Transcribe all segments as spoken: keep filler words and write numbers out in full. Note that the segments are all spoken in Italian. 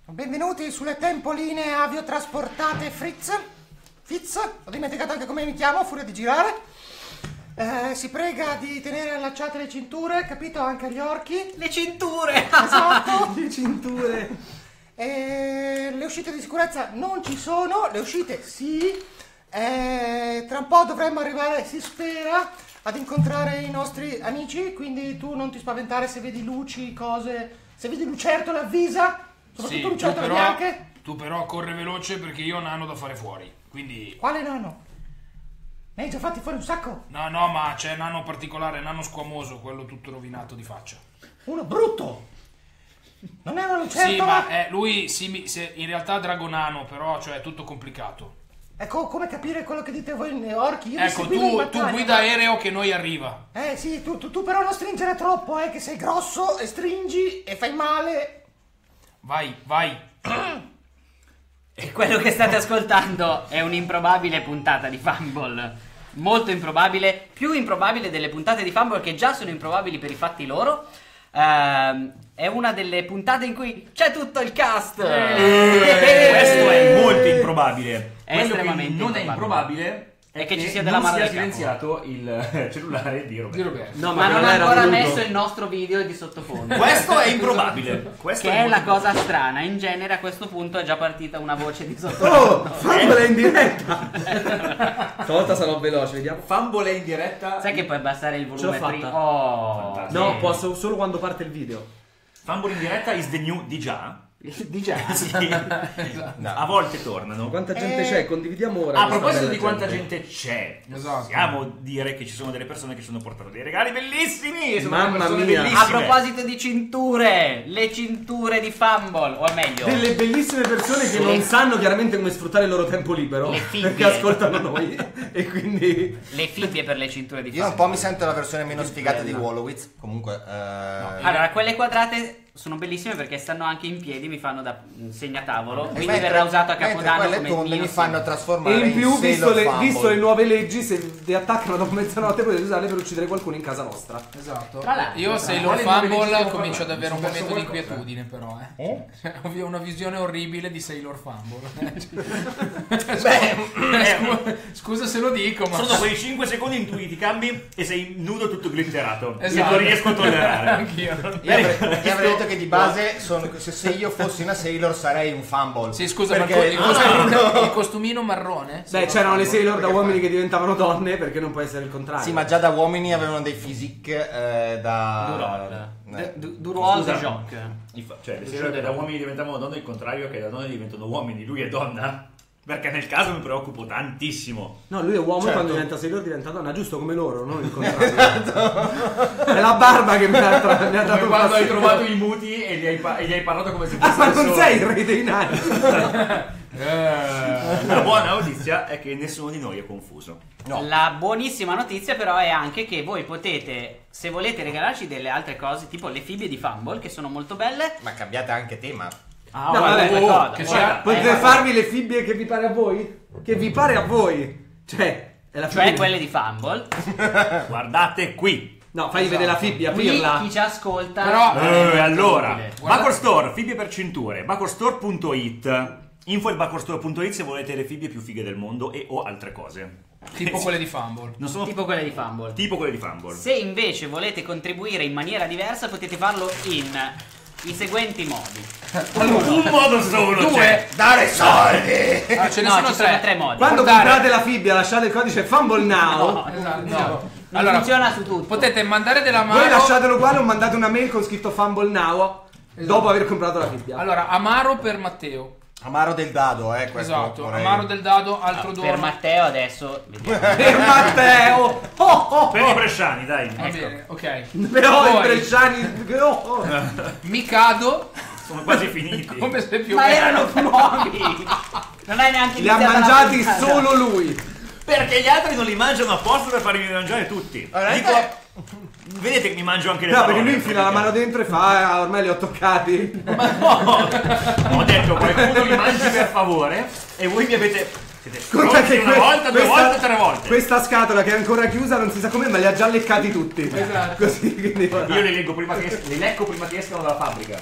Benvenuti sulle tempoline aviotrasportate Fritz. Fitz, ho dimenticato anche come mi chiamo, furia di girare. Eh, si prega di tenere allacciate le cinture, capito? Anche agli orchi. Le cinture! Esatto. Le cinture. E le uscite di sicurezza non ci sono, le uscite sì. E tra un po' dovremmo arrivare, si spera, ad incontrare i nostri amici, quindi tu non ti spaventare se vedi luci, cose. Se vedi lucertole avvisa, soprattutto Sì, tu lucertole però, bianche. tu però corre veloce perché io ho nano da fare fuori, quindi... Quale nano? Ne hai già fatti fuori un sacco? No, no, ma c'è nano particolare, nano squamoso, quello tutto rovinato di faccia. Uno brutto! Non è una lucertola? Sì, ma è, lui sì, se, in realtà è dragonano, però cioè è tutto complicato. Ecco, come capire quello che dite voi orchi? Io Ecco, vi seguivo in tu, battaglia. tu guida aereo che noi arriva. Eh sì, tu, tu, tu però non stringere troppo, eh, che sei grosso e stringi e fai male. Vai, vai. E quello che state ascoltando è un'improbabile puntata di Fumble. Molto improbabile, più improbabile delle puntate di Fumble che già sono improbabili per i fatti loro. Ehm, è una delle puntate in cui c'è tutto il cast. Eh, questo è molto improbabile. È Quello estremamente che non è improbabile. improbabile È che ci sia della non mano sia del capo. silenziato il cellulare di Roberto. Di Roberto. No, ma, non ha ancora messo il nostro video di sottofondo. Questo è improbabile. Questo Che è la molto cosa improbabile. strana. In genere a questo punto è già partita una voce di sottofondo. Oh, Fumble è in diretta. Stavolta sarò veloce, vediamo. Fumble è in diretta. Sai che puoi abbassare il Ce l'ho volume fatta. prima? Oh, Fantastico. No, posso solo quando parte il video. Fumble in diretta is the new di già. di già. Sì. A volte tornano. Quanta gente Eh. c'è? Condividiamo ora. A questa proposito bella di quanta gente c'è, Esatto. possiamo dire che ci sono delle persone che ci hanno portato dei regali bellissimi. E sono Mamma delle persone mia. bellissime. A proposito di cinture, le cinture di Fumble, o meglio, Delle bellissime persone che Le- non sanno chiaramente come sfruttare il loro tempo libero. Le fibbie. Perché ascoltano noi. E quindi. le fibbie per le cinture di Io un Fumble. po' mi sento la versione meno Che sfigata bella. di Wolowitz. Comunque, eh, Allora, quelle quadrate sono bellissime perché stanno anche in piedi, mi fanno da mm, segnatavolo, quindi mentre- verrà usato a mentre Capodanno quelle come tonde mio mi fanno simbolo. trasformare E in più, visto Sailor le, Fumble. visto le nuove leggi, se vi attaccano dopo mezzanotte potete usarle per uccidere qualcuno in casa vostra. Esatto. Tra l'altro, Io se lo quale nuove leggi Fumble stiamo comincio ad parlando? avere un Sono momento di perso inquietudine però, eh. Ho una visione orribile di Sailor Fumble. Scusa, scusa se lo dico, ma... Sono quei cinque secondi in cui ti cambi e sei nudo tutto glitterato. Esatto. Io non riesco a tollerare. Anch'io. Io avrei, io avrei detto che di base sono, se, se io fossi una Sailor sarei un Fumble. Sì, scusa, Perché- ma il, co- il costumino, il costumino marrone? Beh, c'erano le Sailor da perché uomini fa- che diventavano donne, perché non può essere il contrario. Sì, ma già da uomini avevano dei physique eh, da... Durol. eh. Du- Durol Scusa. de Joc. Infa- Cioè, le serie che da uomini diventavano donne, il contrario che da donne diventano uomini. Lui è donna. Perché nel caso mi preoccupo tantissimo. No, lui è uomo Certo. quando diventa Sailor diventa donna, giusto come loro, non il contrario. È la barba che mi ha, tra- mi ha dato Come quando hai fastidio. trovato i muti e gli hai, pa- e gli hai parlato come se Ah, fosse ma non sei il re dei nani. La buona notizia è che nessuno di noi è confuso. No. La buonissima notizia però è anche che voi potete, se volete regalarci delle altre cose, tipo le fibbie di Fumble, che sono molto belle. Ma cambiate anche tema. Ah, No, guarda, vabbè, quelle oh, cose, che guarda, c'è- Potete eh, farvi le fibbie che vi pare a voi? Che vi pare a voi? Cioè, è la Cioè fibbia. quelle di Fumble. Guardate qui. No, fagli vedere la fibbia, Qui aprirla. chi ci ascolta Però- è Eh, allora, incredibile. Guarda- Bacor Store, fibbie per cinture, bacorstore punto it. Info at bacorstore punto it se volete le fibbie più fighe del mondo e o altre cose. Tipo quelle di Fumble. Non sono Tipo quelle di Fumble. tipo quelle di Fumble. Se invece volete contribuire in maniera diversa potete farlo in i seguenti modi. Un modo solo Due. c'è. Dare soldi! Ah, ce ne No, sono ci tre. sono tre modi. Quando Guardare- comprate la fibbia lasciate il codice Fumble Now. No, Esatto. no. Non Allora, funziona su tutto. potete mandare della Voi mano. lasciatelo qua, non mandate una mail con scritto Fumble Now dopo aver comprato la fibbia. Allora, amaro per Matteo. Amaro del dado, eh, questo Esatto. vorrei- Amaro del dado, altro dono. Per Matteo adesso vediamo. Per Matteo! Oh, oh, Per oh. i bresciani, dai. Va bene, ok. Però i Poi, bresciani. Oh, oh. Mikado, Sono quasi finiti. come se più o Ma meno- erano nuovi. Non hai neanche Li ha iniziato la mangiati puntata. solo lui. Perché gli altri non li mangiano apposta per farmi mangiare tutti. Allora, Dico, eh, vedete che mi mangio anche le No, parole. perché lui infila la mano dentro e fa "Ah, ormai li ho toccati". Ma no! Ho detto qualcuno li mangi per favore e voi mi avete... Siete Conta stronzi una que- volta, due questa- volte, tre volte. Questa scatola che è ancora chiusa non si sa come, ma li ha già leccati tutti. Esatto. Così, quindi Io li leggo prima che es- li lecco prima che escano dalla fabbrica.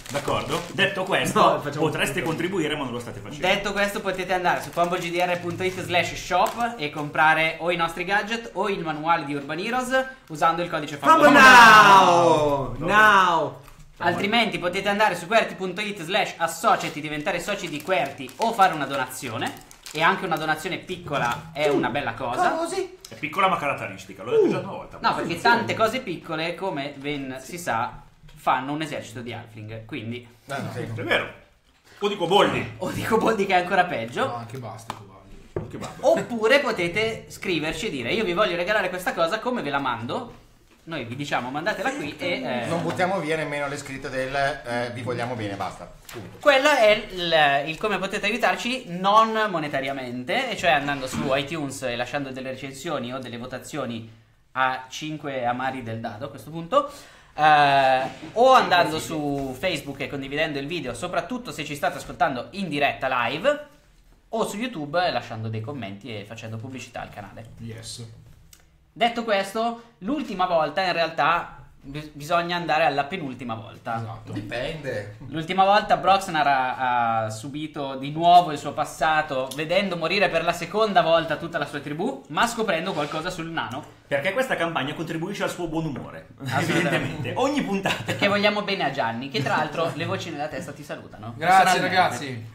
D'accordo? Detto questo, No, facciamo potreste tutto. contribuire, ma non lo state facendo. Detto questo, potete andare su fumblegdr punto it slash shop e comprare o i nostri gadget o il manuale di Urban Heroes usando il codice Fumble Fumble. now! Now! Altrimenti potete andare su qwerty punto it slash associati, diventare soci di Qwerty o fare una donazione. E anche una donazione piccola è una bella cosa. Così. È piccola ma caratteristica, l'ho detto già una volta. No, perché tante cose piccole, come ben si sa, fanno un esercito di halfling. Quindi, Ah, sì. È vero. O dico bolli. o dico Boldi che è ancora No, peggio. anche basta, cobaldi. Che babbo. Oppure potete scriverci e dire: io vi voglio regalare questa cosa, come ve la mando? Noi vi diciamo mandatela qui e eh, Non buttiamo via nemmeno le scritte del eh, vi vogliamo bene, basta. Punto. quello è il, il come potete aiutarci non monetariamente, e cioè andando su iTunes e lasciando delle recensioni o delle votazioni a cinque amari del dado a questo punto, eh, o andando su Facebook e condividendo il video, soprattutto se ci state ascoltando in diretta live, o su YouTube lasciando dei commenti e facendo pubblicità al canale. Yes. Detto questo, l'ultima volta in realtà bis- bisogna andare alla penultima volta. Esatto. Dipende. L'ultima volta Broxnar ha, ha subito di nuovo il suo passato, vedendo morire per la seconda volta tutta la sua tribù, ma scoprendo qualcosa sul nano. Perché questa campagna contribuisce al suo buon umore. Assolutamente. Evidentemente. Ogni puntata. Perché vogliamo bene a Gianni, che tra l'altro le voci nella testa ti salutano. Grazie Personalmente. ragazzi.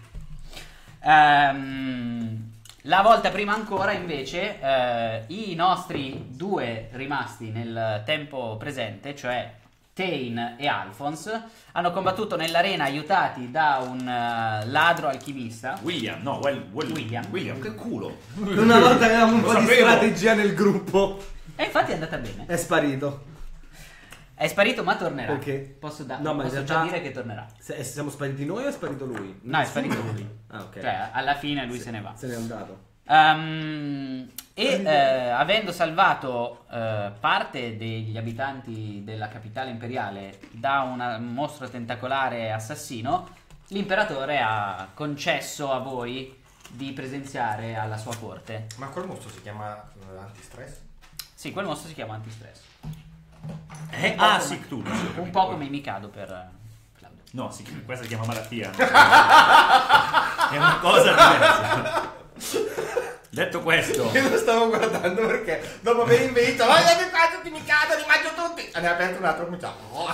Ehm, la volta prima ancora invece eh, i nostri due rimasti nel tempo presente, cioè Tain e Alphonse, hanno combattuto nell'arena aiutati da un eh, ladro alchimista. William, no, well, well, William. William, che culo. Una volta avevamo un Lo po' di sapevo. strategia nel gruppo. E infatti è andata bene. È sparito. È sparito ma tornerà. Perché? Posso, da- No, ma in posso realtà- già dire che tornerà. Se- siamo spariti noi o è sparito lui? No, è sparito lui. Ah, ok. Cioè, alla fine lui se ne va. Se n'è andato. Ehm, e eh, avendo salvato eh, parte degli abitanti della capitale imperiale da una- un mostro tentacolare assassino, l'imperatore ha concesso a voi di presenziare alla sua corte. Ma quel mostro si chiama eh, antistress? Sì, quel mostro si chiama Antistress. Eh, ah, sì, tu. Un po' come Mikado per eh, Claudio. No, sì, questa si chiama malattia. È una cosa diversa. Detto questo, Io lo stavo guardando perché dopo aver inveito, vai da qua, tutti mi cado, li mangio tutti. Ne ha aperto un altro, cominciamo.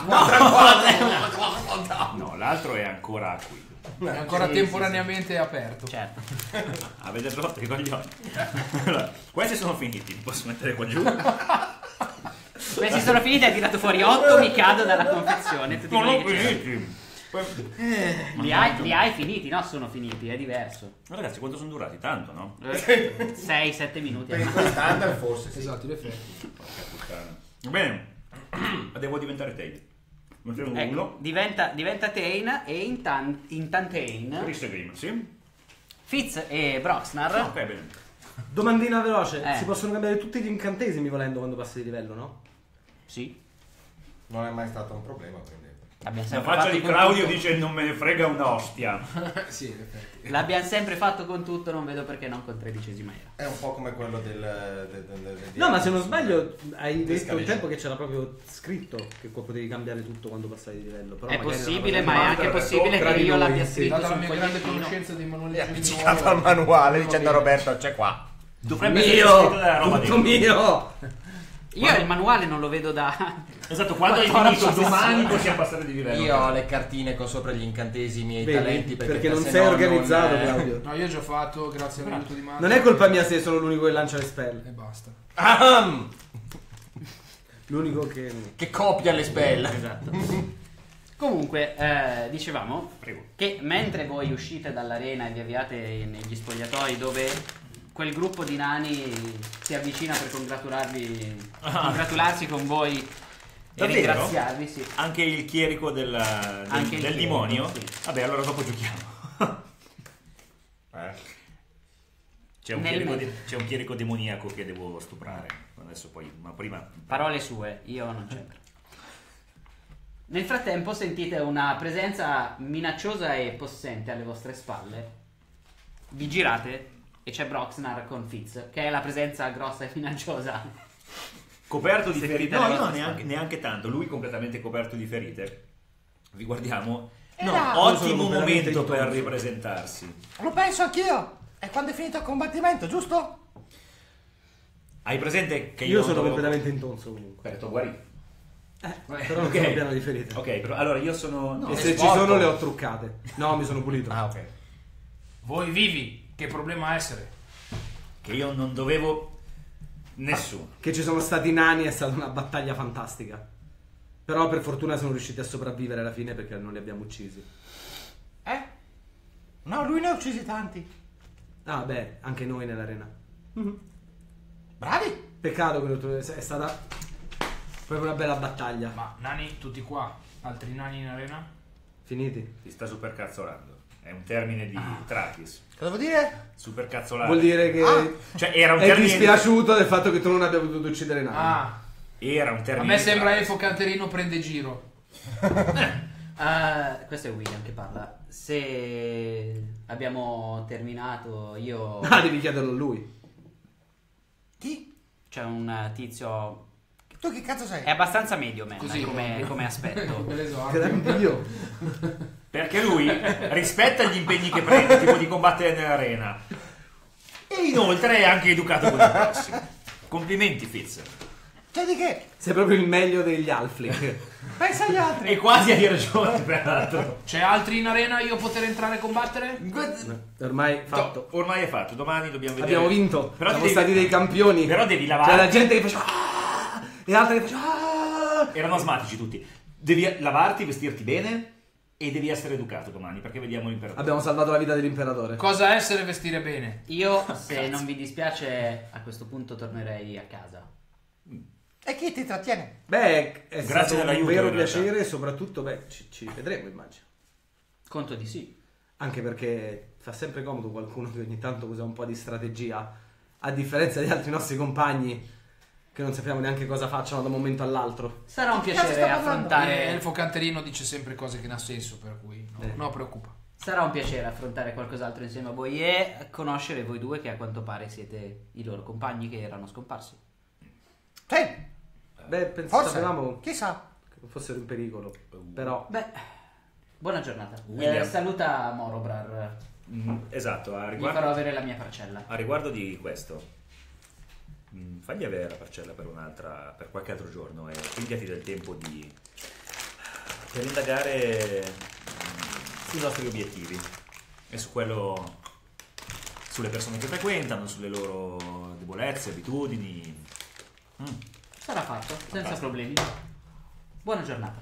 no, l'altro è ancora qui. È ancora Sì, temporaneamente aperto. Certo. Avete rotto i coglioni. Allora, questi sono finiti, li posso mettere qua giù. Questi sono finiti, hai tirato fuori otto Mikado dalla confezione. Tutti Sono quelli che c'erano. finiti. Li hai, li hai finiti, no? Sono finiti, è diverso. Ma ragazzi, quanto sono durati? Tanto, no? sei sette minuti. Per i tuoi standard forse sì. Esatto, in effetti. Porca puttana. Va bene. Devo diventare Tate. Non c'è un Ecco, uno. diventa, diventa Tain e intan, intan Tain, Chris Green, sì? Fitz e Broxnar. Ah, ok, bene. Domandina veloce. Eh. Si possono cambiare tutti gli incantesimi volendo quando passi di livello, no? Sì, Non è mai stato un problema, quindi. l'abbiamo La sempre faccia fatto di con Claudio tutto. dice non me ne frega un'ostia. Sì, in effetti. L'abbiamo sempre fatto con tutto, non vedo perché non con tredicesima era. È un po' come quello del... del, del, del No, ma se non sbaglio hai detto un Escalation. tempo che c'era proprio scritto che potevi cambiare tutto quando passavi di livello. Però È magari possibile, era ma è una anche cosa- possibile tra che di io noi, l'abbia sì. scritto Data su la un mia grande fogliettino. conoscenza dei manuali È appiccicato al manuale dicendo a Roberto c'è qua. Dovrebbe essere scritto della Mio! roba Tutto dentro. mio! Io il manuale non lo vedo da... Esatto, quando hai quattordici finito domani sessioni. possiamo passare di livello. Io ho le cartine con sopra gli incantesimi e i Vedi? talenti perché, Perché non se sei no organizzato, non, eh, Claudio. No, io ho già fatto, grazie all'aiuto di Mario. Non è colpa mia se sono l'unico che lancia le spell. E basta. Ahem! L'unico che... Che copia le spell. Esatto. Comunque, eh, dicevamo Prego. che mentre voi uscite dall'arena e vi avviate negli spogliatoi dove quel gruppo di nani si avvicina per congratularvi, congratularsi con voi e Davvero? ringraziarvi, sì. Anche il chierico del, del, Anche il del chierico, demonio? sì. Vabbè, allora dopo giochiamo. Eh. C'è un, Nel chierico mentre. de- c'è un chierico demoniaco che devo stuprare. Adesso poi, ma prima... Parole sue, io non c'entro. Nel frattempo sentite una presenza minacciosa e possente alle vostre spalle. Vi girate e c'è Broxnar con Fitz, che è la presenza grossa e minacciosa. Coperto di Sentite ferite. le No, vostre no, neanche, spalle. neanche tanto. Lui completamente coperto di ferite. Vi guardiamo No, là. ottimo sono veramente momento per intonso. ripresentarsi. Lo penso anch'io. È quando è finito il combattimento, giusto? Hai presente che io, Io non sono dovevo- completamente intonso comunque. Beh, t'ho guarito. Però non Ok. sono pieno di ferite. Ok, però allora io sono... no, E sei se ci sporco. sono le ho truccate. No, mi sono pulito. Ah, ok. Voi vivi, che problema essere? che io non dovevo nessuno. Che ci sono stati nani è stata una battaglia fantastica. Però per fortuna sono riusciti a sopravvivere alla fine perché non li abbiamo uccisi. Eh? No, lui ne ha uccisi tanti. Ah beh, anche noi nell'arena. Bravi. Peccato che lo- è stata proprio una bella battaglia. Ma nani tutti qua, altri nani in arena? Finiti. Ti sta supercazzolando. È un termine di Tratis. Cosa vuol dire? Supercazzolare. Vuol dire che Ah. Cioè era un è termine... dispiaciuto del fatto che tu non abbia potuto uccidere nani. Ah, Era un a termine me di sembra Tratis. Elfo Canterino prende giro. Ah, questo è William che parla. Se abbiamo terminato, io... Ah, devi chiederlo a lui. Chi? C'è un tizio... Tu che cazzo sei? È abbastanza medio man Così, come, proprio. come aspetto. Me le so. Grande io. Perché lui rispetta gli impegni che prende, tipo di combattere nell'arena. E inoltre è anche educato con il prossimo. Complimenti, Fitz. Cioè di che? Sei proprio il meglio degli Alflick. Pensa agli altri. E quasi hai ragione, peraltro. C'è altri in arena io poter entrare a combattere? Ormai fatto. No, ormai è fatto, domani dobbiamo vedere. Abbiamo vinto. Però Siamo devi- stati dei campioni. Però devi lavarti. C'è la gente che faceva "Ah!" e altre che faceva "Ah!" Erano asmatici tutti. Devi lavarti, vestirti bene e devi essere educato domani, perché vediamo l'imperatore. Abbiamo salvato la vita dell'imperatore. Cosa essere e vestire bene? Io, se non vi dispiace, a questo punto tornerei a casa. E chi ti trattiene? Beh, è Grazie stato un dell'aiuto, vero in realtà. piacere e soprattutto, beh, ci, ci vedremo immagino. Conto di sì. Anche perché fa sempre comodo qualcuno che ogni tanto usa un po' di strategia, a differenza di altri nostri compagni che non sappiamo neanche cosa facciano da un momento all'altro. Sarà un Cazzo piacere sta parlando? Eh, affrontare... Elfo Canterino dice sempre cose che non ha senso, per cui no, Eh. no preoccupa. Sarà un piacere affrontare qualcos'altro insieme a voi e conoscere voi due che a quanto pare siete i loro compagni che erano scomparsi. Sì. Beh, pens- Forse. sapevamo Chissà. che non fossero in pericolo, però Beh, buona giornata. William. Eh, saluta Morobrar. Mm, esatto, a Gli farò riguardo, avere la mia parcella. a riguardo di questo, mm, fagli avere la parcella per un'altra, per qualche altro giorno e pigliati del tempo di per indagare mm, sui nostri obiettivi e su quello, sulle persone che frequentano, sulle loro debolezze, abitudini. Mm. Sarà fatto, senza Fantastico. problemi. Buona giornata.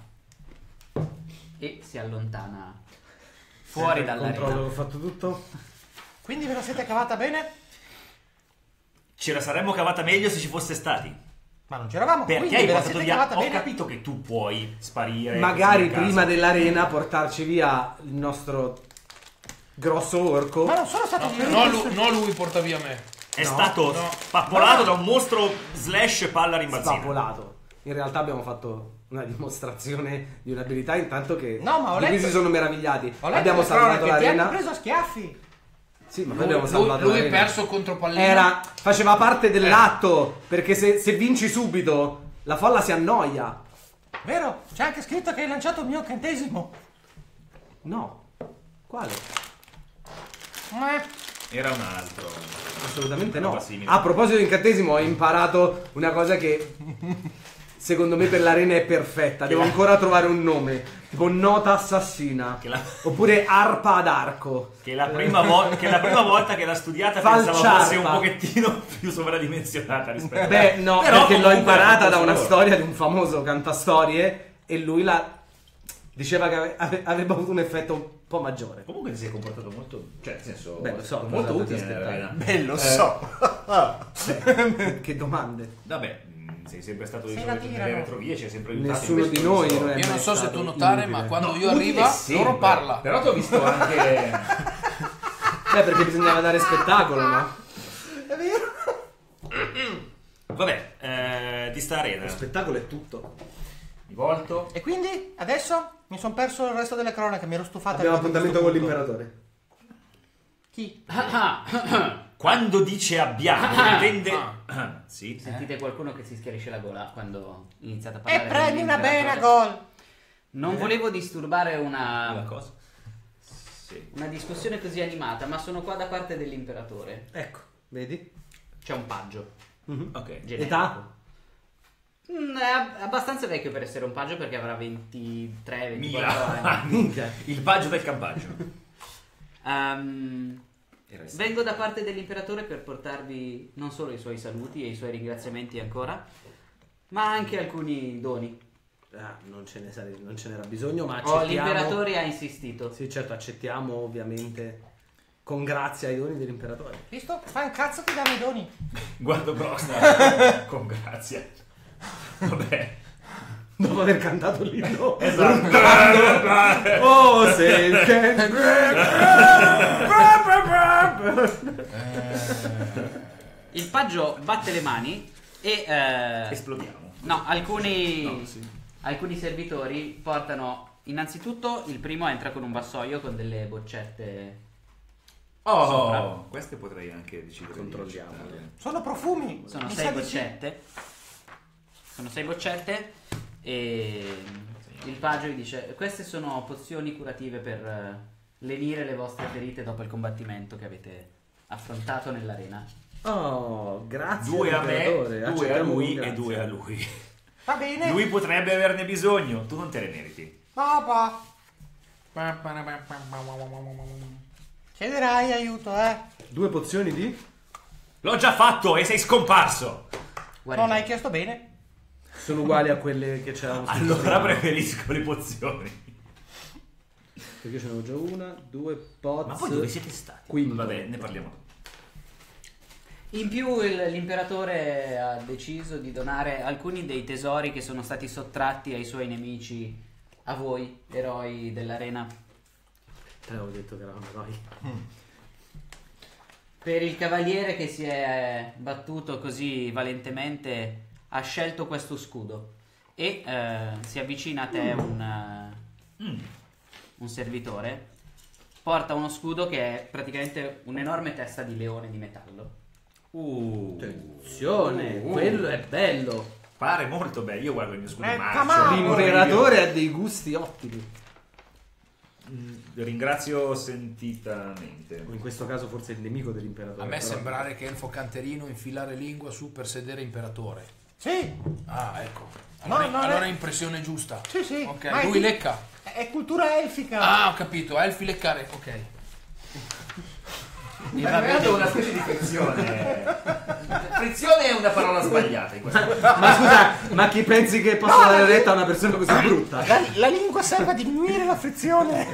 E si allontana fuori Sempre il controllo, dall'arena. ho fatto tutto. Quindi ve la siete cavata bene? Ce la saremmo cavata meglio se ci fosse stati. Ma non c'eravamo. Perché Quindi hai ve la portato siete via? cavata Ho bene? capito che tu puoi sparire. Magari così a caso. prima dell'arena portarci via il nostro grosso orco. Ma non sono stato io. No, lu- no, lui porta via me. È No, stato no. spappolato da un mostro slash palla rimbalzina. Spappolato. In realtà abbiamo fatto una dimostrazione di un'abilità intanto che No, ma ho di cui letto- si sono meravigliati. Ho letto Abbiamo le cronache, salvato ti hanno l'arena. preso a schiaffi. Sì, ma noi Lui, abbiamo lui, salvato lui è l'arena. perso contro Pallino. Era faceva parte dell'atto, perché se, se vinci subito la folla si annoia. Vero? C'è anche scritto che hai lanciato il mio incantesimo. No. Quale? Eh. Era un altro. Assolutamente no. Roba simile. A proposito di incantesimo, ho imparato una cosa che secondo me per l'arena è perfetta. Devo ancora trovare un nome. Tipo nota assassina. Che la- Oppure arpa ad arco. Che la prima, vo- che la prima volta che l'ha studiata Falciarpa. pensavo fosse un pochettino più sovradimensionata rispetto a Beh, no, Però perché l'ho comunque imparata ha da fatto una loro. storia di un famoso cantastorie e lui la diceva che ave- ave- avrebbe avuto un effetto un po' maggiore. Comunque ti sei comportato molto, cioè nel senso, Beh, lo so, molto cosa utile ti nell'arena. Bello so. Che domande. Vabbè, mh, sei sempre stato Se di la solito nelle tirano. retrovie, ci hai sempre aiutato. Nessuno in di questo noi visto- non è Io non mai so se stato tu notare, inutile. ma quando No, io utile arriva, sempre, loro parla. Però ti ho visto anche Beh, perché bisognava dare spettacolo, no? È vero? vabbè, eh, di sta arena. Lo spettacolo è tutto. Mi volto. E quindi adesso mi sono perso il resto delle cronache, mi ero stufata. Abbiamo di questo appuntamento con punto. l'imperatore. Chi? Quando dice abbiamo, intende sì. Sentite qualcuno che si schiarisce la gola quando iniziate a E parlare. prendi una bene a dell'imperatore. gol. Non volevo disturbare Una una, cosa? Sì. una discussione così animata, ma sono qua da parte dell'imperatore. Ecco, vedi? C'è un paggio. Ok. generico. Età? Mm, è ab- abbastanza vecchio per essere un paggio perché avrà ventitré ventiquattro Mila. anni. Minchia. Il paggio del campaggio. Ehm, Era il- vengo da parte dell'imperatore per portarvi non solo i suoi saluti e i suoi ringraziamenti ancora, ma anche alcuni doni. Ah, non ce ne sare- non ce n'era bisogno, ma Oh, accettiamo. l'imperatore ha insistito. Sì, certo, accettiamo ovviamente con grazia i doni dell'imperatore. Visto? Fa un cazzo ti danno i doni. Guardo Brosta con grazia. Vabbè. Dopo aver cantato l'inno. Esatto. Oh, se Il paggio batte le mani e eh, Esplodiamo. no, alcuni No, sì. alcuni servitori portano innanzitutto il primo entra con un vassoio con delle boccette. Oh, Sopra. queste potrei anche decidere. Controlliamo. di accettare. Sono profumi. Sono Mi sei sa di sì. boccette. Sono sei boccette e il paggio gli dice: queste sono pozioni curative per eh, lenire le vostre ferite dopo il combattimento che avete affrontato nell'arena. Oh, grazie. Due a me, imperatore. due a Accettiamo lui con e grazia. due a lui. Va bene. Lui potrebbe averne bisogno, tu non te le meriti. Papà. Chiederai aiuto, eh. Due pozioni di? L'ho già fatto e sei scomparso. Guarda, Non hai chiesto bene. Sono uguali a quelle che c'erano scritto Allora prima. preferisco le pozioni. Perché io ce n'avevo già una, due poz. Ma voi dove siete stati? Quinto. Vabbè, ne parliamo dopo. in più il- l'imperatore ha deciso di donare alcuni dei tesori che sono stati sottratti ai suoi nemici a voi, eroi dell'arena. Te l'avevo detto che erano eroi. Per il cavaliere che si è battuto così valentemente ha scelto questo scudo e eh, si avvicina a te un, eh, un servitore, porta uno scudo che è praticamente un'enorme testa di leone di metallo. Uh, Attenzione, Uh. quello è bello. pare molto bello. Io guardo il mio scudo Eh, marcio. camaro. L'imperatore ha dei gusti ottimi. Mm, Ringrazio sentitamente. O in questo caso forse il nemico dell'imperatore. A me però- sembrare che Elfo Canterino infilare lingua su per sedere imperatore. Sì. Ah, ecco. No, Allora, non è- allora è impressione giusta. Sì, sì. Ok, Ma è lui qui- lecca. È cultura elfica. Ah, ho capito, elfi leccare. Ok. E va bene. È una specie di frizione. Frizione è una parola sbagliata in questo momento. Ma scusa, ma chi pensi che possa No, dare ma- retta a una persona così brutta? La, la lingua serve a diminuire la frizione.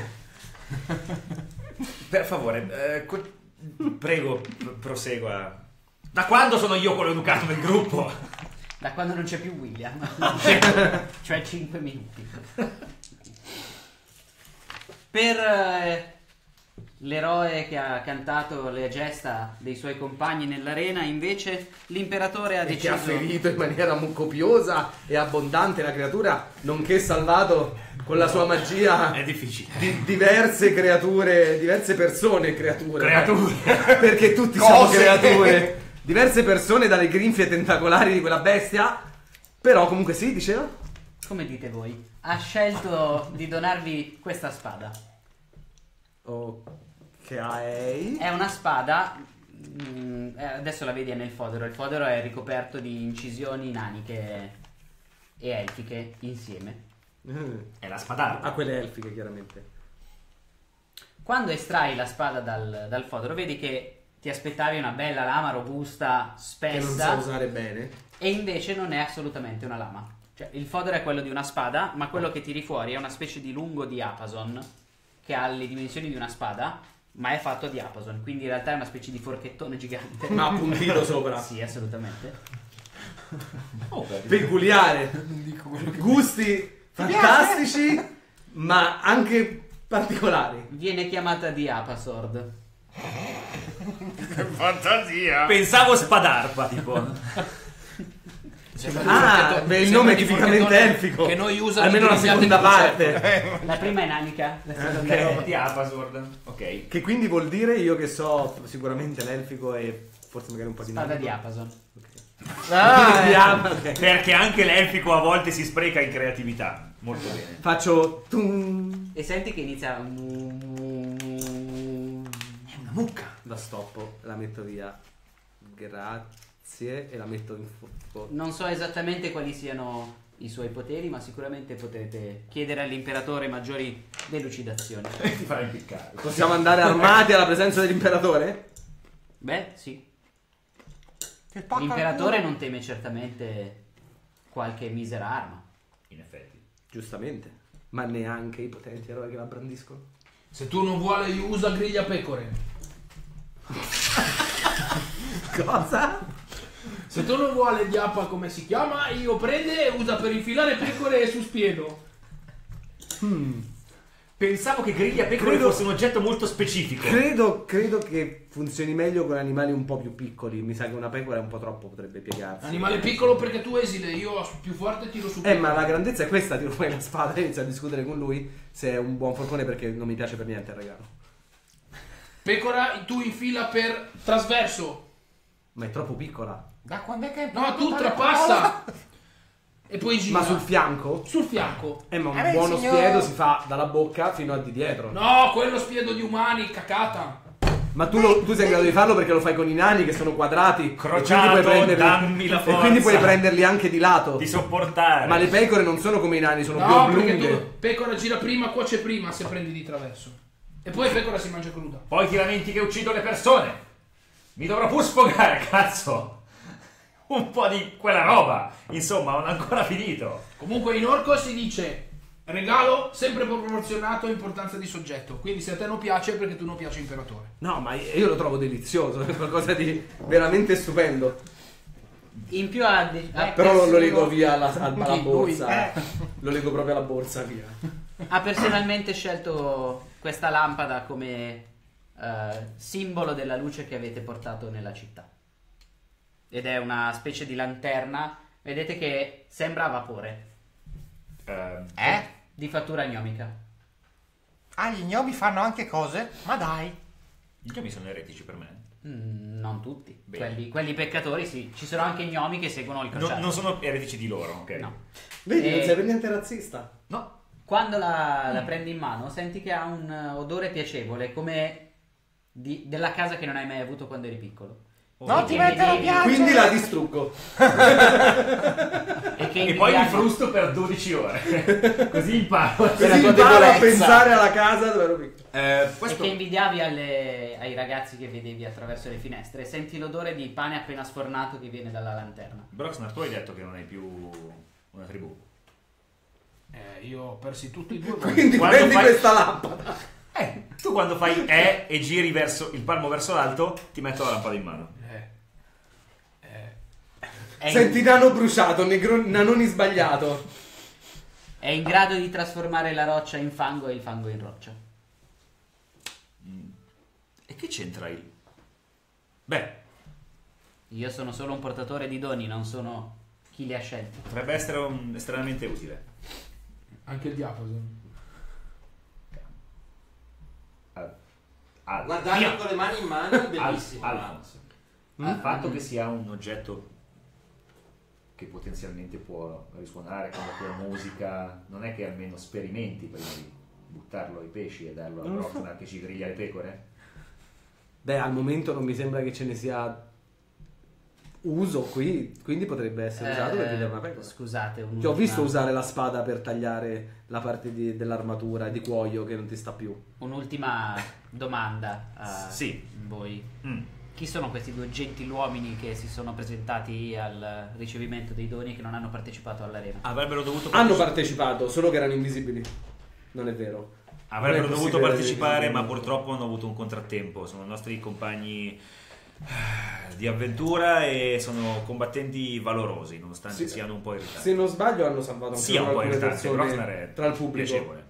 Per favore, eh, co- prego, pr- prosegua. Da quando sono io quello educato del gruppo? Da quando non c'è più William, cioè cinque minuti. Per eh, l'eroe che ha cantato le gesta dei suoi compagni nell'arena, invece, l'imperatore ha E che ha deciso. ferito in maniera mo- copiosa e abbondante la creatura, nonché salvato con la sua magia È difficile. di diverse creature, diverse persone creature. Creature. Perché tutti siamo Cose. creature. Diverse persone dalle grinfie tentacolari di quella bestia. Però comunque sì, diceva. Come dite voi? Ha scelto di donarvi questa spada. Ok. È una spada. mm, eh, adesso la vedi è nel fodero. Il fodero è ricoperto di incisioni naniche e elfiche insieme. È la spadata. A quelle elfiche, chiaramente. Quando estrai la spada dal, dal fodero, vedi che ti aspettavi una bella lama robusta, Che non sa spessa, usare bene. e invece non è assolutamente una lama. Cioè, il fodero è quello di una spada, ma quello che tiri fuori è una specie di lungo diapason che ha le dimensioni di una spada, ma è fatto di diapason, quindi in realtà è una specie di forchettone gigante. Ma appuntito sopra. Sì, assolutamente. Oh, beh, Peculiare. Gusti fantastici, ma anche particolari. Viene chiamata Diapasword. Fantasia. Pensavo spadarpa, tipo. Sembra di Ah, forchetto- beh, il sembra nome è di tipicamente forchettone elfico. Che noi usano Almeno la utilizzate seconda in concerto. parte. La prima è nanica, la seconda è Ok. Di password. Ok. Che quindi vuol dire io che so sicuramente l'elfico e forse magari un po' di spada nanico. Diapason. Ah, Vediamo, ok. Perché anche l'elfico a volte si spreca in creatività. Molto bene. Faccio... tum, E senti che inizia... È una mucca. la stoppo, la metto via. Grazie. E la metto in fuoco. Non so esattamente quali siano i suoi poteri, ma sicuramente potete chiedere all'imperatore maggiori delucidazioni. Ti farà impiccare. Possiamo andare armati alla presenza dell'imperatore? Beh, sì. Che spacca il L'imperatore culo. non teme certamente qualche misera arma. In effetti. Giustamente. Ma neanche i potenti eroi che la brandiscono. Se tu non vuoi usa griglia pecore. Cosa? Se tu non vuoi diapa come si chiama, io prende e usa per infilare pecore su spiedo. Pensavo che griglia pecore Credo- fosse un oggetto molto specifico. Credo, credo che funzioni meglio con animali un po' più piccoli. Mi sa che una pecora è un po' troppo, potrebbe piegarsi. Animale piccolo perché tu esile, io più forte tiro su Eh, pecore. ma la grandezza è questa, tiro fuori la spada e inizio a discutere con lui se è un buon forcone perché non mi piace per niente il regalo. Pecora, tu infila per trasverso. Ma è troppo piccola. Da quando è che... No, tu trapassa. E poi gira. Ma sul fianco? Sul fianco. Eh, ma un Eh, buono signor- spiedo si fa dalla bocca fino a di dietro. No, quello spiedo di umani, cacata. Ma tu, lo- tu sei in grado di farlo perché lo fai con i nani che sono quadrati. Crociato, e quindi puoi prenderli, dammi la e quindi puoi forza. prenderli anche di lato. Di sopportare. Ma le pecore non sono come i nani, sono No, più perché lunghe. tu pecora gira prima, cuoce prima se prendi di traverso. E poi pecora si mangia cruda. Poi ti lamenti che uccido le persone. Mi dovrò pur sfogare, cazzo. Un po' di quella roba. Insomma, non ho ancora finito. Comunque in orco si dice regalo sempre proporzionato a importanza di soggetto. Quindi se a te non piace è perché tu non piaci imperatore. No, ma io lo trovo delizioso, è qualcosa di veramente stupendo. In più ha... de- ha Però lo, lo lego persino- via alla, alla Chi? borsa. Lui? Lo lego proprio alla borsa via. ha personalmente scelto questa lampada come eh, simbolo della luce che avete portato nella città. Ed è una specie di lanterna, vedete che sembra a vapore, Ehm, Eh? di fattura gnomica. Ah, gli gnomi fanno anche cose? Ma dai. Gli gnomi sono eretici per me. Mm, non tutti, Bene. quelli, quelli peccatori sì, ci sono anche gnomi che seguono il Non, crociato. non sono eretici di loro, ok? No. Vedi, Eh, non sei per niente razzista. No. Quando la, la prendi in mano senti che ha un eh, odore piacevole, come di- della casa che non hai mai avuto quando eri piccolo. Non E ti che mettere a vedi- piangere. Quindi la distruggo. E, che E poi mi invidiavi- frusto per dodici ore. Così imparo. Così la tua imparo a debolezza. pensare alla casa dove ero piccolo. Eh, E questo... che invidiavi alle- ai ragazzi che vedevi attraverso le finestre. Senti l'odore di pane appena sfornato che viene dalla lanterna. Broxnar, tu hai detto che non hai più una tribù. Eh, io ho persi tutti e due. Quindi Quando prendi fai- questa lampada. Eh, tu quando fai E e giri verso il palmo verso l'alto, ti metto la lampada in mano. Eh. Eh. È in, Senti nano bruciato, negro- nanoni sbagliato. è in grado di trasformare la roccia in fango e il fango in roccia. E che c'entra il... Beh, Io sono solo un portatore di doni, non sono chi li ha scelti. potrebbe essere un- estremamente utile. Anche il diapason. Al- al- Guardarlo con le mani in mano è bellissimo. Al- Alphonse, Mm? il fatto che sia un oggetto che potenzialmente può risuonare con la tua musica, non è che almeno sperimenti prima di buttarlo ai pesci e darlo a Non lo so. Broxnar che ci griglia le pecore? Beh, al momento non mi sembra che ce ne sia uso qui, quindi potrebbe essere usato per Eh, pigliare una pecora. Scusate, un Ti ho visto usare la spada per tagliare la parte di- dell'armatura di cuoio che non ti sta più. un'ultima domanda a Sì. voi. Mm. Chi sono questi due gentiluomini che si sono presentati al ricevimento dei doni e che non hanno partecipato all'arena? Avrebbero dovuto Hanno parteci- partecipato, solo che erano invisibili. Non è vero. Avrebbero Non è dovuto possibile partecipare, avere ma invisibili. purtroppo hanno avuto un contrattempo. Sono nostri compagni eh, di avventura e sono combattenti valorosi, nonostante Sì. siano un po' irritanti. Se non sbaglio hanno salvato anche Sia un loro po' alcune irritante, Broxnar persone è tra il pubblico. piacevole.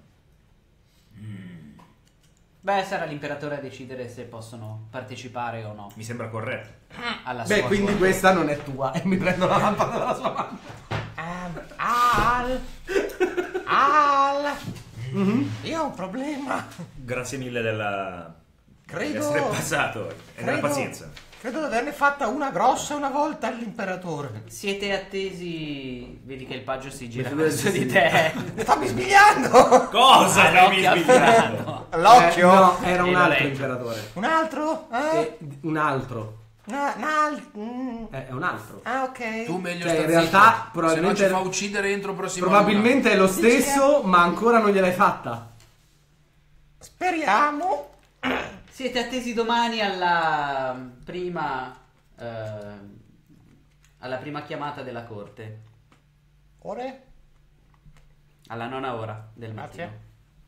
Beh, sarà l'imperatore a decidere se possono partecipare o no Mi sembra corretto. alla Beh, sua quindi sua- questa non è tua e mi prendo la lampada dalla sua mano. Ehm, Al. Al. Io ho un problema. Grazie mille della... Credo- di essere passato e della credo- pazienza. Credo di averne fatta una grossa una volta all'imperatore. Siete attesi, vedi che il paggio si gira Mi verso sì. di te. Sta bisbigliando! Cosa Ah, stai l'occhio bisbigliando? affilato. L'occhio? Eh, no, era E un l'ho altro letto. imperatore. Un altro? Eh? E un altro. Na- na- mm. Eh, è un altro. Ah, ok. Tu meglio Cioè, sta in realtà, zitto, probabilmente- se no ci fa uccidere entro il prossimo Probabilmente è lo stesso, ma ancora non gliel'hai fatta. Speriamo. Siete attesi domani alla prima eh, alla prima chiamata della corte, Ore? alla nona ora del mattino. Grazie.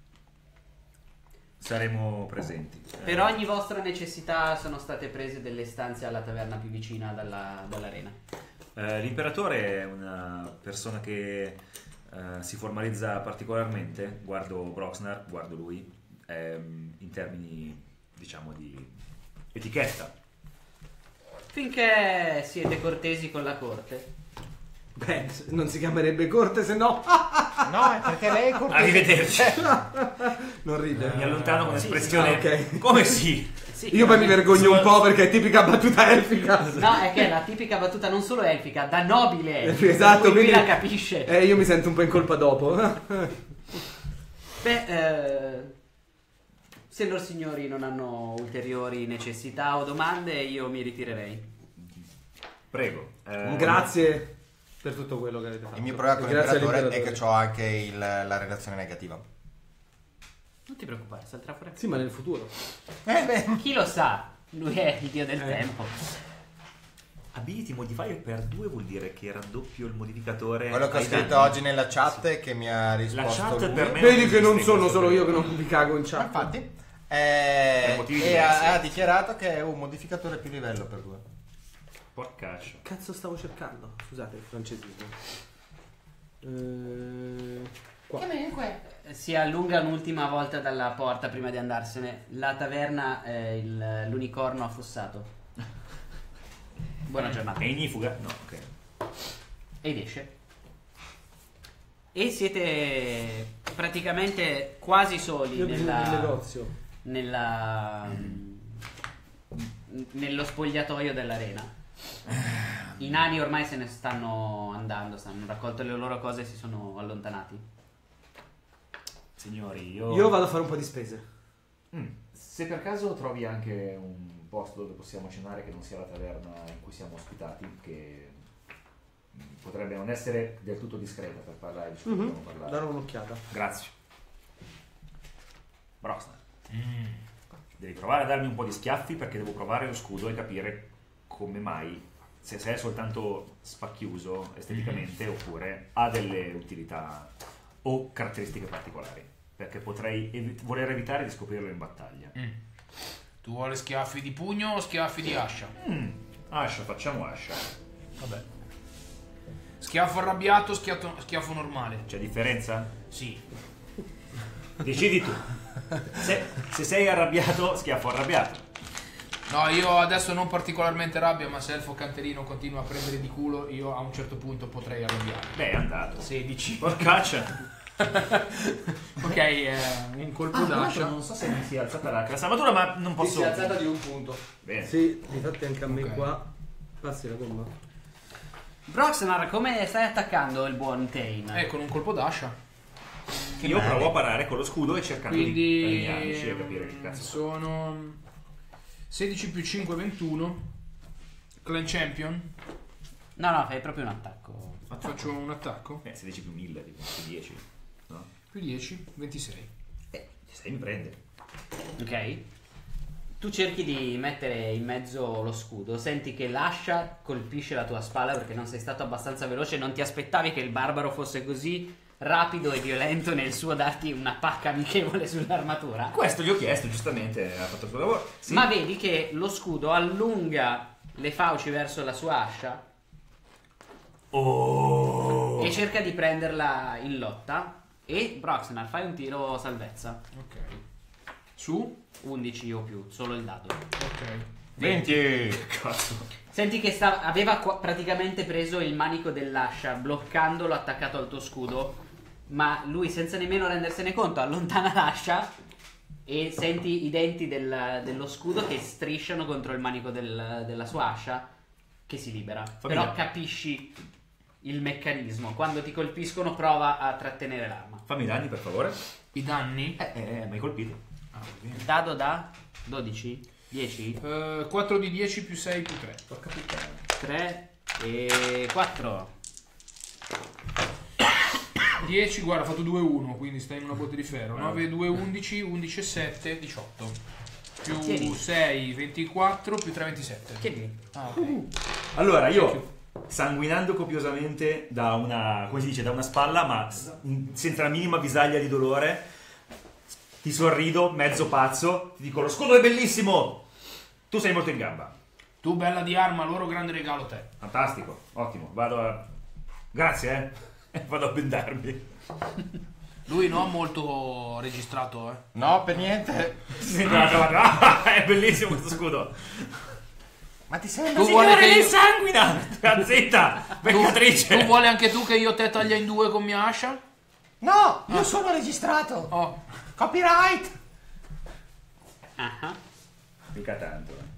Saremo presenti. Per ogni vostra necessità sono state prese delle stanze alla taverna più vicina dalla- dall'arena. Eh, l'imperatore è una persona che eh, si formalizza particolarmente. Guardo Broxnar, guardo lui, ehm, in termini, diciamo, di etichetta. Finché siete cortesi con la corte. Beh, non si chiamerebbe corte se no. No, è perché lei è cortese. Arrivederci. Non ride. Mi allontano con espressione. Ah, ok. Come sì? Sì, Io poi mi vergogno un Sono- po' perché è tipica battuta elfica. No, è che è la tipica battuta non solo elfica, da nobile. Esatto, per cui lui quindi la capisce. Eh, io mi sento un po' in colpa dopo. Beh, eh, se loro signori non hanno ulteriori necessità o domande, io mi ritirerei. Prego. Eh, Grazie per tutto quello che avete fatto. Il mio problema con Grazie l'imperatore è all'imperatore. che ho anche il- la relazione negativa. Non ti preoccupare, salterà fuori. Sì, ma nel futuro. Eh beh. Chi lo sa? Lui è il dio del Eh. tempo. Ability modifier per due vuol dire che raddoppio il modificatore. Quello che ho ai scritto danni. oggi nella chat e che mi ha risposto chat lui. per me- Vedi che non esiste sono questo solo io periodo. che non vi cago in Ma chat. infatti. Eh, Per motivi e diversi. ha, ha dichiarato che è un modificatore più livello per due. Porcaccio. Cazzo stavo cercando? Scusate il francesismo. Eh, qua. Comunque. Si allunga un'ultima volta dalla porta prima di andarsene. La taverna è il- l'unicorno affossato. Buona giornata. È ignifuga? No, ok. Ed esce. E siete praticamente quasi soli Io ho bisogno del nella, negozio. nella, nello spogliatoio dell'arena. I nani ormai se ne stanno andando, hanno raccolto le loro cose e si sono allontanati. Signori, io... Io vado a fare un po' di spese. Mm. Se per caso trovi anche un posto dove possiamo cenare che non sia la taverna in cui siamo ospitati, che mm, potrebbe non essere del tutto discreta per parlare di ciò che Mhm. dobbiamo parlare. Darò un'occhiata. Grazie. Broxnar. Devi provare a darmi un po' di schiaffi perché devo provare lo scudo e capire come mai, se, se è soltanto spacchiuso esteticamente oppure ha delle utilità o caratteristiche particolari. Perché potrei evi- voler evitare di scoprirlo in battaglia. Tu vuole schiaffi di pugno o schiaffi di ascia? Mm. Ascia, facciamo ascia. Vabbè. Schiaffo arrabbiato, schiaffo, schiaffo normale. C'è differenza? Sì. Decidi tu. Se, se sei arrabbiato, schiaffo arrabbiato. No, io adesso non particolarmente rabbia, ma se Elfo Canterino continua a prendere di culo, io a un certo punto potrei arrabbiare. Beh, è andato. sedici. Porcaccia. Ok, eh, un colpo Ah, d'ascia. non so se mi sia alzata la La salvatura, ma non Ti si è posso... alzata di un punto. Bene. Sì, difatti anche a me Ok. qua. Passi la gomma. Broxnar, come stai attaccando il buon Tane? Eh, con un colpo d'ascia. Io provo a parare con lo scudo e cercando di Quindi premiarmici e capire che cazzo sono. sono sedici più cinque, ventuno. Clan Champion. No, no, fai proprio un attacco. Faccio un attacco. Eh, sedici più mille, tipo, più dieci. No? Più dieci, ventisei. Eh, sei mi prende. Ok? Tu cerchi di mettere in mezzo lo scudo, senti che l'ascia colpisce la tua spalla perché non sei stato abbastanza veloce, non ti aspettavi che il barbaro fosse così rapido e violento nel suo darti una pacca amichevole sull'armatura. Questo gli ho chiesto, giustamente, ha fatto il suo lavoro. Sì. Ma vedi che lo scudo allunga le fauci verso la sua ascia Oh! e cerca di prenderla in lotta. E Broxnar, fai un tiro salvezza. Ok. Su. undici o più, solo il dado. Ok. venti! Cazzo. Senti che sta- aveva qua- praticamente preso il manico dell'ascia, bloccandolo attaccato al tuo scudo, ma lui senza nemmeno rendersene conto allontana l'ascia e senti i denti del- dello scudo che strisciano contro il manico del- della sua ascia che si libera. Famiglia. Però capisci il meccanismo. Quando ti colpiscono prova a trattenere l'arma. Fammi i danni, per favore. I danni? Eh, eh, mi hai colpito. Ah, bene. Dado da dodici? dieci? Eh, quattro di dieci più sei più tre. Porca puttana. tre e quattro. dieci, guarda, ho fatto due uno, quindi stai in una botte di ferro. nove, due, undici, undici e sette, diciotto. Più Tieni. sei, ventiquattro, più tre, ventisette. Chiedi. Ah, ok. Allora, io, sanguinando copiosamente da una, come si dice, da una spalla, ma s- senza la minima visaglia di dolore, ti sorrido, mezzo pazzo, ti dico: lo scudo è bellissimo! Tu sei molto in gamba. Tu bella di arma, loro grande regalo te. Fantastico, ottimo. Vado a... Grazie, eh. Vado a bendarmi. Lui non ha molto registrato, eh. No, per niente. Ah, è bellissimo questo scudo. Ma ti sembra... Tu vuole che io... sanguina! Gazzetta! Peccatrice! Tu vuole anche tu che io te taglia in due con mia ascia? No, io sono registrato. Oh. Copyright. Ah, Mica tanto. eh.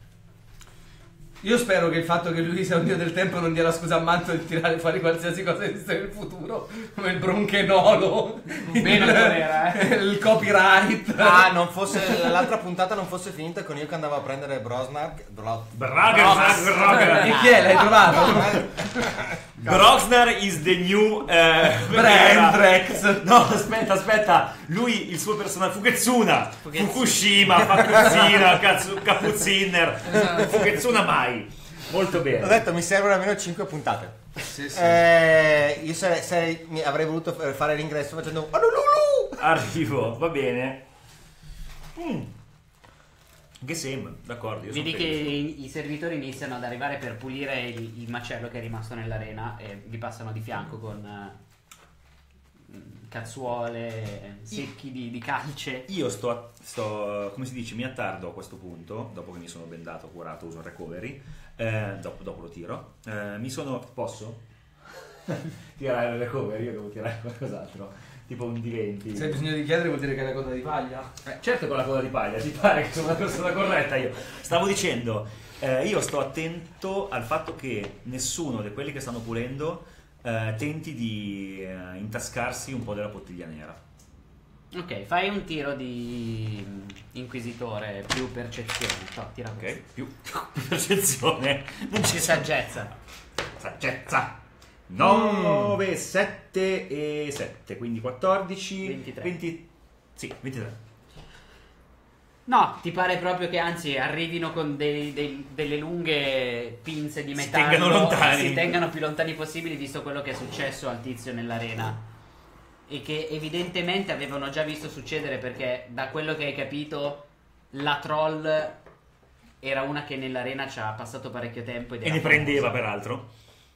Io spero che il fatto che lui sia un dio del tempo non dia la scusa a Manto di tirare fuori qualsiasi cosa esiste nel futuro, come il bronchenolo, Bene, il, era, eh. il copyright. Ah, non fosse l'altra puntata non fosse finita con io che andavo a prendere Brosnar. Bro, Braga, E Braga. chi è? L'hai trovato? Broxnar is the new eh, Brandrex. No, aspetta, aspetta. Lui, il suo personaggio, Fukutsuna, Fukushima, Fakuzina, Katsu- Kapuzinner, Fukutsuna mai. Molto Ho bene. detto mi servono almeno cinque puntate. Sì, sì. Eh, io se, se mi avrei voluto fare l'ingresso facendo "Alululu". Arrivo, va bene. Mm. Che sembra, d'accordo. Io sono vedi che felice. i, i servitori iniziano ad arrivare per pulire il, il macello che è rimasto nell'arena e vi passano di fianco con eh, cazzuole, secchi di, di calce. Io sto, a- sto, come si dice, mi attardo a questo punto, dopo che mi sono bendato, curato, uso il recovery, eh, dopo, dopo lo tiro. Eh, mi sono... Posso? tirare il recovery, io devo tirare qualcos'altro. Tipo un di venti. Se hai bisogno di chiedere vuol dire che è una coda di paglia. Eh, certo con la coda di paglia, ti pare che sono una persona corretta io. Stavo dicendo, eh, io sto attento al fatto che nessuno di quelli che stanno pulendo eh, tenti di eh, intascarsi un po' della bottiglia nera. Ok, fai un tiro di mm, inquisitore più percezione. No, tira Ok? questo. Più, più percezione. Non Di ci sa saggezza. saggezza. nove, sette e sette, quindi quattordici, ventitré. venti, sì, ventitré. No, ti pare proprio che anzi arrivino con dei- dei- delle lunghe pinze di Si metallo. tengano lontani. Si tengano più lontani possibili, visto quello che è successo al tizio nell'arena. E che evidentemente avevano già visto succedere, perché da quello che hai capito, la troll era una che nell'arena ci ha passato parecchio tempo ed E era ne prendeva famosa. peraltro.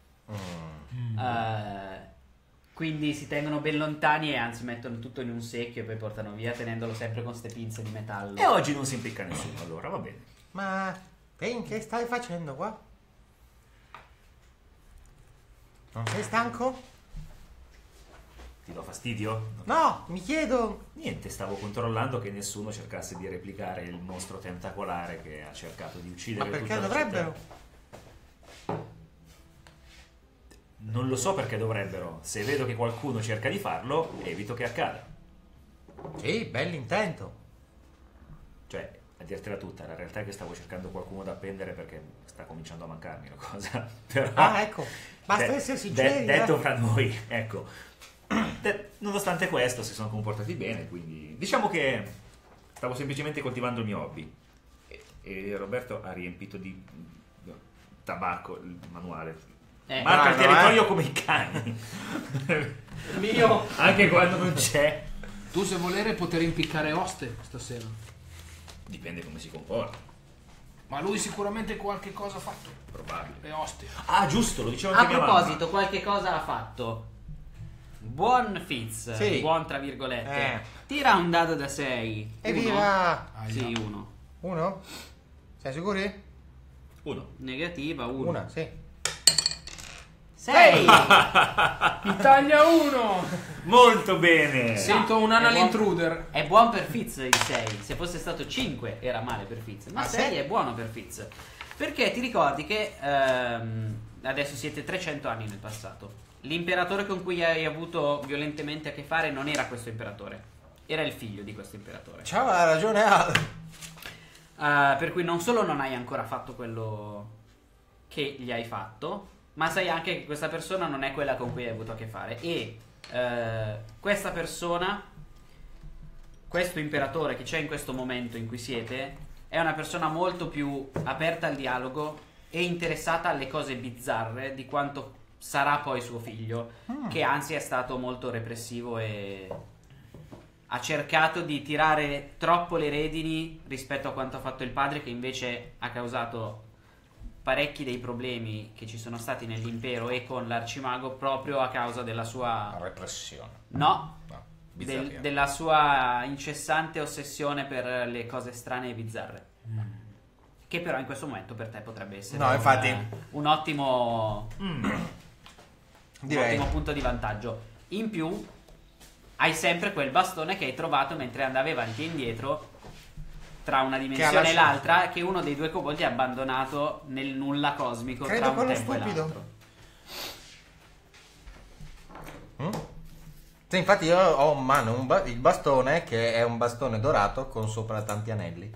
Eh, quindi si tengono ben lontani e anzi mettono tutto in un secchio e poi portano via tenendolo sempre con ste pinze di metallo. E oggi non si impicca nessuno, allora va bene. Ma Ben, che stai facendo qua? Non sei stanco? Ti do fastidio? No, mi chiedo. Niente, stavo controllando che nessuno cercasse di replicare il mostro tentacolare che ha cercato di Ma uccidere perché tutta la dovrebbero? città. Non lo so perché dovrebbero. Se vedo che qualcuno cerca di farlo, evito che accada. Sì, bell'intento. Cioè, a dirtela tutta, la realtà è che stavo cercando qualcuno da appendere perché sta cominciando a mancarmi la cosa. Però, Ah, ecco. Basta de- essere de- sinceri. detto eh. fra noi, ecco. De- nonostante questo, si sono comportati bene, quindi diciamo che stavo semplicemente coltivando il mio hobby. E, e Roberto ha riempito di tabacco il manuale. Eh, Marca il bravo, territorio eh. come i cani. Mio. Anche quando non c'è. Tu se volere poter impiccare Oste stasera. Dipende come si comporta. Ma lui sicuramente qualche cosa ha fatto. Probabile. E Oste. Ah, giusto, lo dicevo A anche mia mamma. proposito, qualche cosa ha fatto. Buon Fizz, Sì. buon tra virgolette. Eh. Tira un dado da sei. Evviva! Sì, uno. Uno? Sei sicuri? Uno. Negativa, uno. Una, sì. sei. Italia uno. Molto bene. Sento un anal è buon- intruder. È buon per Fitz il sei. Se fosse stato cinque era male per Fitz. Ma Ah, sei sì? è buono per Fitz. Perché ti ricordi che ehm, adesso siete trecento anni nel passato. L'imperatore con cui hai avuto violentemente a che fare non era questo imperatore. Era il figlio di questo imperatore. Ciao, ha ragione Al. Uh, per cui non solo non hai ancora fatto quello che gli hai fatto, ma sai anche che questa persona non è quella con cui hai avuto a che fare. E uh, questa persona, questo imperatore che c'è in questo momento in cui siete, è una persona molto più aperta al dialogo e interessata alle cose bizzarre di quanto sarà poi suo figlio, Mm. che anzi è stato molto repressivo e ha cercato di tirare troppo le redini rispetto a quanto ha fatto il padre, che invece ha causato parecchi dei problemi che ci sono stati nell'impero e con l'arcimago proprio a causa della sua Repressione. no, No, del- bizzarria. della sua incessante ossessione per le cose strane e bizzarre. Che però in questo momento per te potrebbe essere No, un, infatti. un ottimo un Direi. ottimo punto di vantaggio. In più hai sempre quel bastone che hai trovato mentre andavi avanti e indietro tra una dimensione e lasciato. l'altra, che uno dei due koboldi ha abbandonato nel nulla cosmico Credo tra un quello tempo e stupido. l'altro. Mm? Sì, infatti io ho in mano un ba- il bastone che è un bastone dorato con sopra tanti anelli.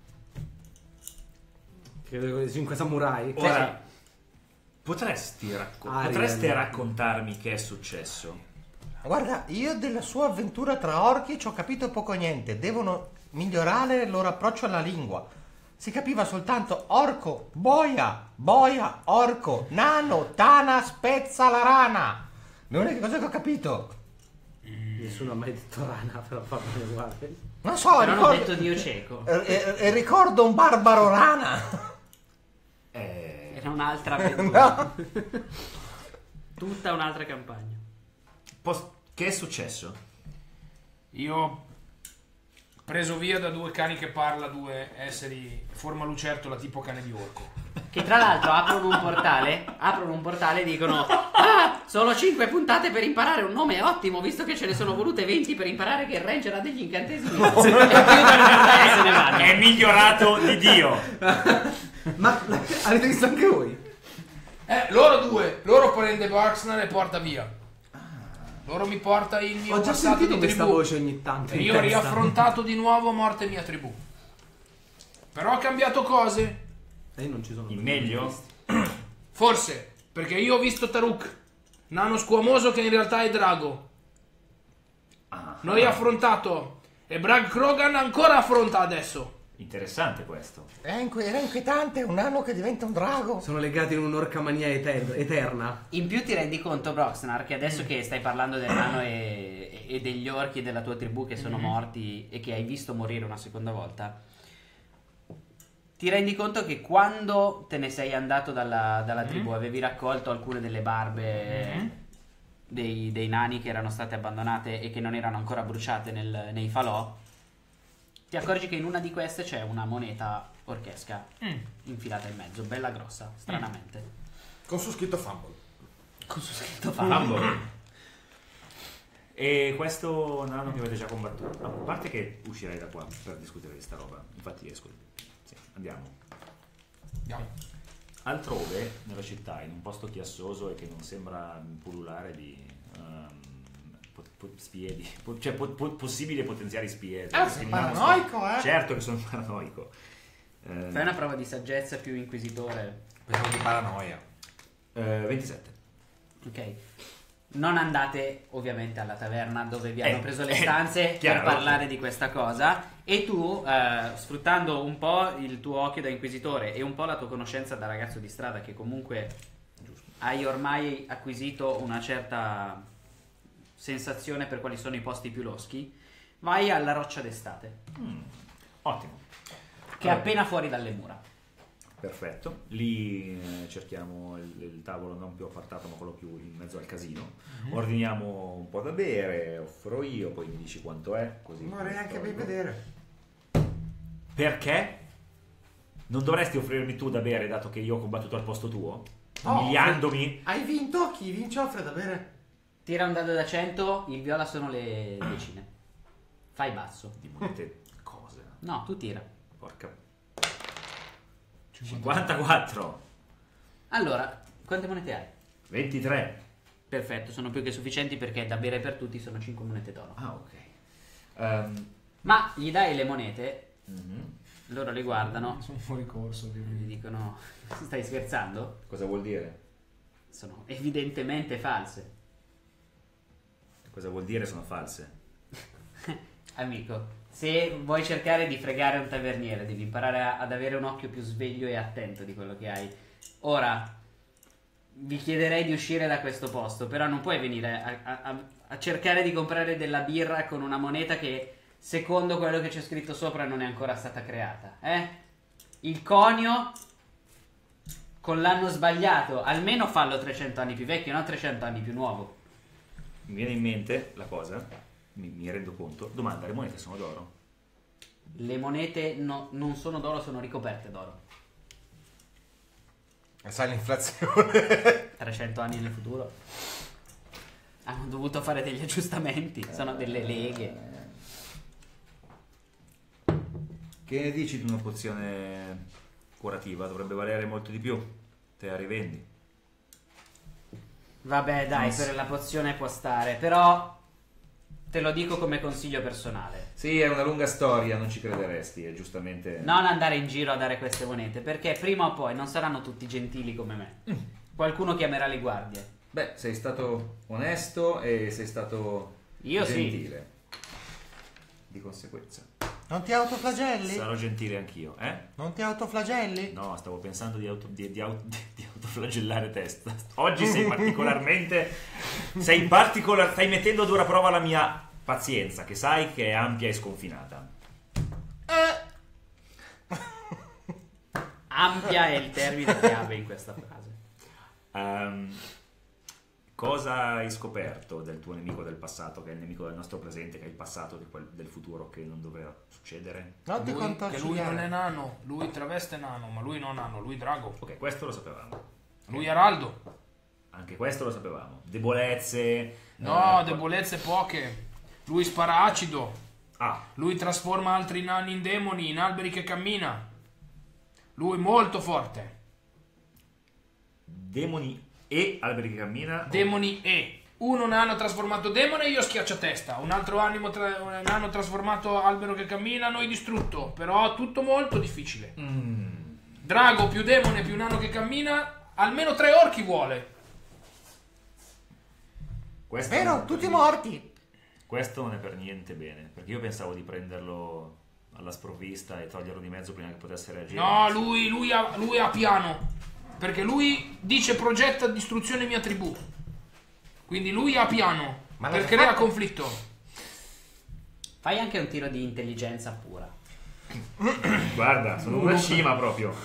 Credo che i cinque samurai. Ora, potresti, racco- Ariel. potreste raccontarmi che è successo? Guarda, io della sua avventura tra orchi ci ho capito poco o niente. Devono migliorare il loro approccio alla lingua. Si capiva soltanto orco, boia, boia, orco, nano, tana, spezza la rana. Le uniche cose che ho capito. Nessuno ha mai detto rana, però fa bene uguale. Non so, Non ho ricordo, detto Dio cieco. eh, eh, eh, ricordo un barbaro rana. Eh, Era un'altra avventura. No. Tutta un'altra campagna. pos- che è successo? Io ho preso via da due cani che parla, due esseri forma lucertola tipo cane di orco. Che tra l'altro aprono un portale, aprono un portale e dicono: ah, solo cinque puntate per imparare un nome ottimo, visto che ce ne sono volute venti per imparare che il ranger ha degli incantesimi. E chiudono il portale e se ne vanno. È migliorato di Dio. Ma avete visto anche voi? Eh, loro due, loro prende Barksnar e porta via. Loro mi porta il mio Ho già passato sentito di questa tribù. voce ogni tanto. E in io ho testa. riaffrontato di nuovo morte mia tribù. Però ha cambiato cose. E io non ci sono. In meglio? Forse, perché io ho visto Taruk, nano squamoso che in realtà è drago. Ah, Noi ha affrontato e Bragg Krogan ancora affronta adesso. interessante questo. È inque- era inquietante, un nano che diventa un drago. Sono legati in un'orca mania eter- eterna. In più ti rendi conto, Broxnar, che adesso che stai parlando del nano e, e degli orchi della tua tribù che sono morti e che hai visto morire una seconda volta, ti rendi conto che quando te ne sei andato dalla, dalla tribù avevi raccolto alcune delle barbe dei, dei nani che erano state abbandonate e che non erano ancora bruciate nel- nei falò. Ti accorgi che in una di queste c'è una moneta orchesca infilata in mezzo, bella grossa, stranamente. Con su scritto Fumble. Con su scritto Fumble. E questo nano che avete già combattuto, a parte che uscirei da qua per discutere di sta roba, infatti esco. Sì, andiamo. Andiamo. Altrove nella città, in un posto chiassoso e che non sembra pullulare di ehm, pot- pot- spie, di, po- cioè po- po- possibili e potenziali spie. Ah, sei Quindi paranoico, non so- eh? Certo che sono paranoico. Eh, Fai una prova di saggezza più inquisitore. Pensavo di paranoia. eh, ventisette. Ok. Non andate ovviamente alla taverna dove vi hanno Eh, preso le eh, stanze per chiaro. parlare di questa cosa. E tu, eh, sfruttando un po' il tuo occhio da inquisitore e un po' la tua conoscenza da ragazzo di strada, che comunque hai ormai acquisito una certa sensazione per quali sono i posti più loschi, vai alla roccia d'estate, Mm, ottimo. che è Allora, appena fuori dalle mura. perfetto. Lì eh, cerchiamo il, il tavolo non più appartato ma quello più in mezzo al casino. Ordiniamo un po' da bere, offro io, poi mi dici quanto è. Così Vorrei anche ben storico. vedere. Perché? Non dovresti offrirmi tu da bere dato che io ho combattuto al posto tuo? umiliandomi. Hai vinto? Chi vince offre da bere? Tira un dado da cento, il viola sono le decine. Fai basso. Di monete cose. No, tu tira. Porca. cinquantaquattro. Allora, quante monete hai? ventitré. Perfetto, sono più che sufficienti perché da bere per tutti sono cinque monete d'oro. Ah, ok. Um, Ma gli dai le monete, mm-hmm. loro le guardano Sono fuori corso, e gli ovviamente. dicono: stai scherzando? Cosa vuol dire? Sono evidentemente false. Cosa vuol dire sono false? Amico, se vuoi cercare di fregare un taverniere, devi imparare a- ad avere un occhio più sveglio e attento di quello che hai. Ora, vi chiederei di uscire da questo posto, però non puoi venire a, a- a- a cercare di comprare della birra con una moneta che, secondo quello che c'è scritto sopra, non è ancora stata creata. Eh? Il conio, con l'anno sbagliato, almeno fallo trecento anni più vecchio, non trecento anni più nuovo. Mi viene in mente la cosa, mi, mi rendo conto. Domanda, le monete sono d'oro? Le monete no- non sono d'oro, sono ricoperte d'oro. Sai l'inflazione. trecento anni nel futuro hanno dovuto fare degli aggiustamenti, sono delle leghe. Che ne dici di una pozione curativa? Dovrebbe valere molto di più. Te la rivendi. Vabbè dai, Sì. per la pozione può stare, però te lo dico come consiglio personale: Sì, è una lunga storia, non ci crederesti, è giustamente... non andare in giro a dare queste monete, perché prima o poi non saranno tutti gentili come me. Qualcuno chiamerà le guardie. Beh, sei stato onesto e sei stato Io sì. gentile. Di conseguenza. Non ti autoflagelli? Sarò gentile anch'io, eh? Non ti autoflagelli? No, stavo pensando di, auto, di, di, auto, di autoflagellare testa. Oggi sei particolarmente... sei particolar... stai mettendo a dura prova la mia pazienza, che sai che è ampia e sconfinata. Ampia è il termine chiave in questa frase. Um, cosa hai scoperto del tuo nemico del passato, che è il nemico del nostro presente, che è il passato di quel- del futuro che non doveva succedere? Non ti Lui, che lui contorcere. non è nano, lui traveste nano, ma lui non nano, lui drago. Ok, questo lo sapevamo. Lui Araldo. Anche questo lo sapevamo. Debolezze... No, eh, debolezze poche. Lui spara acido. Ah, Lui trasforma altri nani in demoni, in alberi che cammina. Lui molto forte. demoni e alberi che cammina. Demoni e. Uno nano ha trasformato demone e io schiaccia testa. Un altro animo tra- un nano trasformato albero che cammina, noi distrutto. Però tutto molto difficile. Mm. Drago più demone più nano che cammina, almeno tre orchi vuole. Questo non è Vero, per tutti niente- morti. Questo non è per niente bene, perché io pensavo di prenderlo alla sprovvista e toglierlo di mezzo prima che potesse reagire. No, lui, lui, ha, lui ha piano. Perché lui dice progetta distruzione mia tribù. Quindi lui ha piano. Ma per l'ha creare fatto? conflitto. Fai anche un tiro di intelligenza pura. Guarda, sono una cima proprio.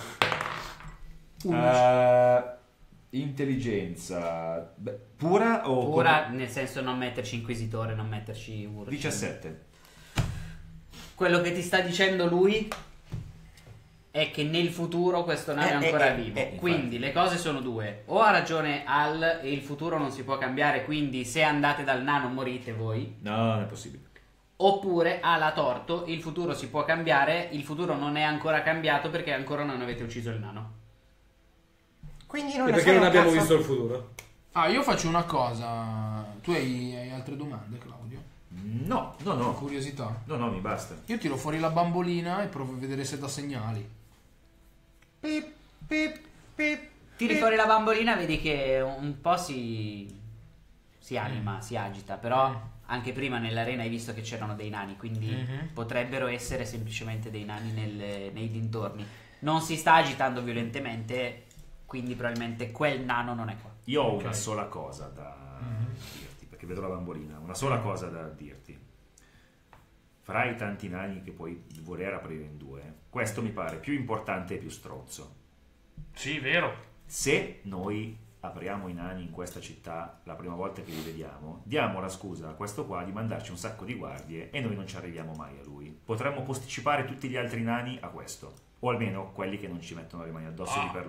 Eh, intelligenza beh, pura o Pura nel senso non metterci inquisitore, non metterci urso. come- diciassette. Quello che ti sta dicendo lui è che nel futuro questo nano è Eh, ancora eh, vivo. eh, infatti. Quindi le cose sono due. O ha ragione Al e il futuro non si può cambiare, quindi se andate dal nano morite voi. No, non è possibile. Oppure Al ha torto, il futuro si può cambiare, il futuro non è ancora cambiato perché ancora non avete ucciso il nano. Quindi non E ne perché sai non un abbiamo cazzo. visto il futuro? Ah, io faccio una cosa. Tu hai, hai altre domande, Claudio? No, no, no. Curiosità. No, no, mi basta. Io tiro fuori la bambolina e provo a vedere se dà segnali. Pip, pip, pip. Tiri pip. fuori la bambolina, vedi che un po' si, si anima, si agita, però Mm. anche prima nell'arena hai visto che c'erano dei nani, quindi Mhm. potrebbero essere semplicemente dei nani nel- nei dintorni. Non si sta agitando violentemente, quindi probabilmente quel nano non è qua. Io ho Ok. una sola cosa da Mhm. dirti, perché vedo la bambolina. Una sola cosa da dirti. Fra i tanti nani che puoi voler aprire in due, questo mi pare più importante e più stronzo. Sì, vero. Se noi apriamo i nani in questa città la prima volta che li vediamo, diamo la scusa a questo qua di mandarci un sacco di guardie e noi non ci arriviamo mai a lui. Potremmo posticipare tutti gli altri nani a questo, o almeno quelli che non ci mettono le mani addosso Ah. di per loro.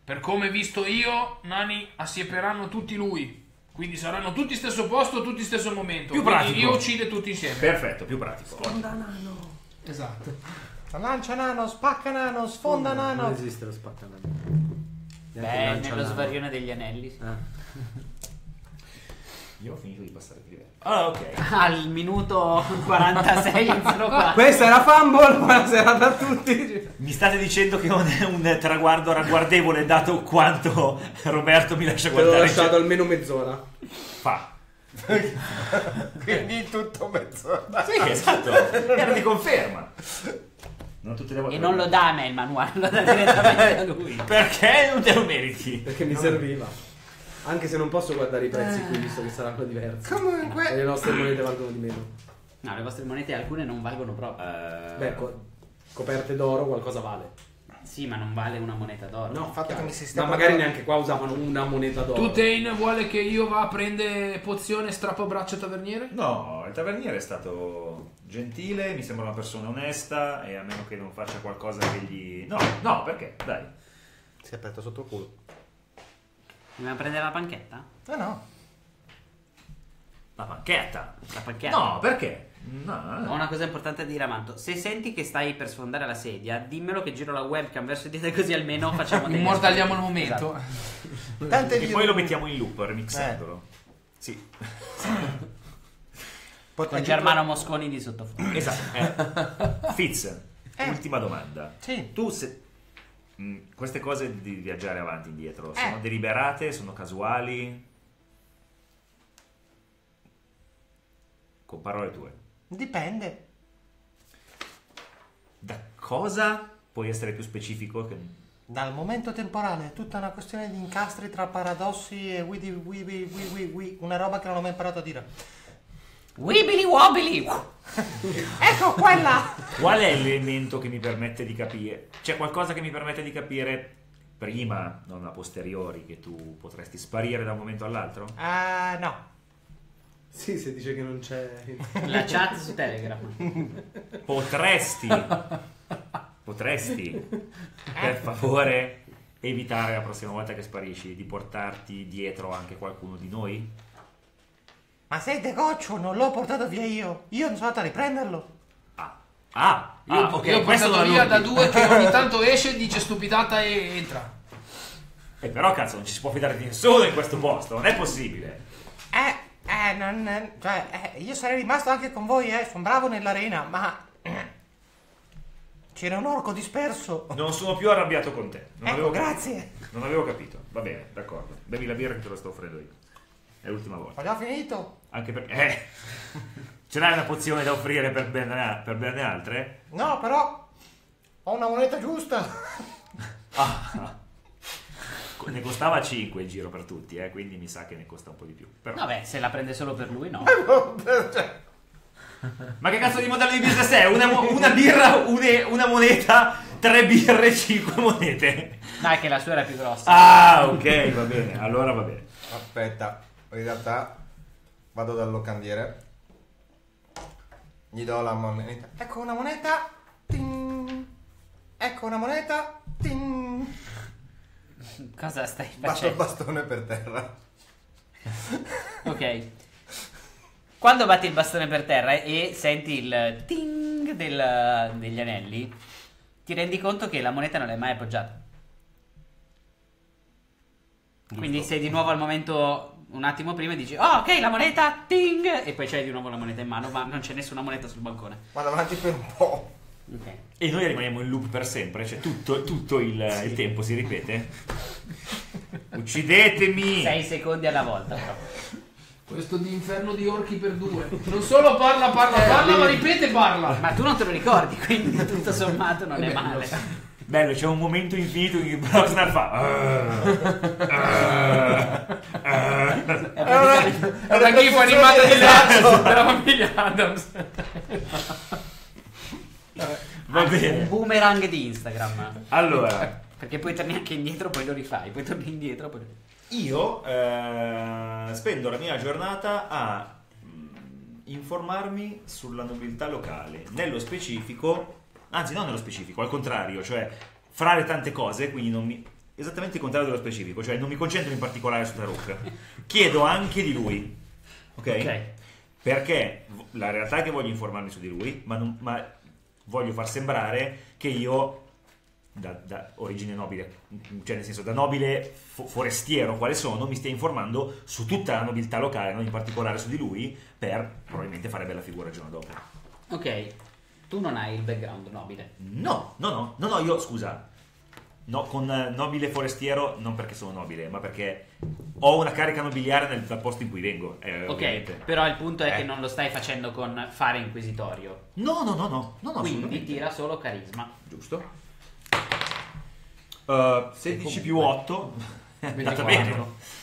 Per come visto io, nani assieperanno tutti lui. Quindi saranno tutti stesso posto, tutti stesso momento. Più Quindi pratico. io uccide tutti insieme. Perfetto, più pratico. Esatto. Lancia nano, spacca nano, sfonda Non nano. esiste lo spaccanano. Beh, nello svarione degli anelli. sì. Io ho finito di passare il livello. Ah, ok. Al minuto quarantasei e zero quattro. Questa era Fumble, buonasera a tutti. Mi state dicendo che non è un traguardo ragguardevole dato quanto Roberto mi lascia Te l'ho guardare. lasciato almeno mezz'ora. Fa. Quindi tutto mezz'ora. Sì, esatto. Era di conferma. Non tutte le volte. E non lo dà a me il manuale, lo dà direttamente a lui. Perché non te lo meriti? Perché mi serviva. Anche se non posso guardare i prezzi qui, visto che saranno diversi. E Comunque, le nostre monete valgono di meno. No, le vostre monete alcune non valgono proprio. Eh, Beh, co- coperte d'oro qualcosa vale. Sì, ma non vale una moneta d'oro. No, il fatto che mi si stia ma magari guardando- neanche qua usavano una moneta d'oro. Tu Tain vuole che io va a prendere pozione strappabraccio taverniere? No, il taverniere è stato gentile, mi sembra una persona onesta e a meno che non faccia qualcosa che gli... No, no, perché? Dai. Si è aperto sotto il culo. Dobbiamo prendere la panchetta? no, no. La panchetta. La panchetta? No, perché? Ho No. una cosa importante da dire a Manto. Se senti che stai per sfondare la sedia, dimmelo che giro la webcam verso di te, così almeno facciamo delle... Immortaliamo il momento. Tanto E io- poi lo mettiamo in loop remixandolo. Sì. Con Germano Mosconi di sottofondo. Esatto. Eh. Fitz, ultima domanda. Sì. Tu se... Mm, queste cose di viaggiare avanti e indietro Eh. sono deliberate, sono casuali? Con parole tue. Dipende. Da cosa puoi essere più specifico? Che... Dal momento temporale è tutta una questione di incastri tra paradossi e widi widi widi widi widi, una roba che non ho mai imparato a dire. Wibbly wobbly! Ecco quella! Qual è l'elemento che mi permette di capire? C'è qualcosa che mi permette di capire prima, non a posteriori, che tu potresti sparire da un momento all'altro? Ah, no. Sì, se dice che non c'è. La chat su Telegram. Potresti, potresti, per favore, evitare la prossima volta che sparisci di portarti dietro anche qualcuno di noi? Ma sei de goccio, non l'ho portato via io. Io sono andato a riprenderlo. Ah, ah, Io, ah ok, io ho questo portato non via lo da dico. due che ogni tanto esce, dice stupidata e entra. Eh, però cazzo, non ci si può fidare di nessuno in questo posto, non è possibile. Eh, eh, non... eh, Cioè, eh, io sarei rimasto anche con voi, eh. Sono bravo nell'arena, ma... eh, c'era un orco disperso. Non sono più arrabbiato con te. Non Ecco, avevo capito. grazie. Non avevo capito. Va bene, d'accordo. Bevi la birra che te la sto offrendo io. È l'ultima volta. Ho già finito. Anche perché... Eh, ce l'hai una pozione da offrire per berne, per berne altre? No, però... Ho una moneta giusta. Ah, ne costava cinque il giro per tutti, eh, quindi mi sa che ne costa un po' di più. Però... Vabbè, se la prende solo per lui, no. Ma che cazzo di modello di business è? Una, mo- una birra, une- una moneta, tre birre, cinque monete. Dai, che la sua era più grossa. Ah, ok, va bene. Allora va bene. Aspetta, in realtà vado dal locandiere. Gli do la moneta. Ecco una moneta. Ting. Ecco una moneta. Ting. Cosa stai Basso il facendo? bastone per terra. Ok. Quando batti il bastone per terra e senti il ting del- degli anelli, ti rendi conto che la moneta non è mai appoggiata. Quindi sei di nuovo al momento un attimo prima e dici oh, ok, la moneta, ting, e poi c'hai di nuovo la moneta in mano, ma non c'è nessuna moneta sul bancone. Vado avanti per un po'. Ok. E noi rimaniamo in loop per sempre, cioè tutto, tutto il, il tempo si ripete. Uccidetemi! sei secondi alla volta, però. Questo di inferno di orchi per due. Non solo parla, parla, parla, ma ripete parla. Ma tu non te lo ricordi, quindi tutto sommato non è male. Bello, c'è un momento infinito in cui Broxnar fa. È una gif animata di Lars della famiglia Adams. Va Un bene. boomerang di Instagram. Allora, Perché poi torni anche indietro, poi lo rifai, poi torni indietro, poi... io eh, spendo la mia giornata a mm, informarmi sulla nobiltà locale, nello specifico, anzi non nello specifico, al contrario, cioè fra le tante cose, quindi non mi esattamente il contrario dello specifico, cioè non mi concentro in particolare su Taruk, chiedo anche di lui, ok? Ok. Perché la realtà è che voglio informarmi su di lui, ma, non, ma voglio far sembrare che io, da, da origine nobile, cioè nel senso da nobile fo- forestiero quale sono, mi stia informando su tutta la nobiltà locale, non in particolare su di lui, per probabilmente fare bella figura il giorno dopo. Ok, tu non hai il background nobile. No, no, no, no, no, io scusa, no, con eh, nobile forestiero non perché sono nobile, ma perché ho una carica nobiliare nel, dal posto in cui vengo. Eh, Ok, ovviamente. però il punto è Eh. che non lo stai facendo con fare inquisitorio. No, no, no, no, no, no, Quindi assolutamente. tira solo carisma. Giusto. Uh, sedici più otto è andata bene.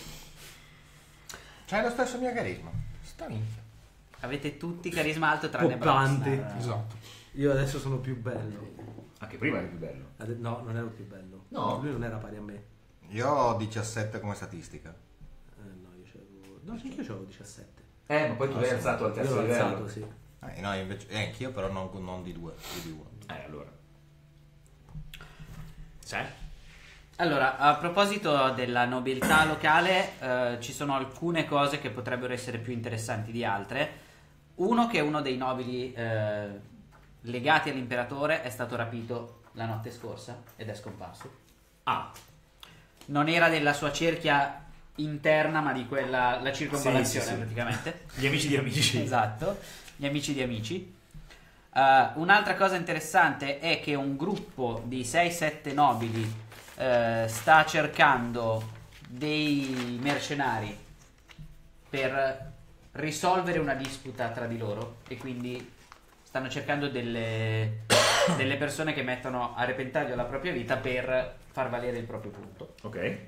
C'hai lo stesso mio carisma. Sta minchia. Avete tutti carisma alto tranne Poppante. Braxnar. Esatto. Io adesso sono più bello. Anche prima eri più bello. Ade- No, non ero più bello. No? Lui non era pari a me. Io ho diciassette come statistica. Eh, no, io c'avevo... No, sì, io c'avevo diciassette. Eh, ma poi tu l'hai alzato al Io terzo l'ho livello. alzato, sì. Eh, no, invece, eh, anch'io però non, non di due, più di uno. Eh, allora. Sì. Allora, a proposito della nobiltà locale, eh, ci sono alcune cose che potrebbero essere più interessanti di altre. Uno che uno dei nobili eh, legati all'imperatore è stato rapito la notte scorsa ed è scomparso. Ah, Non era della sua cerchia interna, ma di quella, la circonvallazione Sì, sì, sì. praticamente. gli amici di amici. Esatto, gli amici di amici. Uh, un'altra cosa interessante è che un gruppo di sei sette nobili uh, sta cercando dei mercenari per risolvere una disputa tra di loro e quindi stanno cercando delle, delle persone che mettono a repentaglio la propria vita per far valere il proprio punto. Ok.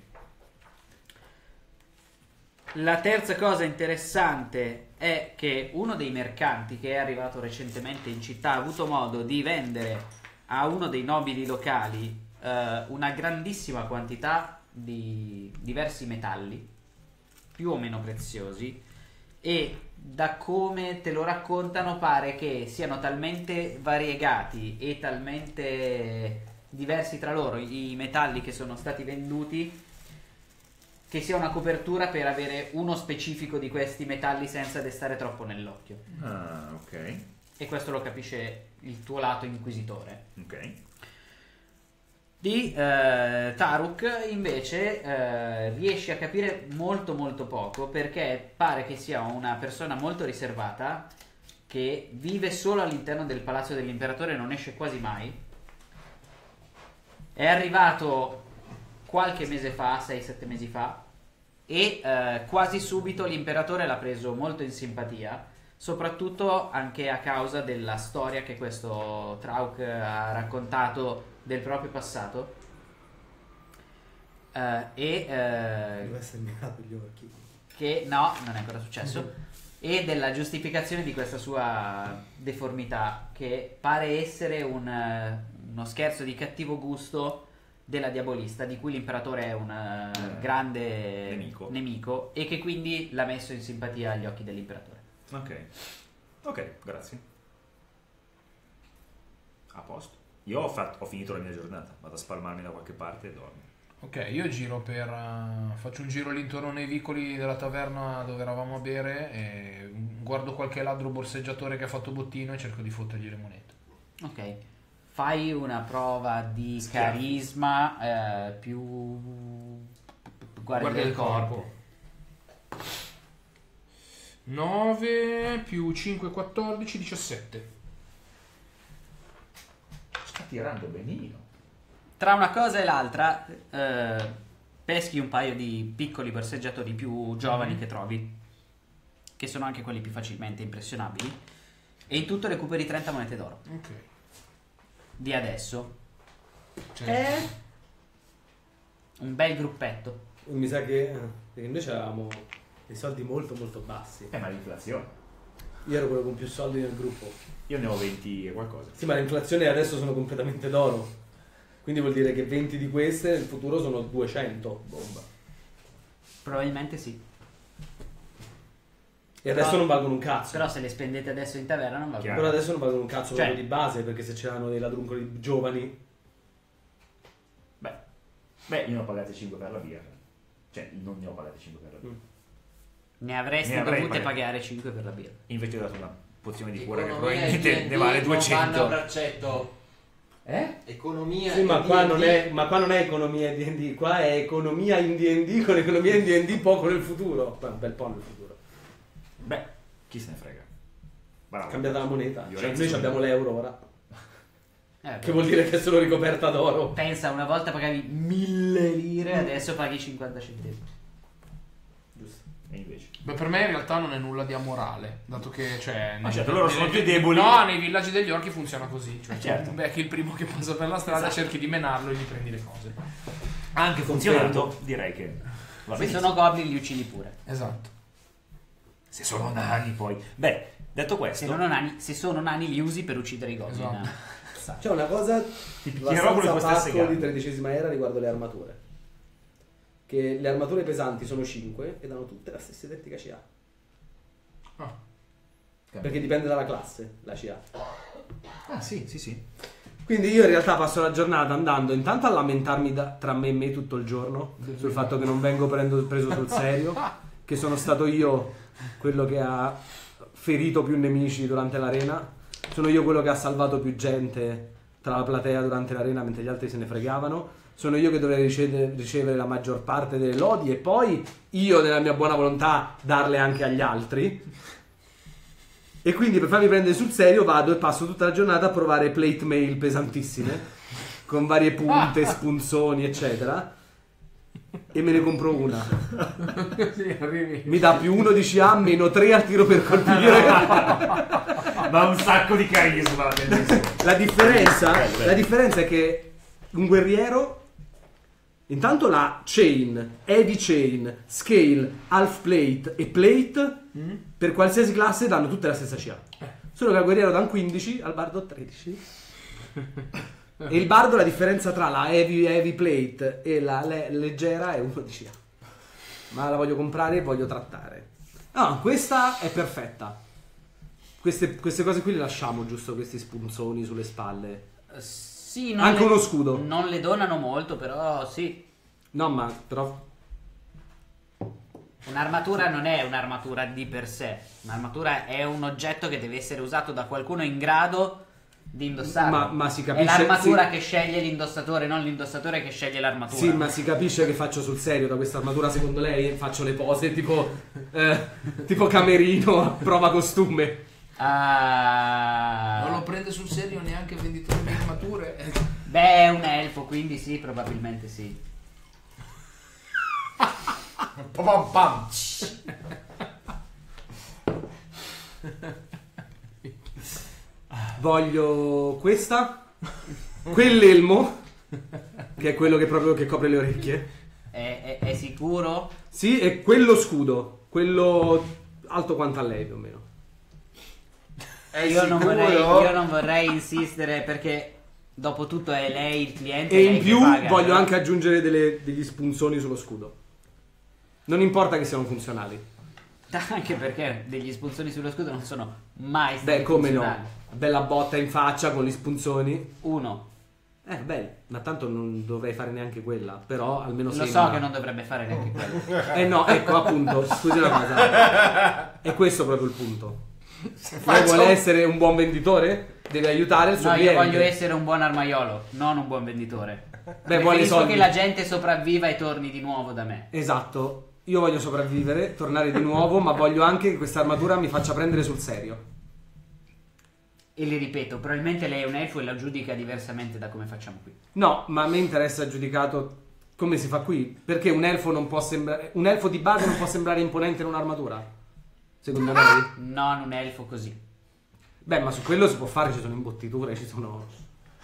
La terza cosa interessante è che uno dei mercanti che è arrivato recentemente in città ha avuto modo di vendere a uno dei nobili locali eh, una grandissima quantità di diversi metalli, più o meno preziosi, e da come te lo raccontano pare che siano talmente variegati e talmente diversi tra loro i metalli che sono stati venduti che sia una copertura per avere uno specifico di questi metalli senza destare troppo nell'occhio. Ah, ok. E questo lo capisce il tuo lato inquisitore. Ok. Di eh, Taruk invece eh, riesci a capire molto molto poco, perché pare che sia una persona molto riservata che vive solo all'interno del palazzo dell'imperatore e non esce quasi mai. È arrivato qualche mese fa, sei sette mesi fa, e eh, quasi subito l'imperatore l'ha preso molto in simpatia, soprattutto anche a causa della storia che questo Trauk ha raccontato del proprio passato. Eh, e eh, Deve essere negato gli occhi. che no, non è ancora successo, e della giustificazione di questa sua deformità, che pare essere un, eh, uno scherzo di cattivo gusto della diabolista, di cui l'imperatore è un eh, Eh, grande nemico. nemico e che quindi l'ha messo in simpatia agli occhi dell'imperatore. Ok. Ok, grazie. A posto. Io ho, fatto, ho finito la mia giornata, vado a spalmarmi da qualche parte e dormo. Ok, io giro per... uh, faccio un giro all'intorno nei vicoli della taverna dove eravamo a bere e guardo qualche ladro borseggiatore che ha fatto bottino e cerco di fottergli le monete. Ok, fai una prova di Schiaffo. carisma eh, più guardia del corpo. nove più cinque, quattordici, diciassette. Sta tirando benino. Tra una cosa e l'altra eh, peschi un paio di piccoli borseggiatori più giovani Mhm. che trovi, che sono anche quelli più facilmente impressionabili, e in tutto recuperi trenta monete d'oro Ok. di adesso. Cioè, Un bel gruppetto. Mi sa che, perché noi avevamo dei soldi molto molto bassi. Eh, ma l'inflazione. Io ero quello con più soldi nel gruppo. Io ne ho venti e qualcosa. Sì, ma l'inflazione adesso sono completamente d'oro. Quindi vuol dire che venti di queste nel futuro sono duecento. Bomba. Probabilmente sì. E adesso Però- non valgono un cazzo. Però se le spendete adesso in taverna non va bene. Però adesso non valgono un cazzo Cioè- proprio di base, perché se c'erano dei ladruncoli giovani. Beh, Beh, io ne ho pagate cinque per la birra. Cioè, non ne ho pagate cinque per la birra. Ne avresti Ne avrei dovute pagate. pagare cinque per la birra. Invece ho dato una pozione di cura che Economia e probabilmente D and D ne vale non vanno a duecento. braccetto. Eh? Economia Sì, e ma qua, D and D. non è, ma qua non è economia in D and D, qua è economia in D and D con economia in D and D poco nel futuro. Beh, un bel po' nel futuro. Beh, chi se ne frega. Bravo. Cambiata la moneta. Io Cioè, Renzo noi sono- abbiamo l'euro ora. Eh, Che vuol dire che è solo ricoperta d'oro. Pensa, una volta pagavi mille lire, adesso paghi cinquanta centesimi. Giusto. E invece. Beh, per me in realtà non è nulla di amorale, dato che cioè, Ma certo, loro sono più deboli. No, nei villaggi degli orchi funziona così, cioè Eh, certo. beh, che il primo che passa per la strada Esatto. cerchi di menarlo e gli prendi le cose. Ha anche funzionato, direi che va Se benissimo. sono goblin li uccidi pure. Esatto. Se sono nani poi. Beh, detto Se, questo, non nani, se sono nani li usi per uccidere i goblin. Esatto. C'è una cosa ti picchierò con le tue abbastanza stesse pacco di gambe. tredicesima era riguardo le armature. Che le armature pesanti sono cinque e danno tutte la stessa identica C A. Ah. Perché dipende dalla classe la C A. Ah, sì, sì, sì. Quindi io in realtà passo la giornata andando intanto a lamentarmi da- tra me e me tutto il giorno sul fatto che non vengo prendo- preso sul serio, che sono stato io quello che ha ferito più nemici durante l'arena, sono io quello che ha salvato più gente tra la platea durante l'arena mentre gli altri se ne fregavano, sono io che dovrei ricevere, ricevere la maggior parte delle lodi e poi io nella mia buona volontà darle anche agli altri. E quindi per farmi prendere sul serio vado e passo tutta la giornata a provare plate mail pesantissime con varie punte, spunzoni eccetera e me ne compro una. Sì, arrivi. Mi dà più uno di C A, meno tre al tiro per colpire. Ma un sacco di carisma, bellissimo. La differenza, Bello, bello. la differenza è che un guerriero intanto la chain, heavy chain, scale, half plate e plate per qualsiasi classe danno tutte la stessa C A. Solo che al guerriero danno quindici, al bardo tredici. E il bardo la differenza tra la heavy, heavy plate e la le- leggera è uno di C A. Ma la voglio comprare e voglio trattare. No, questa è perfetta. Queste, queste cose qui le lasciamo, giusto? Questi spunzoni sulle spalle. Eh, Sì, non Anche le- uno scudo. Non le donano molto, però sì. No, ma però Un'armatura non è un'armatura di per sé. Un'armatura è un oggetto che deve essere usato da qualcuno in grado di indossarlo. Ma- ma si È capisce- l'armatura sì. che sceglie l'indossatore, non l'indossatore che sceglie l'armatura. sì, ma si capisce che faccio sul serio da questa armatura, secondo lei? Faccio le pose tipo eh, tipo Camerino a prova costume. Ah. Non lo prende sul serio neanche il venditore di armature. Beh, è un elfo, quindi sì, probabilmente sì. Pam pam. Voglio questa, quell'elmo che è quello che proprio che copre le orecchie. È, è- è sicuro? Sì, e quello scudo, quello alto quanto a lei più o meno. È Io non, sicuro? vorrei, io non vorrei insistere perché dopo tutto è lei il cliente. E è lei in che più paga, voglio no? anche aggiungere delle- degli spunzoni sullo scudo. Non importa che siano funzionali. Anche perché degli spunzoni sullo scudo non sono mai stati Beh, come funzionali. no? Bella botta in faccia con gli spunzoni. Uno. Eh, beh, ma tanto non dovrei fare neanche quella. Però almeno Lo sembra. so che non dovrebbe fare neanche quello. Eh no, ecco appunto. Scusi una cosa. È questo proprio il punto. Lei vuole essere un buon venditore? Deve aiutare il suo No, io cliente. voglio essere un buon armaiolo, non un buon venditore. Beh, vuole i Preferisco soldi. che la gente sopravviva e torni di nuovo da me. Esatto. Io voglio sopravvivere, tornare di nuovo, ma voglio anche che questa armatura mi faccia prendere sul serio. E le ripeto, probabilmente lei è un elfo e la giudica diversamente da come facciamo qui. No, ma a me interessa giudicato come si fa qui. Perché un elfo non può sembrare. Un elfo di base non può sembrare imponente in un'armatura? Secondo lei? Non un elfo così. Beh, ma su quello si può fare, ci sono imbottiture, ci sono.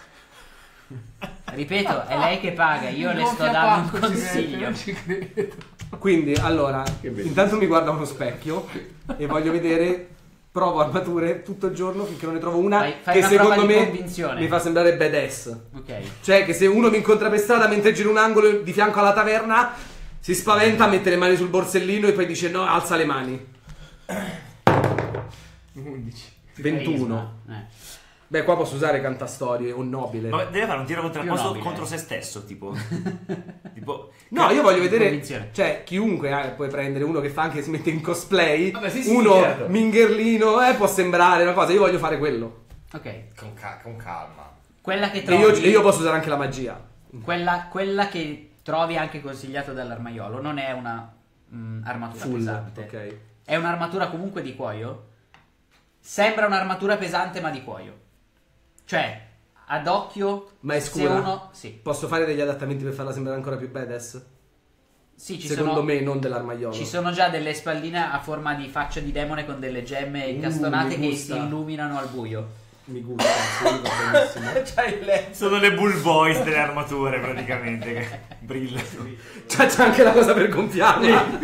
Ripeto, è lei che paga, io le sto Gonfia dando un Pacco, ci mette, consiglio. non ci credo. Quindi, allora, bello. intanto mi guardo a uno specchio e voglio vedere. Provo armature tutto il giorno finché non ne trovo una Fai- fai che una secondo prova di me convinzione. mi fa sembrare badass. Ok. Cioè, che se uno mi incontra per strada mentre giro un angolo di fianco alla taverna, si spaventa, mette le mani sul borsellino e poi dice no, alza le mani. undici. ventuno. Carisma, eh. Beh, qua posso usare cantastorie o nobile. Ma deve fare un tiro contro, Più posso- nobile. contro se stesso, tipo. tipo No, io voglio vedere, Convinzione. cioè, chiunque eh, puoi prendere uno che fa anche si mette in cosplay, Vabbè, sì, sì, uno certo. mingherlino, eh, può sembrare una cosa, io voglio fare quello. Ok. Con, ca- con calma. Quella che E trovi... io, e io posso usare anche la magia. Quella, quella che trovi anche consigliata dall'armaiolo non è una mm, armatura Full, pesante. ok. È un'armatura comunque di cuoio. Sembra un'armatura pesante ma di cuoio. Cioè, ad occhio... Ma è se scura? uno... Sì. Posso fare degli adattamenti per farla sembrare ancora più badass? Sì, ci Secondo sono... me, non dell'armaiolo. Ci sono già delle spalline a forma di faccia di demone con delle gemme incastonate Uh, mi che si gusta. illuminano al buio. Mi gusta, sì, va benissimo. C'hai il letto. sono le bull boys delle armature, praticamente, che brillano. C'è, c'è anche la cosa per gonfiarla.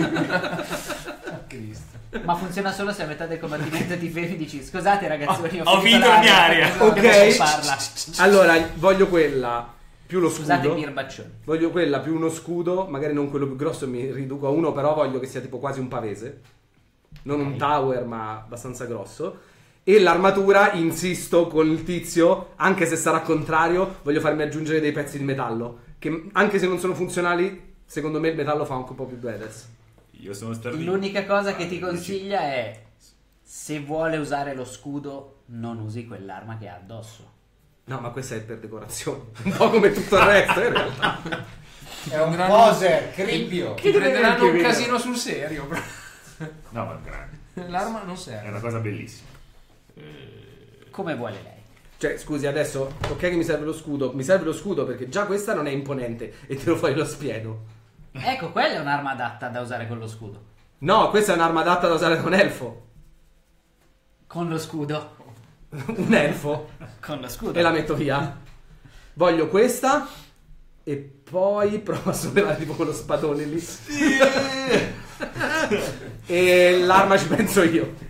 Cristo. Ma funziona solo se a metà del combattimento ti fermi e dici scusate ragazzoni, Ho vinto la mia aria. Ok. Parla. Allora, voglio quella più lo Scusate scudo. birbaccioni. Voglio quella più uno scudo, magari non quello più grosso, mi riduco a uno, però voglio che sia tipo quasi un pavese. Non un Ok. tower, ma abbastanza grosso. E l'armatura, insisto con il tizio, anche se sarà contrario, voglio farmi aggiungere dei pezzi di metallo. Che anche se non sono funzionali, secondo me il metallo fa anche un po' più badass. Io sono stardino. L'unica cosa che ti consiglia è se vuole usare lo scudo non usi quell'arma che ha addosso. No, ma questa è per decorazione. Un po' come tutto il resto, in realtà. È un poser, cribbio. Ti prenderanno anche un vero. casino sul serio. bro. No, ma è grande. L'arma non È serve. una cosa bellissima. Come vuole lei. Cioè, scusi, adesso, ok che mi serve lo scudo. Mi serve lo scudo perché già questa non è imponente e tiro fuori lo spiedo. Ecco, quella è un'arma adatta da usare con lo scudo. No, questa è un'arma adatta da usare con elfo. Con lo scudo. Un elfo. Con lo scudo. E la metto via. Voglio questa. E poi provo a superare tipo quello spadone lì. E l'arma ci penso io.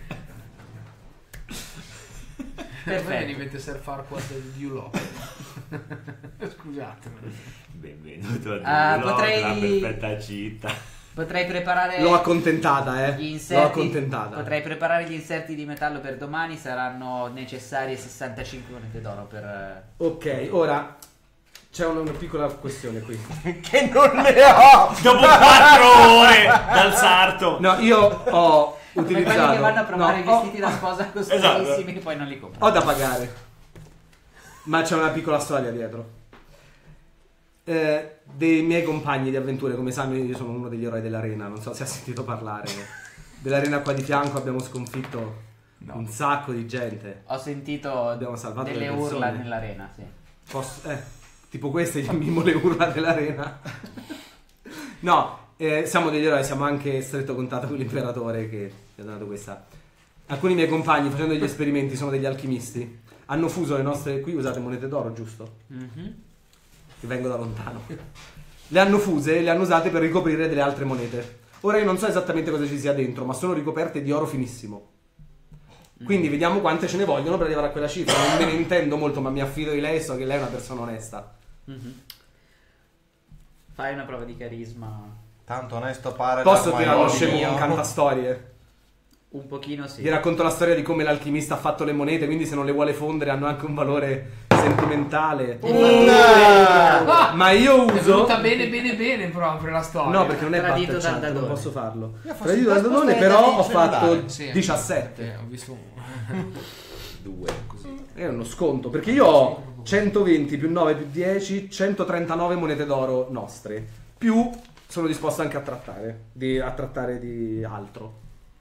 Poi mi Perfetto. mette Sir Farquaad di Ulop. Scusatemi. Benvenuto a Ah, Dulo, potrei- la perfetta città. Potrei preparare L'ho accontentata, gli eh. inserti. L'ho accontentata. Potrei preparare gli inserti di metallo per domani. Saranno necessarie sessantacinque monete d'oro per. eh, Ok, ora c'è una, una piccola questione qui. Che non ne ho. Dopo quattro ore dal sarto. No, io ho Come quelli utilizzato. che vanno a provare no, i vestiti ho, da sposa costosissimi Esatto. e poi non li comprano. ho da pagare. Ma c'è una piccola storia dietro. Eh, dei miei compagni di avventure, come sanno, io sono uno degli eroi dell'arena. Non so se ha sentito parlare dell'arena qua di fianco. Abbiamo sconfitto un sacco di gente. Ho sentito Abbiamo salvato delle delle persone. urla nell'arena, sì. Posso- eh, tipo queste gli mimo le urla dell'arena. No, eh, siamo degli eroi, siamo anche in stretto contatto con l'imperatore che ci ha donato questa. Alcuni miei compagni, facendo degli esperimenti, sono degli alchimisti. Hanno fuso le nostre. Qui usate monete d'oro, giusto? Mhm. Che vengo da lontano. Le hanno fuse e le hanno usate per ricoprire delle altre monete. Ora io non so esattamente cosa ci sia dentro, ma sono ricoperte di oro finissimo. Quindi vediamo quante ce ne vogliono per arrivare a quella cifra. Non me ne intendo molto, ma mi affido di lei e so che lei è una persona onesta. Mhm. Fai una prova di carisma. Tanto onesto pare. Posso l'ormai tirare lo ho scemo mio. con cantastorie? Un pochino sì. Gli racconto la storia di come l'alchimista ha fatto le monete, quindi se non le vuole fondere hanno anche un valore sentimentale. Ah! Ma io È uso... venuta bene bene bene proprio la storia. No, perché non è Tradito battle dal chant, non dadone. posso farlo. Io fossi Tradito dal disposto dadone, a però ho dargli il fatto cellulare. Sì, diciassette. Eh, ho visto un... Due. così. È uno sconto, perché io ho centoventi più nove più dieci, centotrentanove monete d'oro nostre. Più sono disposto anche a trattare, di, a trattare di altro.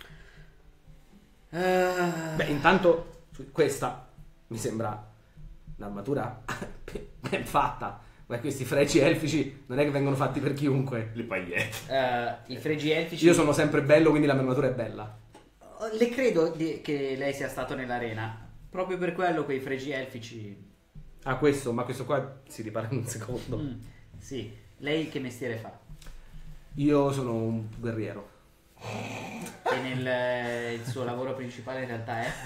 Ah, Beh, intanto su- questa mi sembra un'armatura ben fatta. Ma questi fregi elfici non è che vengono fatti per chiunque. Le pagliette. eh, I fregi elfici. Io sono sempre bello, quindi la mia armatura è bella. Le credo di- che lei sia stato nell'arena. Proprio per quello quei fregi elfici. Ah, questo, ma questo qua si ripara in un secondo. Mm, sì. Lei che mestiere fa? Io sono un guerriero. E nel il suo lavoro principale in realtà è?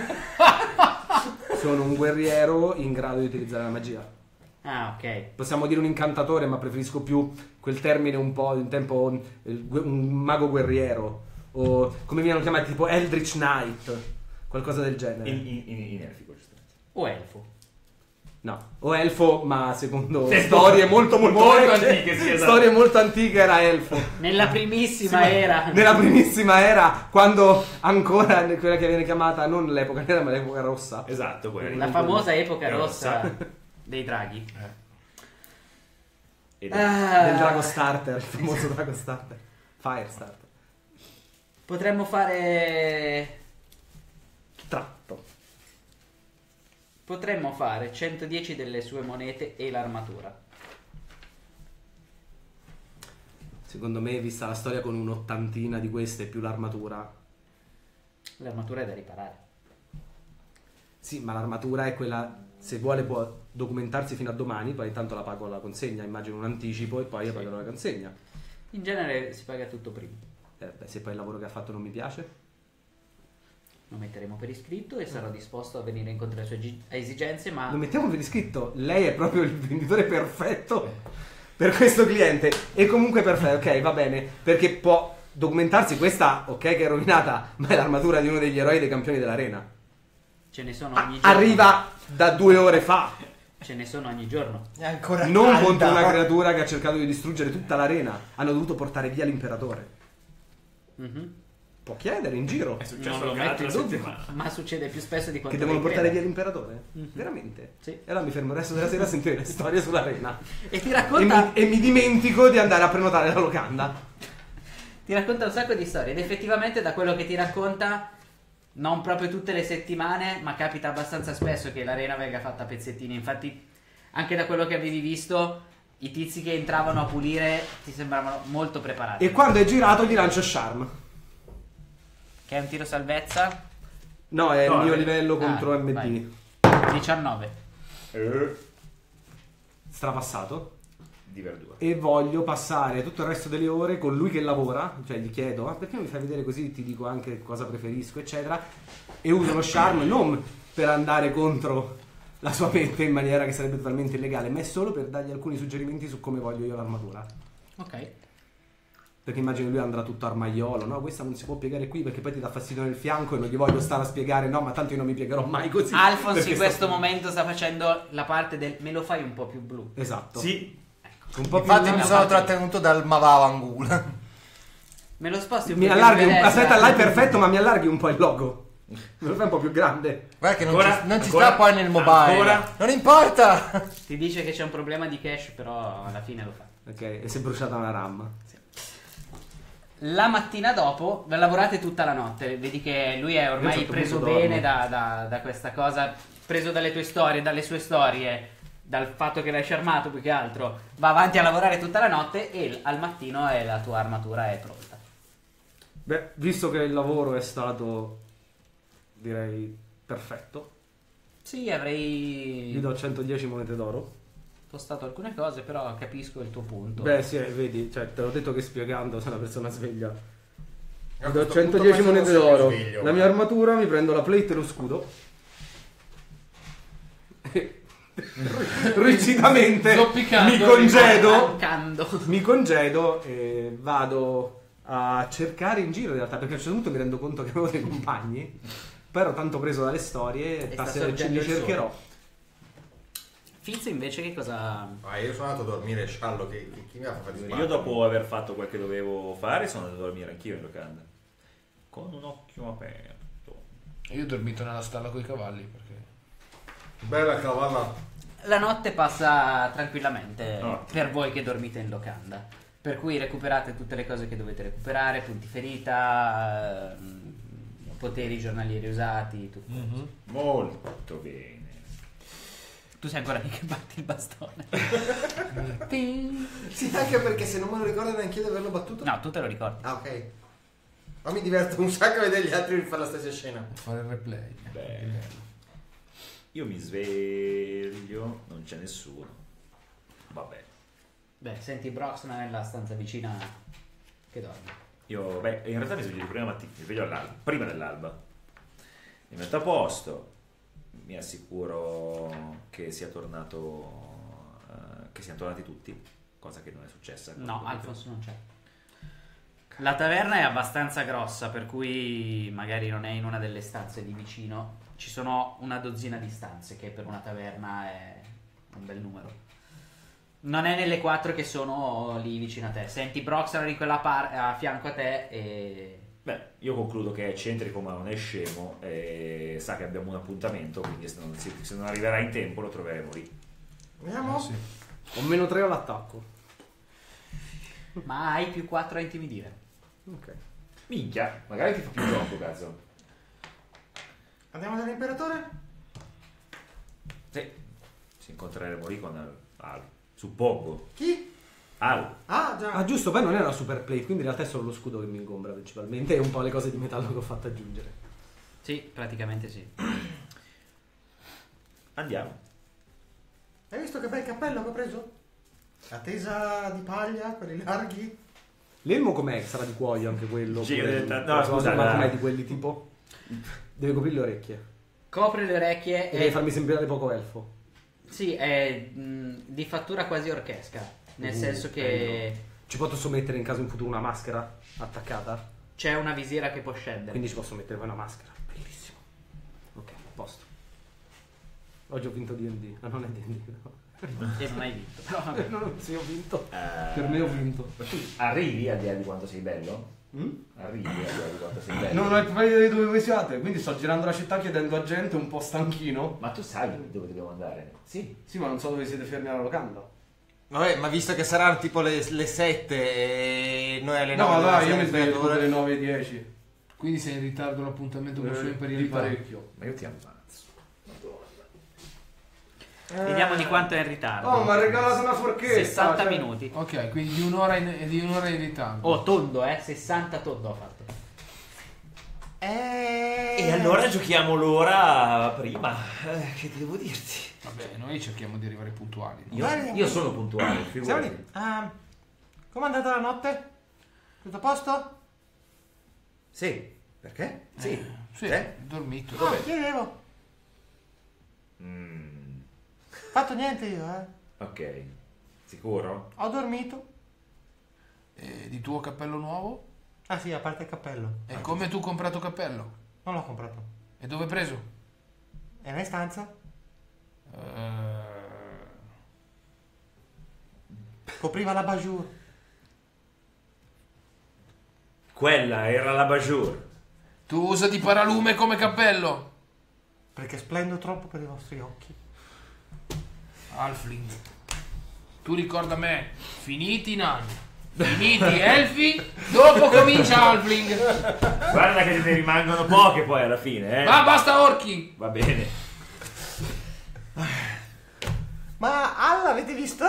Sono un guerriero in grado di utilizzare la magia. Ah, ok. Possiamo dire un incantatore, ma preferisco più quel termine un po' in tempo eh, gu- un mago guerriero. O come vengono chiamati, tipo Eldritch Knight. Qualcosa del genere. In, in, in, in elfico, giustamente. o elfo? No, o elfo, ma secondo Sì, storie molto molto, molto vecchie, antiche, sì, esatto. storie molto antiche era elfo. Nella primissima era. Nella primissima era, quando ancora quella che viene chiamata non l'epoca nera ma l'epoca rossa. Esatto, quella. La famosa epoca Rossa. rossa dei draghi. Ed- Ah, Del Drago Starter, il famoso Drago Starter. Fire Starter. Potremmo fare... Tratto. Potremmo fare centodieci delle sue monete e l'armatura. Secondo me, vista la storia con un'ottantina di queste più l'armatura. L'armatura è da riparare. Sì, ma l'armatura è quella, se vuole può documentarsi fino a domani, poi intanto la pago alla consegna, immagino un anticipo e poi io pagherò la consegna. In genere si paga tutto prima. Eh, beh, se poi il lavoro che ha fatto non mi piace. Lo metteremo per iscritto e sarò disposto a venire incontro alle sue egi- esigenze, ma... Lo mettiamo per iscritto, lei è proprio il venditore perfetto per questo cliente. E comunque perfetto, ok, va bene, perché può documentarsi questa, ok che è rovinata, ma è l'armatura di uno degli eroi dei campioni dell'arena. Ce ne sono Ah, ogni giorno. arriva da due ore fa. Ce ne sono ogni giorno. È ancora Non calda. contro una creatura che ha cercato di distruggere tutta l'arena. Hanno dovuto portare via l'imperatore. Mhm. Può chiedere in giro È Non successo lo anche metto in l'altra dubbio, settimana. ma succede più spesso di quanto che devono lei portare creda. via l'imperatore. Mhm. Veramente? Sì. E allora mi fermo il resto della sera a sentire le storie sull'arena. E ti E racconta, mi, e mi dimentico di andare a prenotare la locanda. ti racconta un sacco di storie. Ed effettivamente da quello che ti racconta, non proprio tutte le settimane, ma capita abbastanza spesso che l'arena venga fatta a pezzettini. Infatti, anche da quello che avevi visto, i tizi che entravano a pulire ti sembravano molto preparati. E quando è girato gli lancio Charm. Che è un tiro salvezza? No, è No, il mio eh. livello contro Ah, M D. vai. diciannove. Eh, Strapassato. di verdura. E voglio passare tutto il resto delle ore con lui che lavora. Cioè gli chiedo, ah, perché non mi fai vedere così ti dico anche cosa preferisco, eccetera. E uso lo Charm non per andare contro la sua mente in maniera che sarebbe totalmente illegale, ma è solo per dargli alcuni suggerimenti su come voglio io l'armatura. Ok. Perché immagino lui andrà tutto armaiolo, no? Questa non si può piegare qui perché poi ti dà fastidio nel fianco e non gli voglio stare a spiegare, no, ma tanto io non mi piegherò mai così. Alphonse perché in sto- questo momento sta facendo la parte del me lo fai un po' più blu. Esatto. Sì, Un po' Infatti più... mi sono trattenuto dal Mavavangul. Me lo sposti un Mi po' più allarghi, un... a destra. aspetta, là è perfetto, ma mi allarghi un po' il logo. Me lo fai un po' più grande. Guarda che non, Ancora? ci, non ci Ancora? sta poi nel mobile. Ancora? Non importa. Ti dice che c'è un problema di cache, però alla fine lo fa. Ok, e si è bruciata una RAM. La mattina dopo lavorate tutta la notte, vedi che lui è Io a un ormai certo preso punto bene dormo. da, da- da questa cosa, preso dalle tue storie, dalle sue storie, dal fatto che l'hai sciarmato più che altro, va avanti a lavorare tutta la notte e al mattino è- la tua armatura è pronta. Beh, visto che il lavoro è stato, direi, perfetto, Sì, gli avrei do centodieci monete d'oro. postato alcune cose, però capisco il tuo punto. Beh, sì, eh, vedi, cioè, te l'ho detto che spiegando sei una persona sveglia. A Gli do questo centodieci punto monete penso non d'oro. sia più sveglio, La mia armatura, mi prendo la plate e lo scudo. Rigidamente Zoppicando, mi congedo. Mancando. Mi congedo e vado a cercare in giro in realtà, perché a un certo punto mi rendo conto che avevo dei compagni, poi ero tanto preso dalle storie E e sta stasera ce sorgendo li il cercherò. Fizzo invece che cosa... Ah, io sono andato a dormire sciallo che, che chi mi ha fatto io dopo aver fatto quel che dovevo fare sono andato a dormire anch'io in locanda. Con un occhio aperto. Io ho dormito nella stalla con i cavalli perché Bella cavalla. La notte passa tranquillamente Ottimo. per voi che dormite in locanda. Per cui recuperate tutte le cose che dovete recuperare, punti ferita, ehm, poteri giornalieri usati, tutto. Molto bene. Tu sai ancora di che batti il bastone. Sì, anche perché se non me lo ricordo neanche io di averlo battuto. No, tu te lo ricordi. Ah, ok. Ma mi diverto un sacco a vedere gli altri fare la stessa scena. fare il replay. Beh. Io mi sveglio, non c'è nessuno. Vabbè. Beh, senti Broxna nella stanza vicina che dorme. Io, beh, in realtà mi sveglio di prima mattina, mi sveglio all'alba, prima dell'alba. Mi metto a posto, mi assicuro che sia tornato, eh, che siano tornati tutti, cosa che non è successa. No, quando- Alphonse non c'è. La taverna è abbastanza grossa, per cui magari non è in una delle stanze di vicino. Ci sono una dozzina di stanze, che per una taverna è un bel numero. Non è nelle quattro che sono lì vicino a te. Senti Broxar di quella parte a fianco a te e... Beh, io concludo che è eccentrico ma non è scemo e sa che abbiamo un appuntamento, quindi se non, se non arriverà in tempo lo troveremo lì. Vediamo. Eh, sì. Ho meno tre all'attacco. Ma hai più quattro a intimidire. Ok. Minchia, magari ti fa più troppo, cazzo. Andiamo dall'imperatore? Sì, ci incontreremo lì con Al. Suppongo. Chi? Al. Ah, già. Ah giusto, poi non è una super plate, quindi in realtà è solo lo scudo che mi ingombra principalmente e un po' le cose di metallo che ho fatto aggiungere. Sì, praticamente sì. Andiamo. Hai visto che bel cappello che ho preso? La tesa di paglia, quelli larghi. L'elmo com'è? Sarà di cuoio anche quello? Sì, Oppure- ho detto- no, qualcosa, scusa, ma la- com'è di quelli tipo? Deve coprire le orecchie. Copre le orecchie E deve e... farmi sembrare poco elfo. Sì, è mh, di fattura quasi orchesca. Nel Uh, senso che Ci posso mettere in caso in futuro una maschera attaccata? c'è una visiera che può scendere. Quindi ci posso mettere poi una maschera. Bellissimo. Ok, a posto. Oggi ho vinto D and D. No, non è D and D. No. E non hai vinto. Però vabbè. No, no, sì, ho vinto. Eh, Per me ho vinto. Ma tu arrivi al di là di quanto sei bello? Mm? Arrivi al di là di quanto sei bello? Non ho il paio di dove voi siate, quindi sto girando la città chiedendo a gente un po' stanchino. Ma tu sai dove dobbiamo andare? Sì. Sì, ma non so dove siete fermi alla locanda. Vabbè, ma visto che saranno tipo le, le sette e noi alle nove... No, dobbiamo dai, io mi essere sveglio in tipo alle nove e dieci. Quindi sei in ritardo all'appuntamento con il suo Di imperialità. parecchio. Ma io ti ammazzo. Vediamo di quanto è in ritardo. Oh, mi ha regalato una forchetta. sessanta cioè- minuti. Ok, quindi di un'ora in, di un'ora in ritardo. Oh, tondo, eh? sessanta tondo ho fatto. Eh... E allora giochiamo l'ora prima. Eh, che devo dirti? Vabbè, noi cerchiamo di arrivare puntuali. no? Io, io sono puntuale, Siamo figurati. lì. Ah, com'è andata la notte? Tutto a posto? Sì. Perché? Sì. Sì, Eh? dormito. Ah, chiedevo. Mm, Fatto niente io, eh. ok. Sicuro? Ho dormito. E di tuo cappello nuovo? Ah sì, a parte il cappello. E come tu hai comprato cappello? Non l'ho comprato. E dove hai preso? Era in stanza? Eh, Copriva la bajour. Quella era la Bajur. tu usa di paralume come cappello? Perché splendo troppo per i vostri occhi. Halfling. Tu ricorda me, finiti i nani, finiti elfi, dopo comincia Halfling. Guarda che ne rimangono poche poi alla fine, eh. Ma basta orchi. Va bene. Ma Al l'avete visto?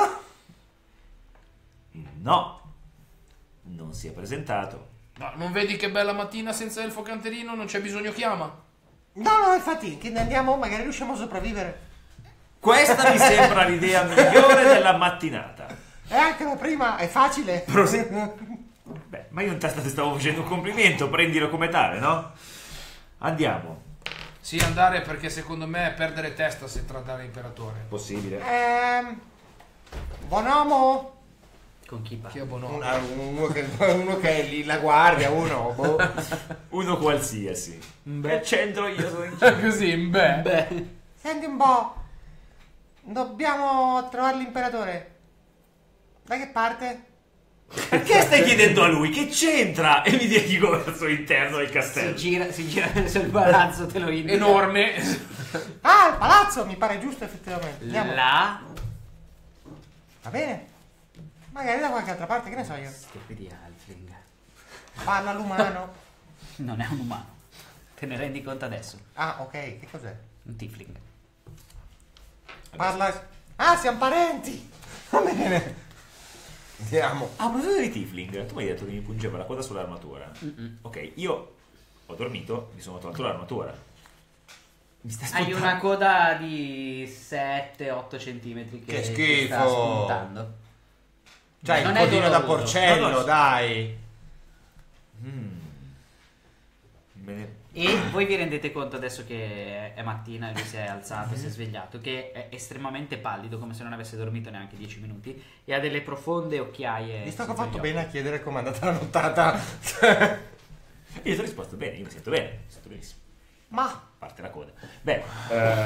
No. Non si è presentato. No, non vedi che bella mattina senza elfo canterino? Non c'è bisogno chiama. No, no, infatti, che ne andiamo, magari riusciamo a sopravvivere. Questa mi sembra l'idea migliore della mattinata. E anche la prima è facile. Prose- Beh, ma io in testa ti stavo facendo un complimento, prendilo come tale, no? Andiamo. Sì, andare perché secondo me è perdere testa se trattare l'imperatore. Possibile. Ehm, buon uomo. Con chi Chi parla? è buono? Una- uno, che, uno che è lì la guardia, uno... boh. Uno qualsiasi. Che c'entro io? Sono in- Così, beh. Beh, Senti un po'. Dobbiamo trovare l'imperatore. Da che parte? Perché stai chiedendo a lui? Che c'entra? E mi dico verso l'interno del si castello. gira, si gira verso il palazzo, te lo indico. Enorme. Ah, il palazzo, mi pare giusto effettivamente. Andiamo. Là. Va bene. Magari da qualche altra parte, che ne so io. Stupidi Halfling. Parla l'umano. Non è un umano. Te ne rendi conto adesso? Ah, ok, che cos'è? Un tiefling. Parla... Ah, siamo parenti! Va bene. Andiamo. A proposito di Tifling, tu mi hai detto che mi pungeva la coda sull'armatura. Mm-mm. Ok, io ho dormito, mi sono tolto l'armatura. Mi sta Hai spuntando. una coda di sette otto centimetri che, Che ti schifo. sta spuntando. Cioè, il Non è codino da doloroso. porcello, No, no. dai. Mm. Bene. E voi vi rendete conto adesso che è mattina e lui si è alzato, si è svegliato, che è estremamente pallido, come se non avesse dormito neanche dieci minuti, e ha delle profonde occhiaie. Visto che ho sotto fatto gli bene occhi. a chiedere com'è andata la nottata. Io ti ho risposto bene, io mi sento bene, mi sento benissimo. Ma Parte la coda. Beh, eh,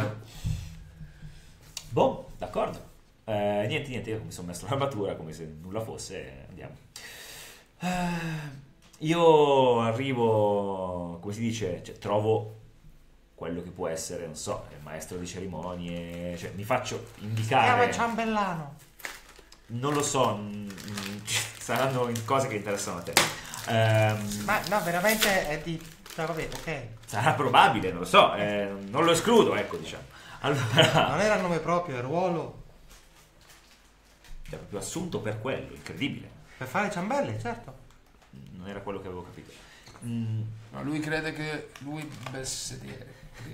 boh, d'accordo. Eh, niente, niente, io mi sono messo l'armatura come se nulla fosse, andiamo. Eh, io arrivo, come si dice, cioè, trovo quello che può essere, non so, il maestro di cerimonie, cioè mi faccio chiama indicare, ciambellano. non lo so, mm, mm, saranno cose che interessano a te. Ehm, Ma no, veramente è di... Cioè, vabbè, ok. sarà probabile, non lo so, eh, non lo escludo, ecco, diciamo. Allora, Non era il nome proprio, è il ruolo. cioè, proprio assunto per quello, incredibile. Per fare ciambelle, certo. Non era quello che avevo capito. Mm, No, lui crede che lui debesse sedere.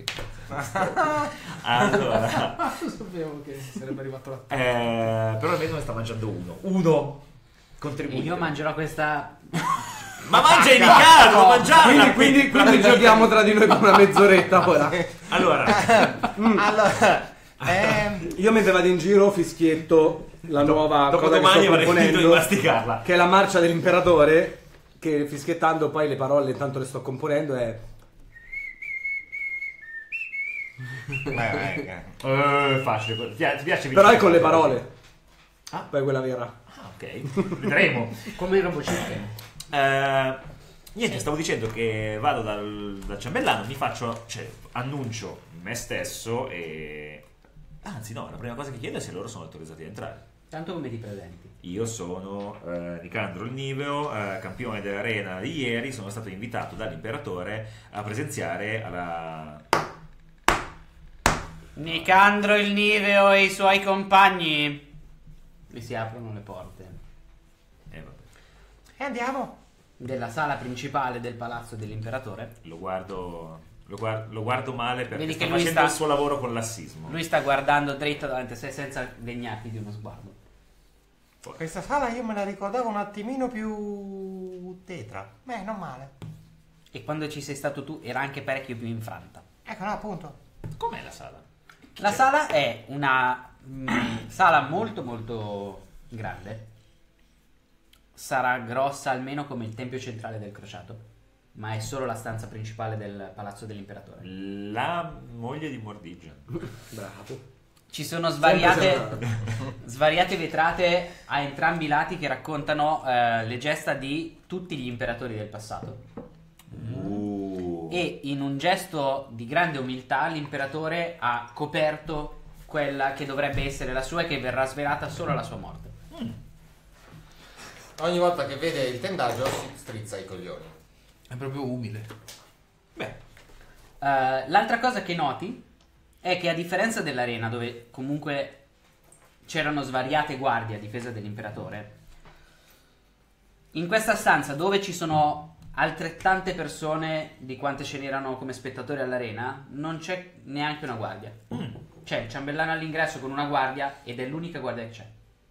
allora, Lo sapevo che sarebbe arrivato la... eh, però almeno ne sta mangiando uno. Uno E contribuito. io mangerò questa. Ma mangia in caso, no, mangiarla. Quindi, quindi, quindi giochiamo tra di noi per una mezz'oretta ora. Allora, Allora, ehm, Io mentre vado in giro fischietto la nuova dopo cosa che domani sto avrei finito di componendo, masticarla. che è la marcia dell'imperatore, che fischiettando poi le parole intanto le sto componendo è... beh, eh, Eh, facile. Ti, ti piace Però è vincere? con le parole. Ah. Poi quella vera. Ah, ok. Vedremo. Come il robot chicken. Eh, niente, stavo dicendo che vado dal, dal ciambellano, mi faccio, cioè, annuncio me stesso e... Anzi no, la prima cosa che chiedo è se loro sono autorizzati ad entrare. Tanto come ti presenti? Io sono eh, Nicandro il Niveo, eh, campione dell'arena di ieri, sono stato invitato dall'imperatore a presenziare alla... Nicandro il Niveo e i suoi compagni. Vi si aprono le porte Eh, vabbè. e andiamo. della sala principale del palazzo dell'imperatore. Lo guardo, lo, guard- lo guardo male perché Vedi sta che lui facendo sta- il suo lavoro con lassismo. Lui sta guardando dritto davanti a sé senza degnarti di uno sguardo. Questa sala io me la ricordavo un attimino più tetra. Beh, non male. E quando ci sei stato tu era anche parecchio più infranta. Ecco, no, appunto. Com'è la sala? La sala è una mm, sala molto molto grande. Sarà grossa almeno come il tempio centrale del Crociato, ma è solo la stanza principale del palazzo dell'imperatore. La moglie di Mordigian. Bravo. Ci sono svariate, Sempre svariate vetrate a entrambi i lati che raccontano eh, le gesta di tutti gli imperatori del passato. Uh. E in un gesto di grande umiltà l'imperatore ha coperto quella che dovrebbe essere la sua e che verrà svelata solo alla sua morte. Ogni volta che vede il tendaggio si strizza i coglioni. È proprio umile. Beh, Eh, l'altra cosa che noti è che a differenza dell'arena, dove comunque c'erano svariate guardie a difesa dell'imperatore, in questa stanza dove ci sono altrettante persone di quante ce n'erano come spettatori all'arena, non c'è neanche una guardia. C'è il ciambellano all'ingresso con una guardia ed è l'unica guardia che c'è.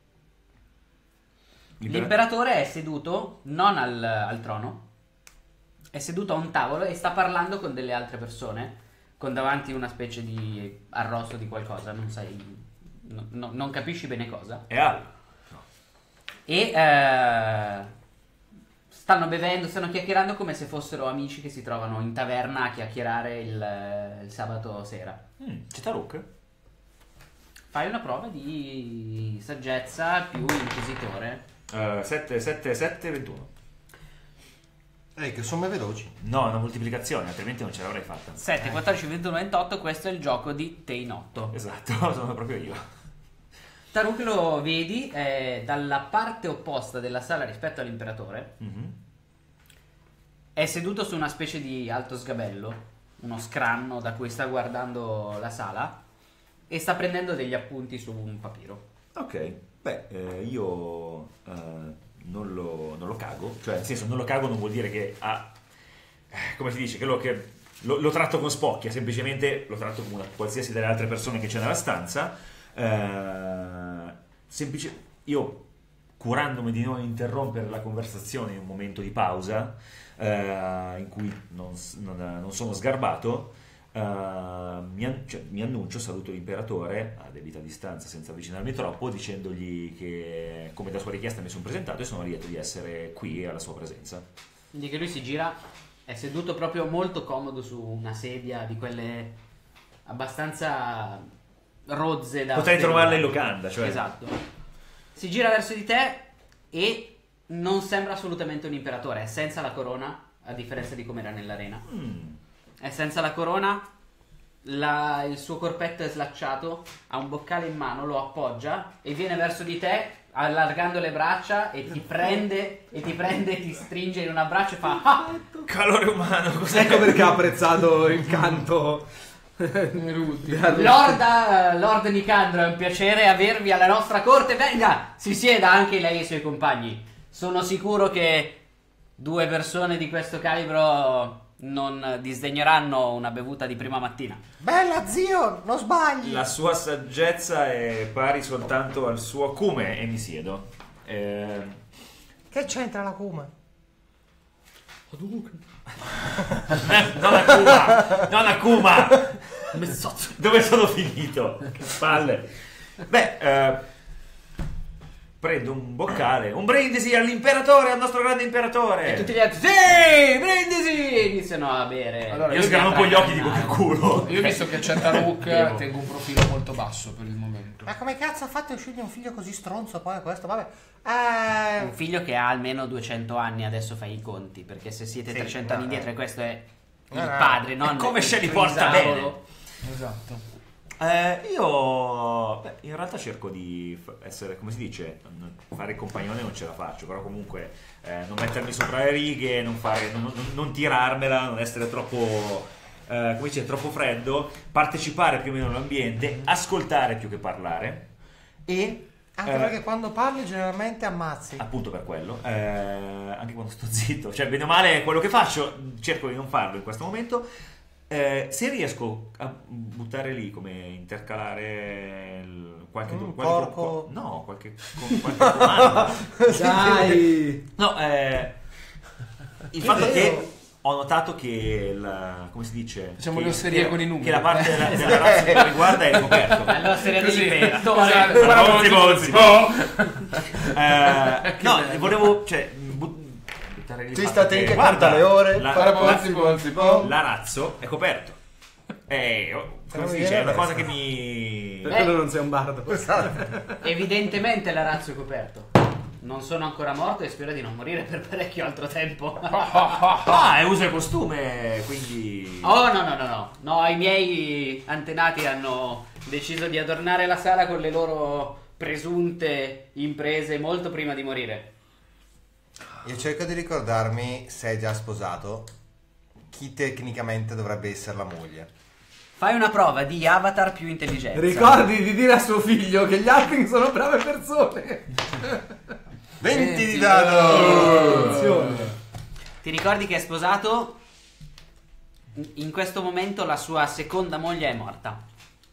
L'imperatore è seduto non al, al trono, è seduto a un tavolo e sta parlando con delle altre persone, con davanti una specie di arrosto di qualcosa, non sai, no- no- non capisci bene cosa. è Al. E eh, stanno bevendo, stanno chiacchierando come se fossero amici che si trovano in taverna a chiacchierare il, il sabato sera. Mm, c'è Taruk? Fai una prova di saggezza più inquisitore. sette, sette, sette, ventuno. Ehi, che somme veloci. No, una moltiplicazione, altrimenti non ce l'avrei fatta. sette, quattordici, ventuno, ventotto, questo è il gioco di te in otto. Esatto, sono proprio io. Taruk lo vedi è dalla parte opposta della sala rispetto all'imperatore. Mhm. È seduto su una specie di alto sgabello, uno scranno da cui sta guardando la sala e sta prendendo degli appunti su un papiro. Ok, beh, eh, io eh, non, lo, non lo cago, cioè nel senso non lo cago non vuol dire che ha, eh, come si dice, che lo, che lo, lo tratto con spocchia, semplicemente lo tratto come una qualsiasi delle altre persone che c'è nella stanza. Eh, semplice, io curandomi di non interrompere la conversazione in un momento di pausa eh, in cui non, non, non sono sgarbato, eh, mi, an- cioè, mi annuncio, saluto l'imperatore a debita distanza senza avvicinarmi troppo, dicendogli che come da sua richiesta mi sono presentato e sono lieto di essere qui alla sua presenza. Quindi che lui si gira, è seduto proprio molto comodo su una sedia di quelle abbastanza rozze da... Potrei per- trovarla in locanda, cioè... Esatto. Si gira verso di te e non sembra assolutamente un imperatore, è senza la corona, a differenza di come era nell'arena. Mm. È senza la corona, la- il suo corpetto è slacciato, ha un boccale in mano, lo appoggia e viene verso di te allargando le braccia e ti prende e ti prende, ti stringe in un abbraccio e fa "Ah!" Calore umano, cos'è? Ecco perché ha apprezzato il canto. Lord, eh, Lord Nicandro, è un piacere avervi alla nostra corte. Venga, si sieda anche lei e i suoi compagni. Sono sicuro che due persone di questo calibro non disdegneranno una bevuta di prima mattina. Bella zio, non sbagli. La sua saggezza è pari soltanto al suo acume e mi siedo. Eh, Che c'entra l'acume? non Akuma! Non Akuma! Dove sono finito? Che palle! Beh, eh, prendo un boccale, un brindisi all'imperatore, al nostro grande imperatore! E tutti gli altri, sì, brindisi! Iniziano a bere. Allora, Io sgrano un po' gli occhi, dico che culo! Io visto che c'è Taruk, Devo. tengo un profilo molto basso per il momento. Ma come cazzo ha fatto uscire un figlio così stronzo poi questo? Vabbè. Eh, Un figlio che ha almeno duecento anni, adesso fai i conti, perché se siete Sì, trecento no, anni no. questo è il No, no. padre, non come il se li porta trisavolo. Esatto. Eh, io beh, in realtà cerco di f- essere, come si dice, n- fare il compagnone non ce la faccio, però comunque eh, non mettermi sopra le righe, non, fare, non, non- non tirarmela, non essere troppo, eh, come dice, troppo freddo, partecipare più o meno all'ambiente, ascoltare più che parlare e anche eh, perché quando parli generalmente ammazzi. appunto per quello, eh, anche quando sto zitto, cioè bene o male quello che faccio, cerco di non farlo in questo momento. Eh, se riesco a buttare lì come intercalare il- qualche, Un qualche porco. no, qualche, con- qualche comando. Dai! No, eh, il fatto che ho notato che la, come si dice, Facciamo che, le osterie che- con i numeri. che la parte della, della razza che mi riguarda è coperto. Allora, serie Così. dell'imperatore. Esatto. Bozzi, bozzi, eh, no, volevo, cioè, bu- buttare lì il Ci fatto sta te che guarda, conta le ore, la- fare la- pozzi, pozzi, po'. l'arazzo è coperto. Eh, oh, come Non si mi dice, è viene una cosa adesso. che mi... Per quello non sei un bardo. Evidentemente l'arazzo è coperto. Non sono ancora morto e spero di non morire per parecchio altro tempo. Ah, è uso e costume, quindi... Oh no no no no. No, i miei antenati hanno deciso di adornare la sala con le loro presunte imprese molto prima di morire. Io cerco di ricordarmi se è già sposato, chi tecnicamente dovrebbe essere la moglie. Fai una prova di avatar più intelligenza. Ricordi di dire a suo figlio che gli altri sono brave persone. venti di dado! Attenzione. Ti ricordi che è sposato? In questo momento la sua seconda moglie è morta.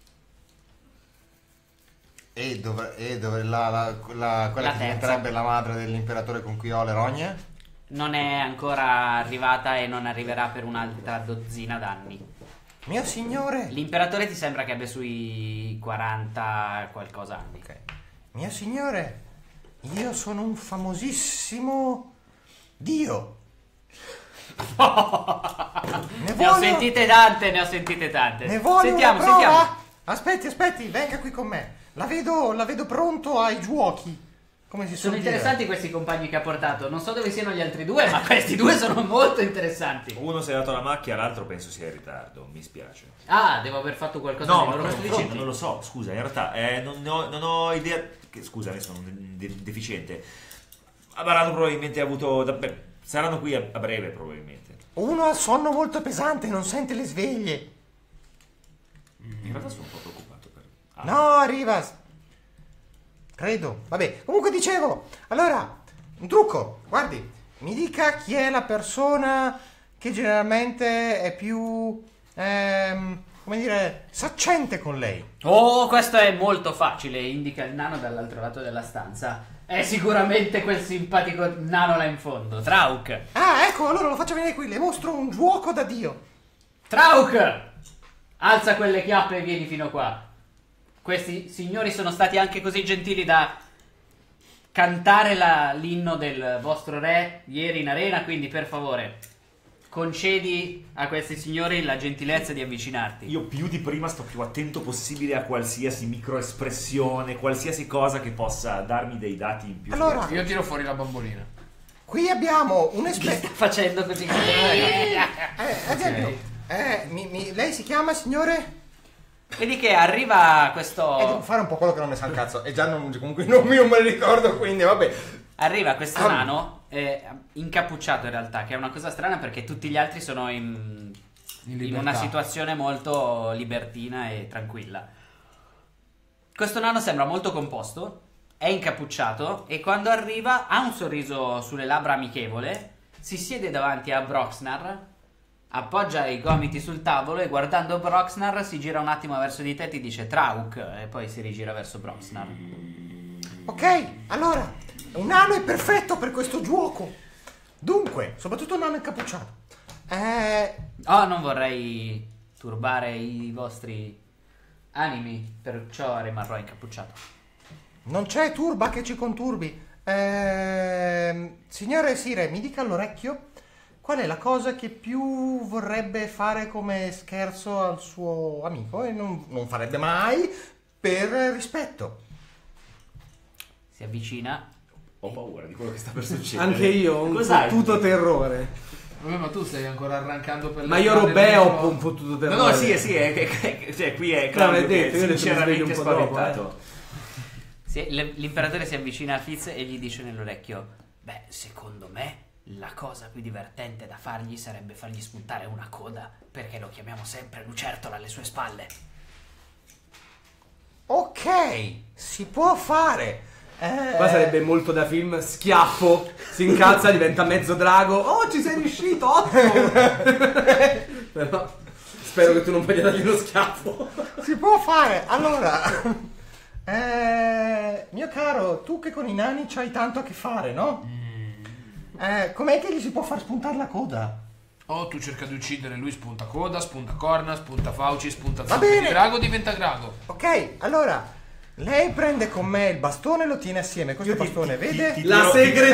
E dove, e dove la, la, la- quella La che terza. diventerebbe la madre dell'imperatore con cui ho le rogne? Non è ancora arrivata e non arriverà per un'altra dozzina d'anni. Mio signore. L'imperatore ti sembra che abbia sui quaranta qualcosa anni. Ok. Mio signore. Io sono un famosissimo dio. Ne Ne ho sentite tante, ne ho sentite tante. Ne vuole Sentiamo, una prova? sentiamo. Aspetti, aspetti, venga qui con me. La vedo, la vedo pronto ai giochi. Come si Sono suol dire. interessanti questi compagni che ha portato. Non so dove siano gli altri due, ma questi due sono molto interessanti. Uno si è dato la macchia, l'altro penso sia in ritardo, mi spiace. Ah, devo aver fatto qualcosa No, nei ma loro cosa sto confronti. dicendo? Non lo so, scusa, in realtà eh, non, ne ho, non ho idea... Che, scusa, adesso sono un de- deficiente. Avranno probabilmente avuto... da- beh, saranno qui a, a breve, probabilmente. Uno ha sonno molto pesante, non sente le sveglie. In realtà sono un po' preoccupato per... Ah, No, arriva. Credo. Vabbè, comunque dicevo. Allora, un trucco. Guardi, mi dica chi è la persona che generalmente è più... ehm, come dire, saccente con lei. Oh, questo è molto facile, indica il nano dall'altro lato della stanza. È sicuramente quel simpatico nano là in fondo, Trauk. Ah, ecco, allora lo faccio venire qui, le mostro un giuoco da Dio. Trauk! Alza quelle chiappe e vieni fino qua. Questi signori sono stati anche così gentili da cantare la- l'inno del vostro re ieri in arena, quindi per favore concedi a questi signori la gentilezza di avvicinarti. Io più di prima sto più attento possibile a qualsiasi microespressione, qualsiasi cosa che possa darmi dei dati in più. Allora, Io tiro fuori la bambolina. qui abbiamo un Che esperto. sta facendo così? Eh, ad esempio, eh, mi- mi- lei si chiama, signore? Vedi che arriva E devo questo fare un po' quello che non ne sa un cazzo. E già non, comunque non mi, non me li ricordo, quindi vabbè. arriva questo nano eh, incappucciato in realtà, che è una cosa strana perché tutti gli altri sono in, In in libertà. una situazione molto libertina e tranquilla. Questo nano sembra molto composto, è incappucciato e quando arriva ha un sorriso sulle labbra amichevole, si siede davanti a Broxnar, appoggia i gomiti sul tavolo e guardando Broxnar si gira un attimo verso di te e ti dice Trauk e poi si rigira verso Broxnar. Ok, allora, un nano è perfetto per questo gioco. Dunque, soprattutto un nano incappucciato. Eh, Oh, non vorrei turbare i vostri animi, perciò rimarrò incappucciato. non c'è turba che ci conturbi. Eh, signore Sire, mi dica all'orecchio qual è la cosa che più vorrebbe fare come scherzo al suo amico e non, non farebbe mai per rispetto. Si avvicina. Ho paura di quello che sta per succedere. Anche io ho un Cos'hai? fottuto terrore. Vabbè, ma tu stai ancora arrancando per le Ma io strade Robè del ho metro? un fottuto No, terrore. no, sì, sì, è, è- è- cioè, qui è No, Claudio l'hai detto, che io è ho detto mi sveglio sinceramente un po' dopo, spaventato. Si- le- l'imperatore si avvicina a Fitz e gli dice nell'orecchio: Beh, secondo me la cosa più divertente da fargli sarebbe fargli spuntare una coda, perché lo chiamiamo sempre lucertola alle sue spalle. Ok, si può fare. Eh, Qua sarebbe molto da film, schiaffo, si incazza, diventa mezzo drago. Oh, ci sei riuscito, ottimo! Però spero che tu non voglia dargli uno schiaffo. Si può fare. Allora, eh, mio caro, tu che con i nani c'hai tanto a che fare, no? Eh, com'è che gli si può far spuntare la coda? Oh, tu cerca di uccidere, lui spunta coda, spunta corna, spunta fauci, spunta Va zampe di bene. drago, diventa drago. Ok, allora, lei prende con me il bastone e lo tiene assieme. Questo Io ti- bastone, ti- vede? ti- La Tiro-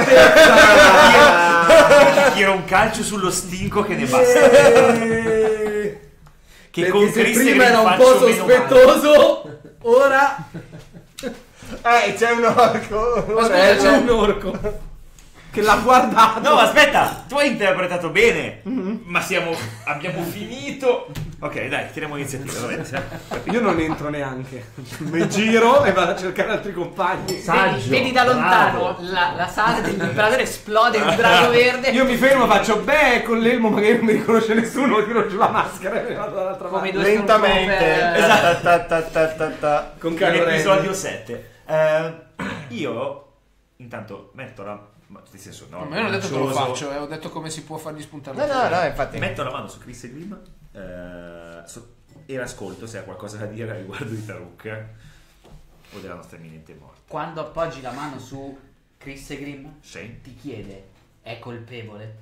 segretezza! Ti tiro un calcio sullo stinco che ne basta. Eh, Che Perché con se Chris prima gli era un faccio po' meno male. sospettoso, ora Eh, c'è un orco. ora scusa, c'è un orco che l'ha guardato. No, aspetta, tu hai interpretato bene, ma siamo, abbiamo finito. Ok, dai, tiriamo iniziativa. Va bene, sì. Io non entro neanche. Mi giro e vado a cercare altri compagni. Vedi, vedi da lontano la, la sala dell'imperatore esplode un drago verde. Io mi fermo, faccio beh, con l'elmo magari non mi riconosce nessuno, tiro giù la maschera e vado dall'altra Come i parte. due Lentamente. Stormtrooper. Esatto. Ta ta ta ta ta. Con Kylo Ren. Episodio sette. Eh, io intanto metto la... ma nel senso, no, Ma io non ho detto che lo mancioso. faccio, eh, ho detto come si può fargli spuntare No, la no, coda. no, infatti. Metto la mano su Chris e Grim eh, so- e ascolto se ha qualcosa da dire a riguardo di Taruk o della nostra imminente morte. Quando appoggi la mano su Chris e Grimm, Sì. ti chiede: è colpevole?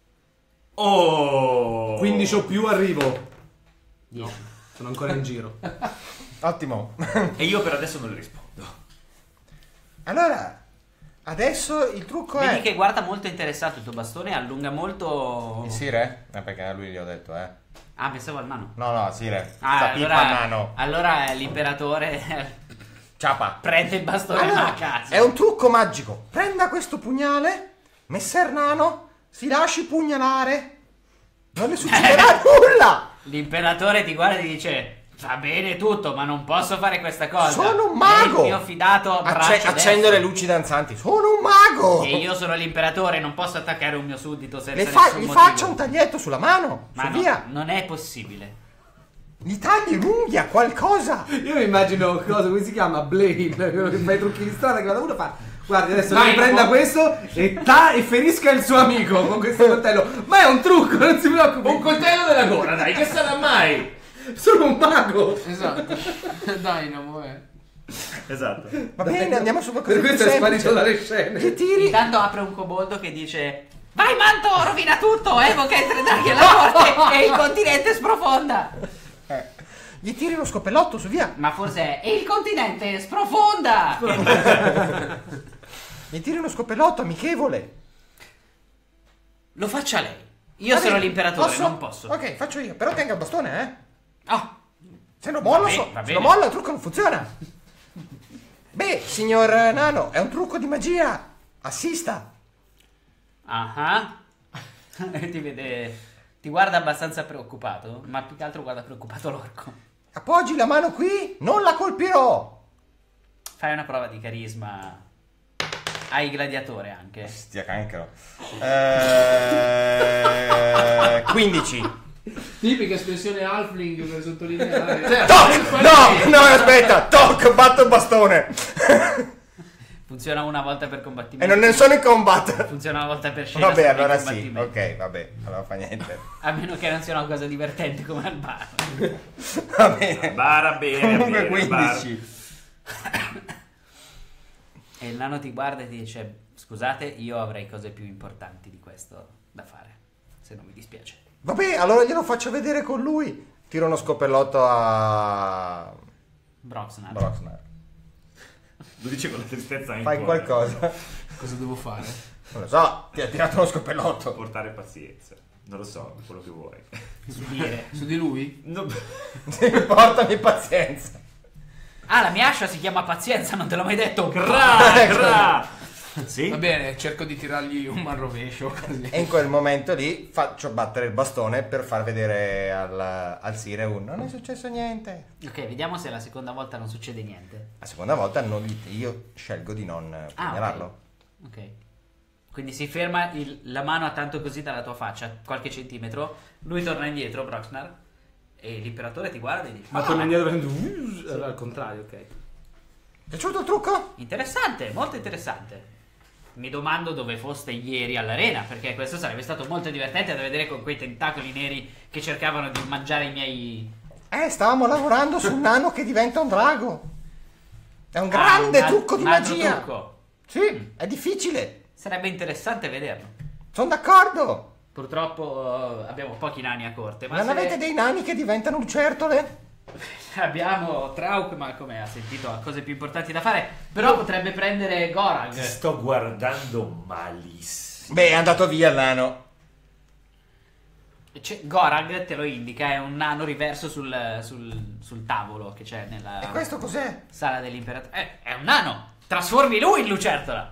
Oh! quindici o più arrivo. dieci. Sono ancora in giro. Ottimo. E io per adesso non le rispondo. Allora, adesso il trucco Vedi è... che guarda molto interessato il tuo bastone, allunga molto. Il Sire? Eh, perché a lui gli ho detto, eh. Ah, pensavo al nano. No, no, Sire. Ah, Sta pippa allora, nano. allora l'imperatore Ciapa. prende il bastone Allora, a casa. è un trucco magico. Prenda questo pugnale, messer nano, si lasci pugnalare. Non le succederà nulla. L'imperatore ti guarda e ti dice: va bene tutto, ma non posso fare questa cosa. Sono un mago. È il mio fidato braccio Acce- accendo destro. le luci danzanti. Sono un mago. E io sono l'imperatore, non posso attaccare un mio suddito senza Le fa- nessun gli motivo. faccia un taglietto sulla mano. Ma su no, via. non è possibile. Gli tagli un'unghia, qualcosa. Io mi immagino cosa, come si chiama? Blade, quello che fa i trucchi di strada, che vada uno fa. Guardi, adesso Vai, lui prenda no. questo e, ta- e ferisca il suo amico con questo coltello. Ma è un trucco, non si preoccupi. Un coltello nella gola, dai, che sarà mai? Sono un mago! Esatto. Dynamo, eh. Esatto. Va bene, andiamo su qualcosa Per di più questo è semplice. sparito dalle scene. Gli tiri. Intanto apre un coboldo che dice: vai Manto, rovina tutto, evoca i tre draghi alla morte e il continente sprofonda. Eh, Gli tiri lo scopellotto, su via. Ma forse è e il continente sprofonda. Gli tiri uno scopellotto amichevole. Lo faccia lei. Io Va sono bene, l'imperatore, non posso. Ok, faccio io. Però tenga il bastone, eh. Oh, Se lo mollo, Va bene, so- va se lo bene. mollo il trucco non funziona. Beh, signor Nano, è un trucco di magia. Assista. ah. Ti vede, ti guarda abbastanza preoccupato, ma più che altro guarda preoccupato l'orco. Appoggi la mano qui, non la colpirò. Fai una prova di carisma. Hai gladiatore anche. Stia cancro. Eh, quindici. Tipica espressione halfling per sottolineare. Toc! No, no, aspetta. Toc, batto il bastone. Funziona una volta per E combattimento. non ne sono in combat. Funziona una volta per scena. Vabbè, per allora i sì. combattimenti. Ok, vabbè. Allora fa niente. A meno che non sia una cosa divertente come al bar. Va bene. Bara bene, Comunque bene, bara. quindici. E il nano ti guarda e ti dice: scusate, io avrei cose più importanti di questo da fare. Se non mi dispiace. Vabbè, allora glielo faccio vedere con lui. Tiro uno scopellotto a Broxnar. Broxnar. Lo dice con la tristezza in Fai cuore. qualcosa. Cosa devo fare? Non lo so, ti ha tirato uno scopellotto. Portare pazienza. Non lo so, quello che vuoi. Subire. Su di lui? No. Portami pazienza. Ah, la mia ascia si chiama pazienza, non te l'ho mai detto. Gra, gra. Sì? Va bene, cerco di tirargli un mal rovescio così. E in quel momento lì faccio battere il bastone per far vedere al, al Sire un non è successo niente. Ok, vediamo se la seconda volta non succede niente. La seconda volta non gli- io scelgo di non eh, Ah, pugnalarlo. ok. Ok. Quindi si ferma il- la mano a tanto così dalla tua faccia, qualche centimetro. Lui torna indietro, Broxnar. E l'imperatore ti guarda e dice: Ma "Ah, torna indietro facendo uh, al contrario, ok. Piaciuto il trucco? interessante, molto interessante. Mi domando dove foste ieri all'arena, perché questo sarebbe stato molto divertente da vedere con quei tentacoli neri che cercavano di mangiare i miei... Eh, stavamo lavorando su un nano che diventa un drago. È un grande Ah, un trucco di un altro magia. trucco. Sì, è difficile. Sarebbe interessante vederlo. Sono d'accordo. Purtroppo eh, abbiamo pochi nani a corte, ma Non se- avete dei nani che diventano lucertole? abbiamo Trauk, ma come ha sentito ha cose più importanti da fare. Però potrebbe prendere Ti Gorag. sto guardando malissimo. Beh, è andato via il nano. C'è- Gorag te lo indica, è un nano riverso sul, sul- sul tavolo che c'è nella E questo cos'è? sala dell'imperatore. Eh, è un nano! Trasformi lui in lucertola!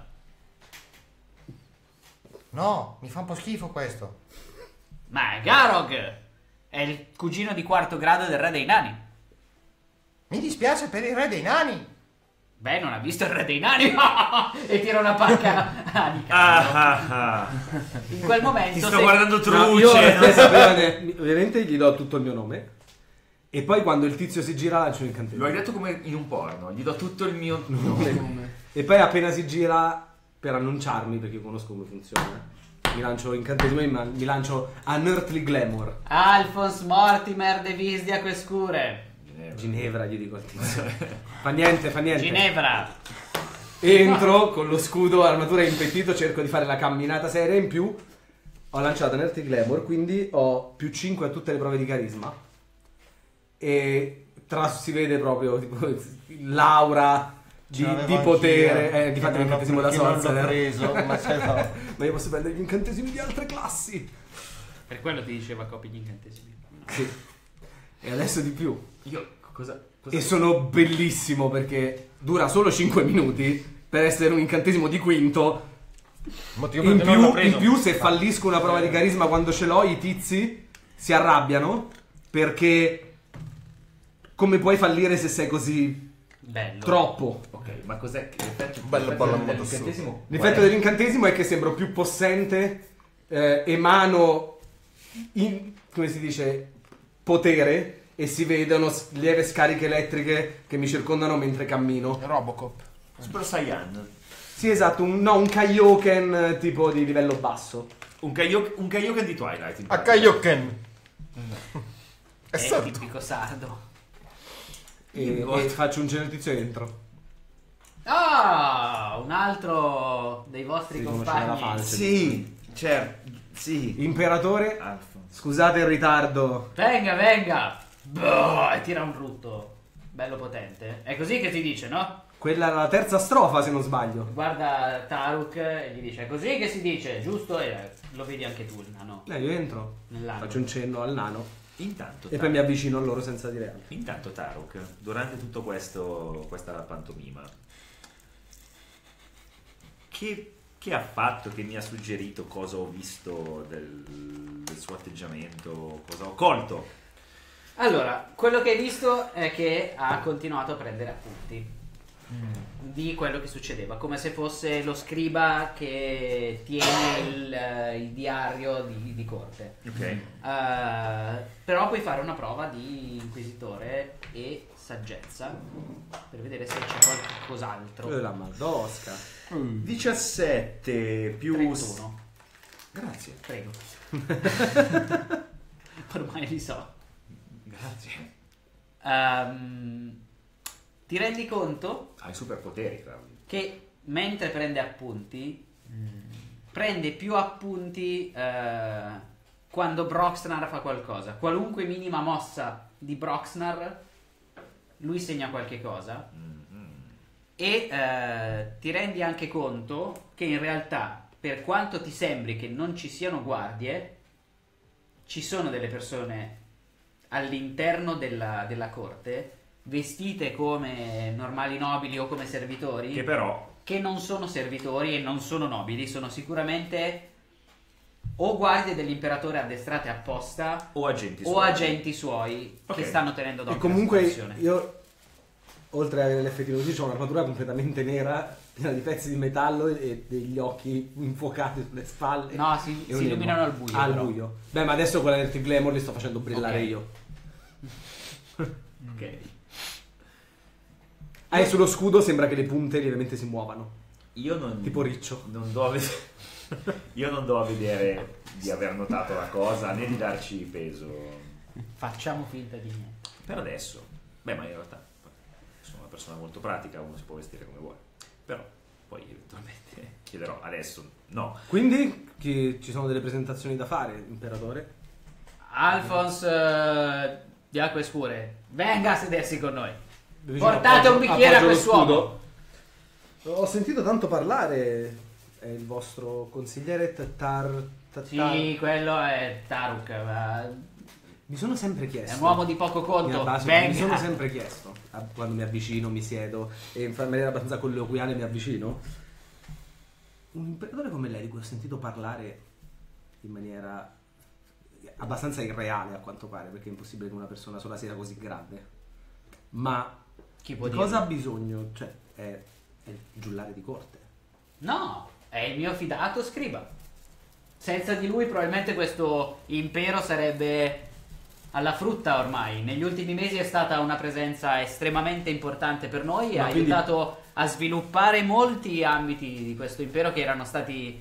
No, mi fa un po' schifo questo. Ma è Garog! È il cugino di quarto grado del re dei nani. Mi dispiace per il re dei nani. Beh, non ha visto il re dei nani! E tira una pacca a Nika. Ah, ah, ah. In quel momento Ti sto sei- guardando No, io truce. aspetta, prima ne- ovviamente gli do tutto il mio nome. E poi quando il tizio si gira lancio un Lo incantesimo. hai detto come in un porno. Gli do tutto il mio... Come? E poi appena si gira per annunciarmi, perché io conosco come funziona, mi lancio l'incantesimo e mi lancio Unearthly Glamour. Alphonse Mortimer de Visdia Quescure. Ginevra gli dico al tizio. Fa niente, fa niente. Ginevra. Entro con lo scudo, armatura impettito, cerco di fare la camminata seria. In più ho lanciato Unearthly Glamour, quindi ho più cinque a tutte le prove di carisma. E tra si vede proprio tipo, l'aura di, Ce l'avevo di potere. anch'io, Eh, di fatto che non l'incantesimo l'ho- da che non l'ho sorcerer. preso, ma ce l'ho. Ma io posso prendere gli incantesimi di altre classi. Per quello ti diceva copi gli incantesimi. Sì. E adesso di più. Io cosa... cosa... E sono bellissimo perché dura solo cinque minuti per essere un incantesimo di quinto. Motivo In perché non l'ho più, preso. in più, se fallisco una prova di carisma quando ce l'ho, i tizi si arrabbiano perché come puoi fallire se sei così Bello. troppo? Ok, ma cos'è che l'effetto... Bello l'effetto ballo del- moto su. dell'incantesimo? L'effetto dell'incantesimo è che sembro più possente, eh, emano, in- come si dice, potere e si vedono s- lieve scariche elettriche che mi circondano mentre cammino. Robocop. Super Saiyan. Sì, esatto, un, no, un Kaioken eh, tipo di livello basso. Un Kaioken, un Kaioken di Twilight. in A pratica. Kaioken. È sardo. tipico sardo. E, e faccio un genetizio e entro. Ah, un altro dei vostri Si riconoscerà la compagni. falce. Sì, certo, sì. Imperatore, Alfonso. scusate il ritardo. Venga, venga. Boh, e tira un rutto. Bello potente. È così che ti dice, no? Quella era la terza strofa, se non sbaglio. Guarda Taruk e gli dice: è così che si dice, giusto? E lo vedi anche tu, il nano. Eh, io entro, Nell'angolo. faccio un cenno al nano Intanto, e poi mi avvicino a loro senza dire altro. Intanto Tarok, durante tutto questo questa pantomima, che, che ha fatto, che mi ha suggerito, cosa ho visto del, del suo atteggiamento, cosa ho colto? Allora, quello che hai visto è che ha continuato a prendere appunti di quello che succedeva, come se fosse lo scriba che tiene il, eh, il diario di, di corte. Ok. Eh, però puoi fare una prova di inquisitore e saggezza per vedere se c'è qualcos'altro. Eh, la Maldosca. diciassette più... trentuno. Grazie. Prego. Ormai li so. Grazie. Ehm, ti rendi conto Hai superpoteri, Claudio. che mentre prende appunti, prende più appunti eh, quando Broxnar fa qualcosa. Qualunque minima mossa di Broxnar, lui segna qualche cosa. E eh, ti rendi anche conto che in realtà, per quanto ti sembri che non ci siano guardie, ci sono delle persone all'interno della, della corte vestite come normali nobili o come servitori, Che però... che non sono servitori e non sono nobili, sono sicuramente o guardie dell'imperatore addestrate apposta O agenti o suoi. agenti suoi Ok. che stanno tenendo d'occhio E comunque la situazione. io, oltre all'effettivo così, ho un'armatura completamente nera, piena di pezzi di metallo e degli occhi infuocati sulle spalle. No, si, E un si illuminano elmo. al buio. Ah, al però. buio. Beh, ma adesso con l'Electric Glamour li sto facendo brillare Ok. io. Ok. Ah, e sullo scudo sembra che le punte lievemente si muovano. Io non... Tipo Riccio. Non do a vedere... Io non do a vedere di aver notato la cosa, né di darci peso. Facciamo finta di niente. Per adesso. Beh, ma in realtà sono una persona molto pratica, uno si può vestire come vuole. Però poi eventualmente chiederò. Adesso no. Quindi chi- ci sono delle presentazioni da fare, imperatore? Alphonse eh, di Acque Scure, venga a sedersi con noi. Vicino Portate appoggio- un bicchiere a appoggio lo quest'uomo. scudo. Ho sentito tanto parlare. È il vostro consigliere Tatar. Tatar- Sì, quello è Taruk. ma Mi sono sempre È chiesto. un uomo di poco conto. Mia base, Venga. mi sono sempre chiesto a- quando mi avvicino, mi siedo e in maniera abbastanza colloquiale mi avvicino. Un imperatore come lei, di cui ho sentito parlare in maniera abbastanza irreale a quanto pare, perché è impossibile che una persona sola sia così grande. Ma Chi può di dire? cosa ha bisogno? Cioè, è, è il giullare di corte. No, è il mio fidato scriba. Senza di lui probabilmente questo impero sarebbe alla frutta ormai. Negli ultimi mesi è stata una presenza estremamente importante per noi e Ma ha quindi- aiutato a sviluppare molti ambiti di questo impero che erano stati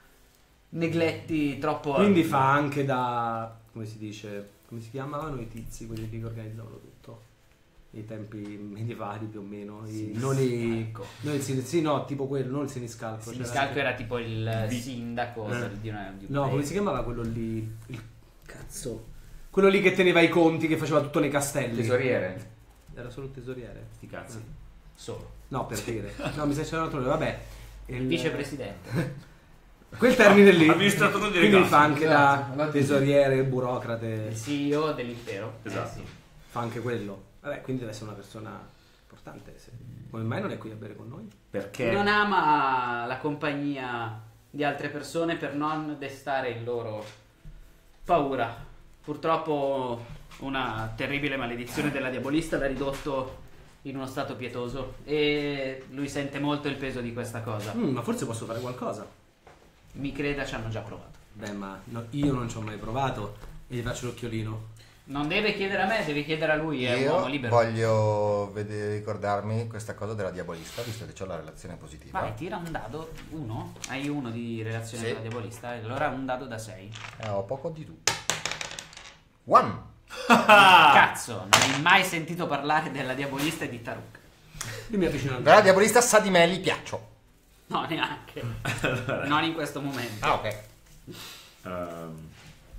negletti troppo. Quindi fa anche da, come si dice, come si chiamavano i tizi, quelli che organizzavano tutto? Nei tempi medievali più o meno, i, non i, non il sin- sì, no, tipo quello, non il siniscalco. Il c'era Siniscalco anche- era tipo il Vi- sindaco Eh. di una, di un No, come paese. si chiamava quello lì? Il cazzo. Quello lì che teneva i conti, che faceva tutto nei castelli. Tesoriere. Era solo il tesoriere. Sti cazzi. Solo. No, per dire. No, mi sa c'era un altro, vabbè. Il vicepresidente. Quel termine lì. Amministratore Quindi delegato. fa anche Esatto, da esatto. tesoriere, burocrate. Il C E O dell'impero. Esatto. Eh sì. Fa anche quello. Vabbè, quindi deve essere una persona importante. se- Come mai non è qui a bere con noi? Perché... Non ama la compagnia di altre persone per non destare in loro paura. Purtroppo una terribile maledizione della diabolista l'ha ridotto in uno stato pietoso e lui sente molto il peso di questa cosa. Mm, ma forse posso fare qualcosa. Mi creda, ci hanno già provato. Beh, ma no, io non ci ho mai provato. E gli faccio l'occhiolino. Non deve chiedere a me, devi chiedere a lui, è un uomo Io libero. voglio vedere, ricordarmi questa cosa della diabolista, visto che ho la relazione positiva. Vai, tira un dado, uno, hai uno di relazione Sì. con la diabolista, e allora un dado da sei. Eh, ho poco di tutto. One! Cazzo, non hai mai sentito parlare della diabolista e di Taruk? Io mi avvicino al Però la diabolista sa di me, gli piaccio. No, neanche. Non in questo momento. Ah, ok. Ehm,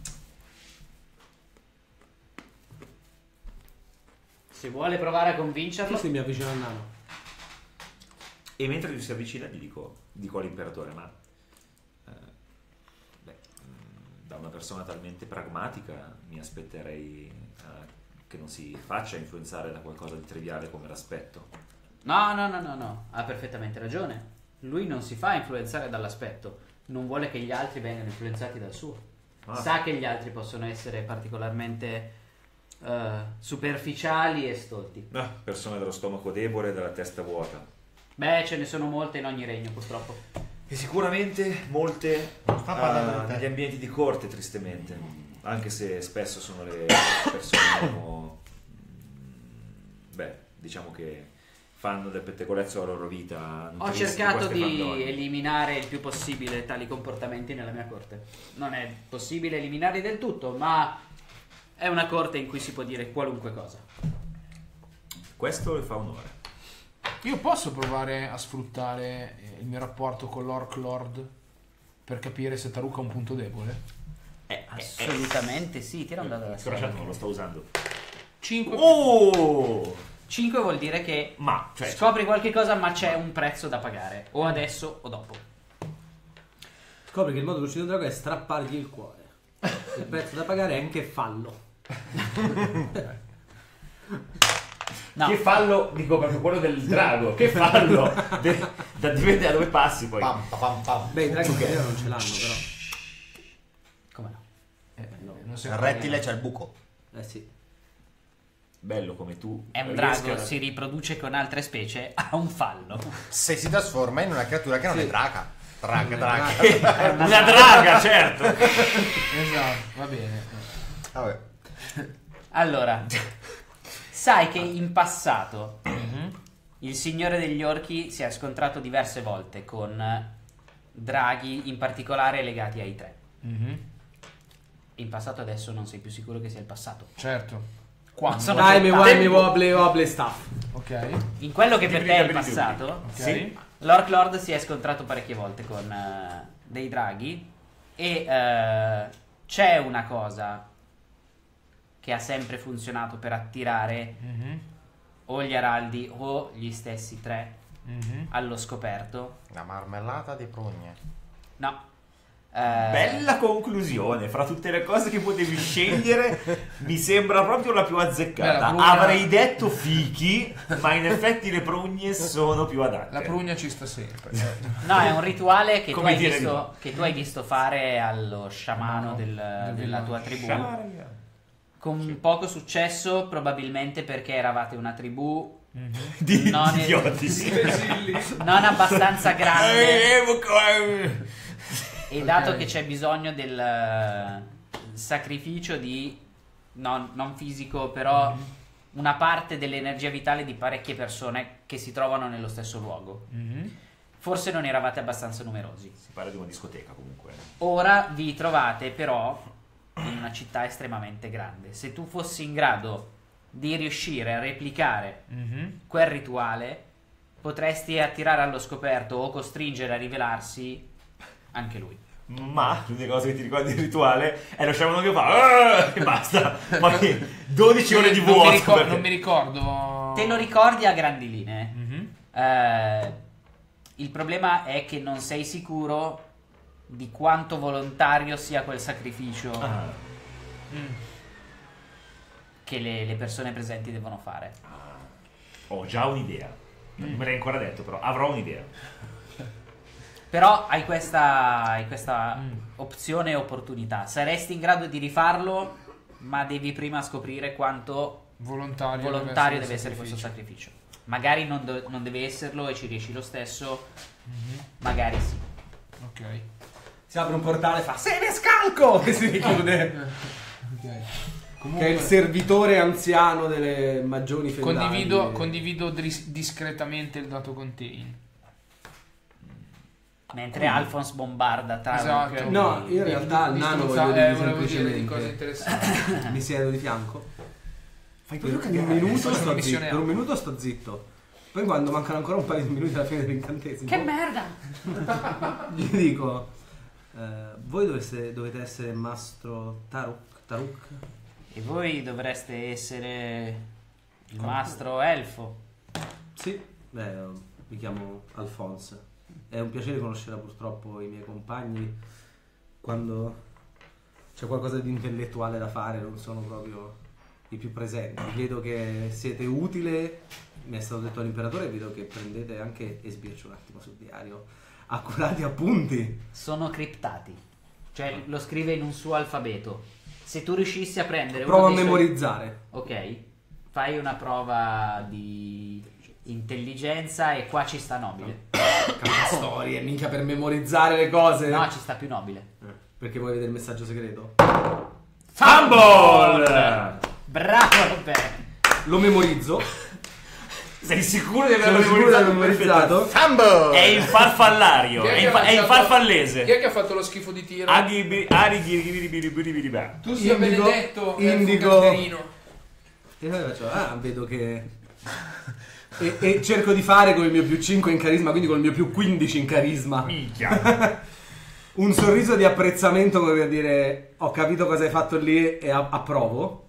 Se vuole provare a Sì, convincerlo. sì, mi avvicino al nano. e mentre lui si avvicina gli dico, dico all'imperatore, ma eh, beh, mh, da una persona talmente pragmatica mi aspetterei eh, che non si faccia influenzare da qualcosa di triviale come l'aspetto. No, no, no, no, no, ha perfettamente ragione. Lui non si fa influenzare dall'aspetto, non vuole che gli altri vengano influenzati dal suo. Ah. Sa che gli altri possono essere particolarmente eh, superficiali e stolti. No, persone dallo stomaco debole e dalla testa vuota. Beh, ce ne sono molte in ogni regno, purtroppo. E sicuramente molte sta parlando ah, di te. negli ambienti di corte, tristemente. Anche se spesso sono le persone meno, mm, beh, diciamo che fanno del pettegolezzo la loro vita. Ho nutriti cercato queste di fandonie. eliminare il più possibile tali comportamenti nella mia corte. Non è possibile eliminarli del tutto, ma è una corte in cui si può dire qualunque cosa. Questo le fa onore. Io posso provare a sfruttare il mio rapporto con l'Orc Lord per capire se Taruk ha un punto debole? Eh, Assolutamente sì, tira un dado da il crociato non lo sto usando. cinque. Oh! cinque vuol dire che Ma, cioè, scopri qualche cosa, ma c'è un prezzo da pagare, o adesso o dopo. Scopri che il modo per uccidere un drago è strappargli il cuore. Il prezzo da pagare è anche fallo. No, che fallo, dico proprio quello del drago, che fallo, De- da dipende da dove passi poi. Pam, pam, pam. Beh, i draghi in realtà non ce l'hanno, però. come no? Eh, no, non si Nel accorge. rettile c'è il buco. Eh sì. Bello come tu. È un riesca drago, a- si riproduce con altre specie, ha un fallo. Se si trasforma in una creatura che non Sì. è draga. Draga, draga. È una Una draga, certo. Esatto, va bene. Vabbè. Allora, sai che in passato il Signore degli Orchi si è scontrato diverse volte con draghi, in particolare legati ai tre. Mhm. In passato, adesso non sei più sicuro che sia il passato. Certo. Quando? Sono Dai, mi soltanto- wobble, wobble, wobble stuff. Ok. In quello che per te è il Dubbi, dubbi, passato, Ok. Sì. l'Orc Lord si è scontrato parecchie volte con eh, dei draghi e eh, c'è una cosa che ha sempre funzionato per attirare Mhm. o gli araldi o gli stessi tre Mhm. allo scoperto. La marmellata di prugne. No. Eh, Bella conclusione, fra tutte le cose che potevi scegliere mi sembra proprio la più Beh, azzeccata. la prugna- Avrei detto fichi, ma in effetti le prugne sono più adatte. La prugna ci sta sempre. No, è un rituale che tu, Come hai dire di visto, no. che tu hai visto fare allo sciamano No, del- del della villaggio. tua tribù. Sharia. Con poco successo, probabilmente perché eravate una tribù Di Non è- idioti. non abbastanza grande. Eh, E dato Ok. che c'è bisogno del eh, sacrificio di non, non fisico, però una parte dell'energia vitale di parecchie persone che si trovano nello stesso luogo. Mhm. Forse non eravate abbastanza numerosi. Si parla di una discoteca comunque. Ora vi trovate però in una città estremamente grande. Se tu fossi in grado di riuscire a replicare Mhm. quel rituale, potresti attirare allo scoperto o costringere a rivelarsi anche lui. Ma l'unica cosa che ti ricordi del rituale è lo sciamano che fa "Ah!" e basta. Poi dodici ore di non, mi vuoto. ricor- perché- non mi ricordo. Te lo ricordi a grandi linee. Mhm. Eh, il problema è che non sei sicuro di quanto volontario sia quel sacrificio Ah, Mm. che le, le persone presenti devono fare. ho già un'idea. Non me l'hai ancora detto, però avrò un'idea. Però hai questa, hai questa Mm. opzione e opportunità. Saresti in grado di rifarlo, ma devi prima scoprire quanto Volontario, volontario il deve essere questo sacrificio. sacrificio. Magari non, do- non deve esserlo e ci riesci lo stesso, Mhm. magari sì. Ok. Si apre un portale e fa "Se ne scalco!" e si richiude. Ok. Che Comunque, è il servitore anziano delle magioni feudali. condivido, condivido dris- discretamente il dato contain. Mentre Alphonse bombarda Tarok. Esatto. No, io in realtà al Di nano struzza- voglio eh, dire volevo dire di semplicemente cose interessanti. mi siedo di fianco. Fai Per proprio un cagare. minuto faccio una sto missione zitto, per un acqua. minuto sto zitto. Poi quando mancano ancora un paio di minuti alla fine dell'incantesimo, Che merda! gli dico eh, voi doveste, dovete essere mastro Taruk, Taruk? E voi dovreste essere il mastro elfo. Sì, beh, mi chiamo Alphonse. È un piacere conoscere purtroppo i miei compagni. Quando c'è qualcosa di intellettuale da fare non sono proprio i più presenti. Vedo che siete utile, mi è stato detto all'imperatore, vedo che prendete anche, e sbircio un attimo sul diario, accurati appunti. Sono criptati. Cioè lo scrive in un suo alfabeto. Se tu riuscissi a prendere Provo a uno dei suoi- memorizzare. Ok, fai una prova di intelligenza e qua ci sta nobile. Storie, minchia, per memorizzare le cose. No, ci sta più nobile. Eh, perché vuoi vedere il messaggio segreto? Fumble! Bravo Roberto. Lo memorizzo. Sei sicuro di Sono averlo sicuro di aver memorizzato? memorizzato. Fumble! È in farfallario, Chi è che in, ha fa- è in lanciato- farfallese. Chi è che ha fatto lo schifo di tiro? Aghi bi- ari ghi- ghi- ghi- ghi- ghi- ghi- ghi- Tu sia Indigo- benedetto, indigo- elfo canterino. E poi faccio, ah, vedo che... E, e cerco di fare con il mio più cinque in carisma, quindi con il mio più quindici in carisma. Minchia. Un sorriso di apprezzamento come per dire, ho capito cosa hai fatto lì e a- approvo.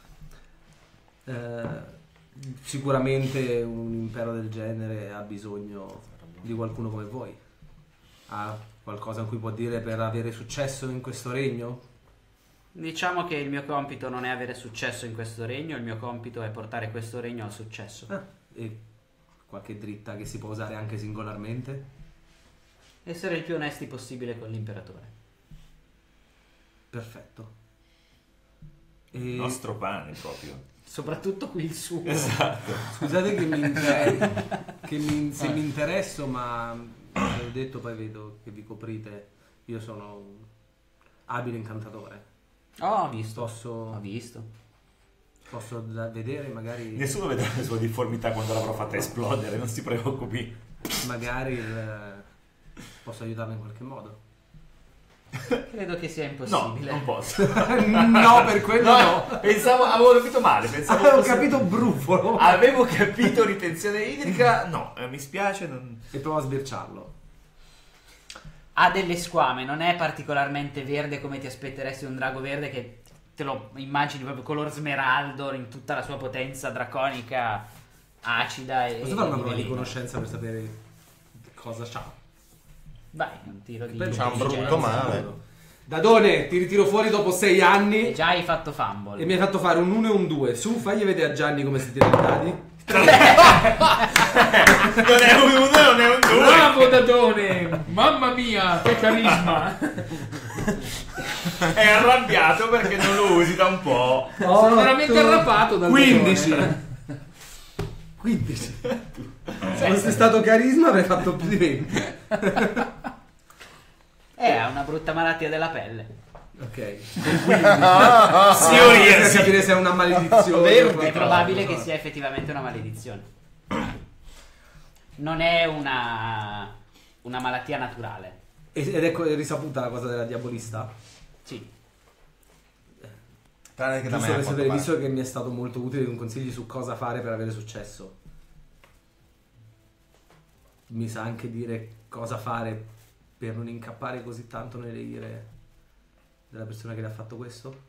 Eh, sicuramente un impero del genere ha bisogno di qualcuno come voi. Ha qualcosa in cui può dire per avere successo in questo regno? Diciamo che il mio compito non è avere successo in questo regno, il mio compito è portare questo regno al successo. Ah, e qualche dritta che si può usare anche singolarmente? Essere il più onesti possibile con l'imperatore. Perfetto. E... Il nostro pane proprio. Soprattutto qui il suo. Esatto. Scusate che, mi inter- che mi- se mi interesso, ma avevo detto, poi vedo che vi coprite. Io sono un abile incantatore. Oh, ho visto. Posso, Ho visto. posso da- vedere magari, Nessuno vedrà le sue difformità quando l'avrò fatta esplodere, non si preoccupi. magari il- posso aiutarla in qualche modo. Credo che sia No, impossibile. non posso. No, per quello no. Pensavo, avevo capito male. Pensavo Avevo fosse- capito brufolo. Avevo capito ritenzione idrica. No, eh, mi spiace. Non... E provo a sbirciarlo. Ha delle squame, non è particolarmente verde come ti aspetteresti un drago verde che te lo immagini proprio color smeraldo in tutta la sua potenza draconica, acida e... Posso fare una prova di veleno. conoscenza per sapere cosa c'ha? Vai, un tiro di... Poi C'ha un brutto intelligenza. male. Dadone, ti ritiro fuori dopo sei E anni già hai fatto fumble. e mi hai fatto fare un uno e un due. Su, fagli vedere a Gianni come si tira i dadi. Non è un uno, non è un due. Bravo Dadone! Mamma mia, che carisma! È arrabbiato perché non lo usi da un po'. Sono veramente arrabbiato dal quindici. Dadone. quindici. Se fosse stato carisma avrei fatto più di venti. Eh, ha una brutta malattia della pelle. Ok. Sì, Per capire se è una maledizione. o È qualcosa. probabile che sia effettivamente una maledizione. Non è una... una malattia naturale. Ed è co- è risaputa la cosa della diabolista? Sì. Tranne che da me. Giusto a per quanto sapere, pare. visto che mi è stato molto utile un consigli su cosa fare per avere successo. Mi sa anche dire cosa fare per non incappare così tanto nelle ire della persona che le ha fatto questo?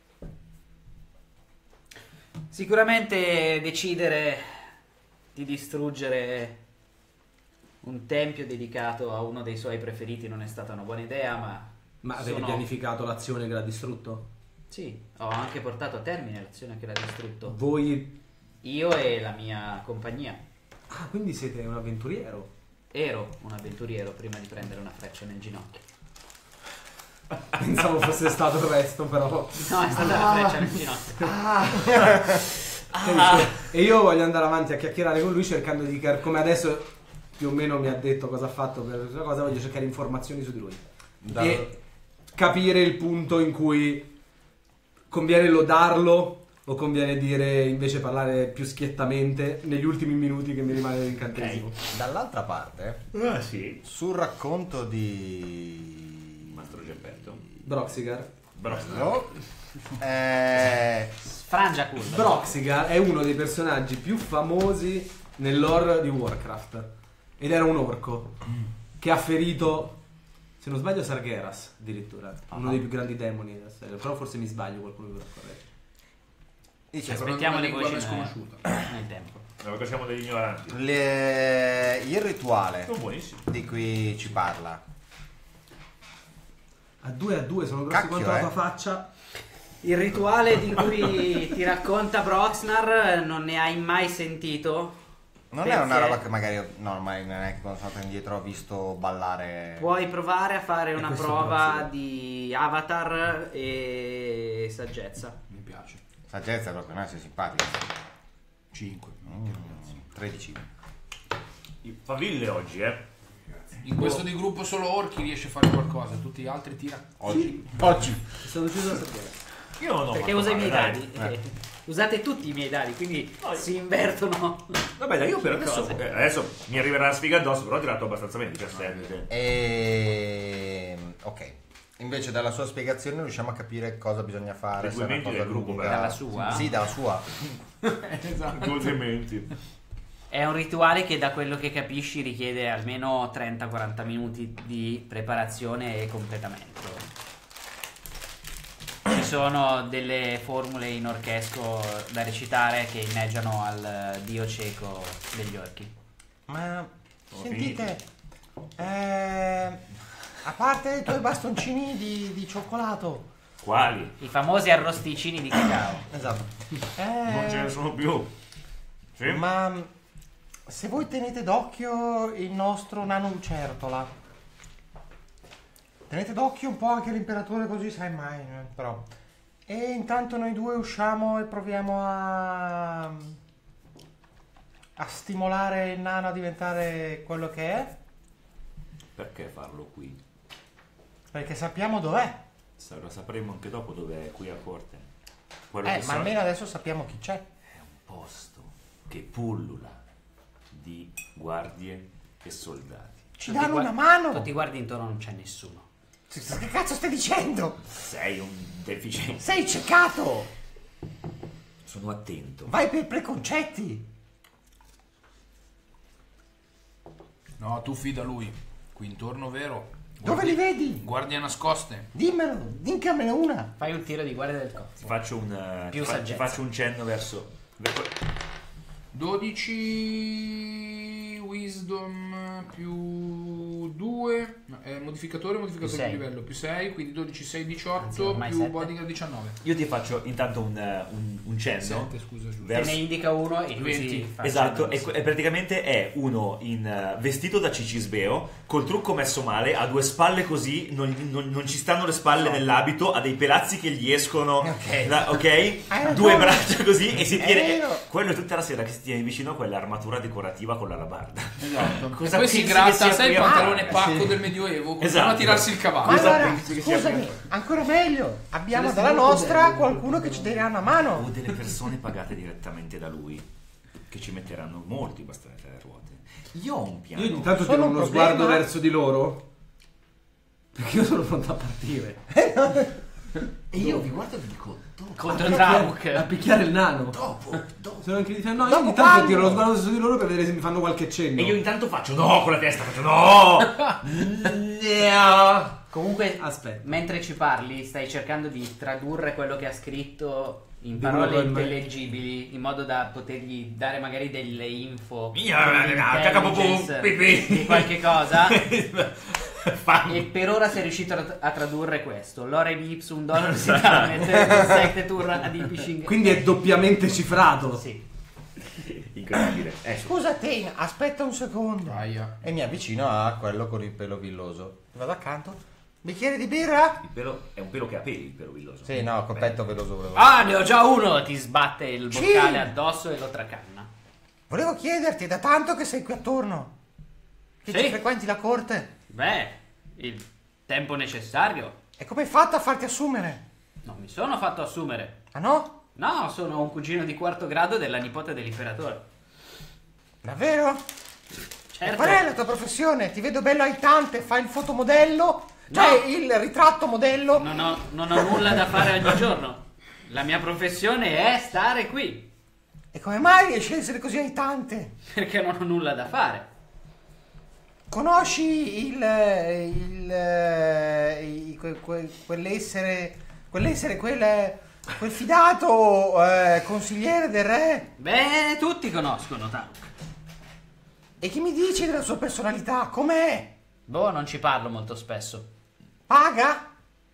Sicuramente decidere di distruggere un tempio dedicato a uno dei suoi preferiti non è stata una buona idea, ma... Ma avete sono- pianificato l'azione che l'ha distrutto? Sì, ho anche portato a termine l'azione che l'ha distrutto. Voi... Io e la mia compagnia. Ah, quindi siete un avventuriero. Ero un avventuriero prima di prendere una freccia nel ginocchio. Pensavo fosse stato il resto, però... No, è stata la freccia nel ginocchio. Capisci? E io voglio andare avanti a chiacchierare con lui cercando di... car- come adesso più o meno mi ha detto cosa ha fatto per una cosa, voglio cercare informazioni su di lui. Da- E capire il punto in cui conviene lodarlo O conviene dire invece parlare più schiettamente negli ultimi minuti che mi rimane l'incantesimo? Ok. Dall'altra parte, Ah, sì. sul racconto di Mastro Geppetto. Broxigar. No. Eh, Frangiacul. Broxigar è uno dei personaggi più famosi nell'lore di Warcraft. Ed era un orco che ha ferito, se non sbaglio, Sargeras addirittura. Uno dei più grandi demoni della serie. Però forse mi sbaglio, qualcuno mi vorrà correggere. dice, Aspettiamo le lingua voci ben nel, sconosciuta. nel tempo. No, perché siamo degli ignoranti. le- il rituale Sono buonissimi. di cui ci parla. A due a due sono grossi Cacchio, quanto la eh. tua faccia. Il rituale di cui ti racconta Broxnar non ne hai mai sentito? Non Perché è una roba che magari no, ormai non è che quando sono andato indietro ho visto ballare. Puoi provare a fare una questo prova Broxnar. di avatar e saggezza. Mi piace. Saggezza proprio, non sei simpatico. cinque. tredici. I faville oggi, eh. In questo di gruppo solo Orchi riesce a fare qualcosa, tutti gli altri tira. Oggi. Oggi. È stato ucciso da Sargeras. Io non ho Perché fatto usa i male, miei dai. dadi. Eh, Usate tutti i miei dadi, quindi No, io- si invertono. Vabbè, dai, io per adesso, Cose. eh, adesso mi arriverà la sfiga addosso, però ho tirato abbastanza bene, diciassette. E... ok. Invece dalla sua spiegazione riusciamo a capire cosa bisogna fare. I se è una due cosa del gruppo, lunga. però. Dalla sua? Sì, dalla sua. Due menti. È un rituale che da quello che capisci richiede almeno trenta quaranta minuti di preparazione e completamento. Ci sono delle formule in orchesco da recitare che inneggiano al dio cieco degli orchi. Ma Sono sentite, eh, a parte i tuoi bastoncini di, di cioccolato, Quali? I famosi arrosticini di cacao. Esatto. Non ce ne eh, sono più. Sì? ma se voi tenete d'occhio il nostro nano lucertola, tenete d'occhio un po' anche l'imperatore, così sai mai, eh, però. E intanto noi due usciamo e proviamo a a stimolare il nano a diventare quello che è, Perché farlo qui? perché sappiamo dov'è. Sa- Lo sapremo anche dopo dove è qui a corte. Quello Eh, che ma so almeno adesso sappiamo chi c'è. è un posto che pullula di guardie e soldati. Ci Tu ti danno gua- una mano. Tu ti guardi intorno, non c'è nessuno. Che cazzo stai dicendo? Sei un deficiente. Sei ciecato. Sono attento. Vai per preconcetti. No, tu fida lui. Qui intorno, vero? Dove li vedi? Guardie nascoste. Dimmelo, dincamene una. Fai un tiro di guardia del cozzo. Ti faccio un, eh, Più ti fa- ti saggezza. faccio un cenno verso. verso- dodici wisdom più due. No, è modificatore, modificatore Più di sei. livello più sei, quindi dodici, sei, Anzi, diciotto ormai più sette. bodyguard diciannove. Io ti faccio intanto un, eh, un, un cenno. sette, scusa, giusto. Te verso- ne indica uno e tu venti. si fa Esatto, cenno. e, que- e praticamente è uno in eh, vestito da cicisbeo, col trucco messo male, ha due spalle così, non, non- non ci stanno le spalle nell'abito, ha dei pelazzi che gli escono, Ok. da- ok? Hai ragione. Due braccia così e si È tiene. vero. Quello è tutta la sera che si tiene vicino a quell'armatura decorativa con l'alabarda. Esatto. Cosa E poi si pensi che gratta, sia sai il qui a pantalone fare? pacco Sì. del medioevo, continua Esatto. a tirarsi il Ma cavallo. Cosa allora, pensi che sia scusami, quello? ancora meglio. Abbiamo Ce ne dalla sono nostra belle, qualcuno che ci darà una mano. O delle persone pagate direttamente da lui, che ci metteranno molto i bastoni tra le ruote. Io ho un piano. Io ogni tanto Sono tiro un uno problema. sguardo verso di loro. Perché io sono pronto a partire. E io vi guardo e vi dico: dopo, Contro A Trauk. picchiare il nano. dopo, dopo. Sono anche di no, io Dopo ogni tanto quando? tiro lo sguardo verso di loro per vedere se mi fanno qualche cenno. E io intanto faccio no con la testa, faccio no! No! Comunque, Aspetta. mentre ci parli, stai cercando di tradurre quello che ha scritto in Dimmelo parole poi, ma- intellegibili, in modo da potergli dare magari delle info Mia, cacapopù, intelligence pipì. di qualche cosa. Fam. E per ora sei riuscito a, a tradurre questo: Lore di Ipsum Dolor Sitamet Sectetur Adipishing. Quindi è doppiamente cifrato. Sì. Incredibile. Eh, su- Scusa Tane, aspetta un secondo. Aia. E mi avvicino a quello con il pelo villoso. Vado accanto. Bicchiere di birra? il pelo è un pelo che ha peli, il pelo villoso. Sì, no, col petto veloso volevo. Ah, ne ho già uno! Ti sbatte il Sì. boccale addosso e lo tracanna. Volevo chiederti, è da tanto che sei qui attorno. Che Sì. ci frequenti la corte. Beh, il tempo necessario. E come hai fatto a farti assumere? Non mi sono fatto assumere. Ah no? No, sono un cugino di quarto grado della nipote dell'imperatore. Davvero? Certo. E qual è la tua professione? Ti vedo bello aitante, fai il fotomodello? Cioè No. il ritratto modello? Non ho, non ho nulla da fare ogni giorno. La mia professione è stare qui. E come mai riesci a essere così aitante? Perché non ho nulla da fare. Conosci il... il... il que- que- quell'essere... quell'essere, quel... quel fidato eh, consigliere del re? Beh, tutti conoscono Taruk. E chi mi dici della sua personalità? Com'è? Boh, non ci parlo molto spesso. Paga?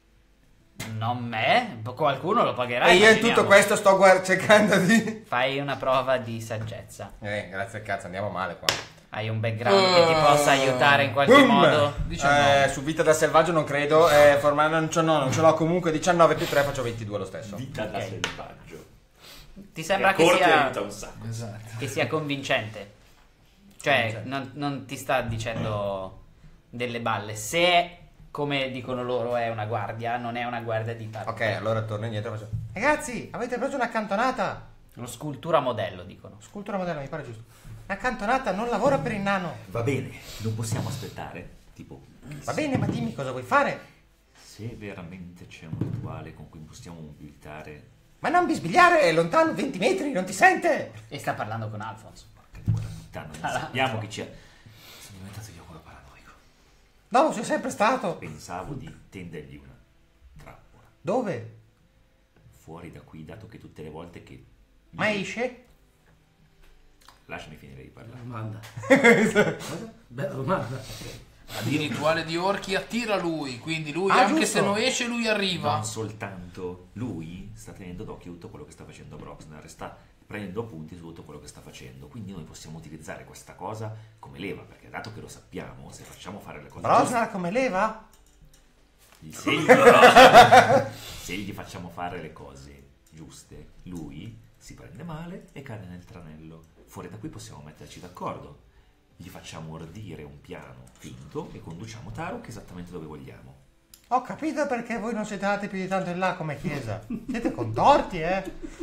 Non me, qualcuno lo pagherà. E io in immaginiamo. tutto questo sto guard- cercando di... Fai una prova di saggezza. Eh, grazie al cazzo, andiamo male qua. Hai un background che ti possa aiutare in qualche Boom! modo? diciannove. Eh, su vita da selvaggio non credo, eh, formale non ce l'ho, non ce l'ho comunque, diciannove più tre faccio ventidue lo stesso. Vita da selvaggio. Ti sembra La che corte sia, aiuta un sacco. Esatto. che sia convincente? Cioè, non, non ti sta dicendo delle balle. Se, come dicono loro, è una guardia, non è una guardia di Taruk. Ok, allora torno indietro e faccio... Ragazzi, avete preso una cantonata? Uno scultura modello, dicono. Scultura modello, mi pare giusto. Una cantonata non lavora per il nano. Va bene, non possiamo aspettare. Tipo, Va bene, ma dimmi cosa vuoi fare? se veramente c'è un rituale con cui possiamo mobilitare... Ma non bisbigliare, è lontano venti metri, non ti sente? E sta parlando con Alphonse. Porca di quella puttana, non Ah, sappiamo chi c'è. Sono diventato io quello paranoico. No, lo sei sempre stato. Pensavo di tendergli una trappola. Dove? Fuori da qui, dato che tutte le volte che... Ma esce? Lasciami finire di parlare. Domanda. Cosa? Bella domanda. Il rituale di orchi attira lui, quindi lui Ah, anche giusto. se non esce lui arriva. Non soltanto lui sta tenendo d'occhio tutto quello che sta facendo Broxnar e sta prendendo appunti su tutto quello che sta facendo, quindi noi possiamo utilizzare questa cosa come leva, perché dato che lo sappiamo, se facciamo fare le cose Brosnar come leva? giuste, se gli, se gli facciamo fare le cose giuste, lui si prende male e cade nel tranello. Fuori da qui possiamo metterci d'accordo, gli facciamo ordire un piano finto e conduciamo Taruk esattamente dove vogliamo. Ho capito perché voi non siete andati più di tanto in là come chiesa. Siete contorti, eh?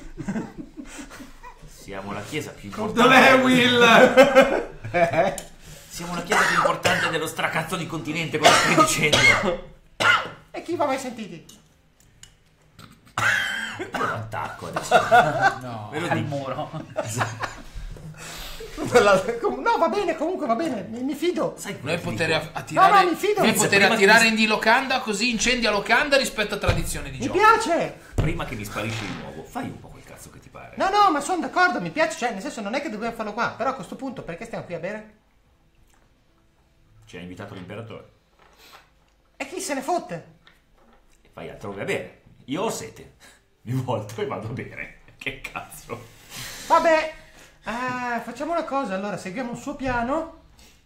Siamo la chiesa più importante. Dov'è Will? Siamo la chiesa più importante dello stracazzo di continente, cosa stai dicendo? E chi vi ha mai sentiti? Io lo attacco adesso. No. Ve lo Al dico. muro. No, va bene, comunque va bene, mi, mi fido. Sai Noi cosa poter dico? attirare, No, no, mi fido. noi Inizia, poter prima attirare che mi- in di locanda così incendia locanda rispetto a tradizione di Mi gioco. piace. Prima che mi sparisci di nuovo, fai un po' quel cazzo che ti pare. No, no, ma sono d'accordo, mi piace. Cioè, nel senso, non è che dobbiamo farlo qua. Però a questo punto, perché stiamo qui a bere? Ci ha invitato l'imperatore. E chi se ne fotte? E vai altrove a bere. Io ho sete. Mi volto e vado a bere. Che cazzo. Vabbè. Eh, facciamo una cosa, allora, seguiamo il suo piano.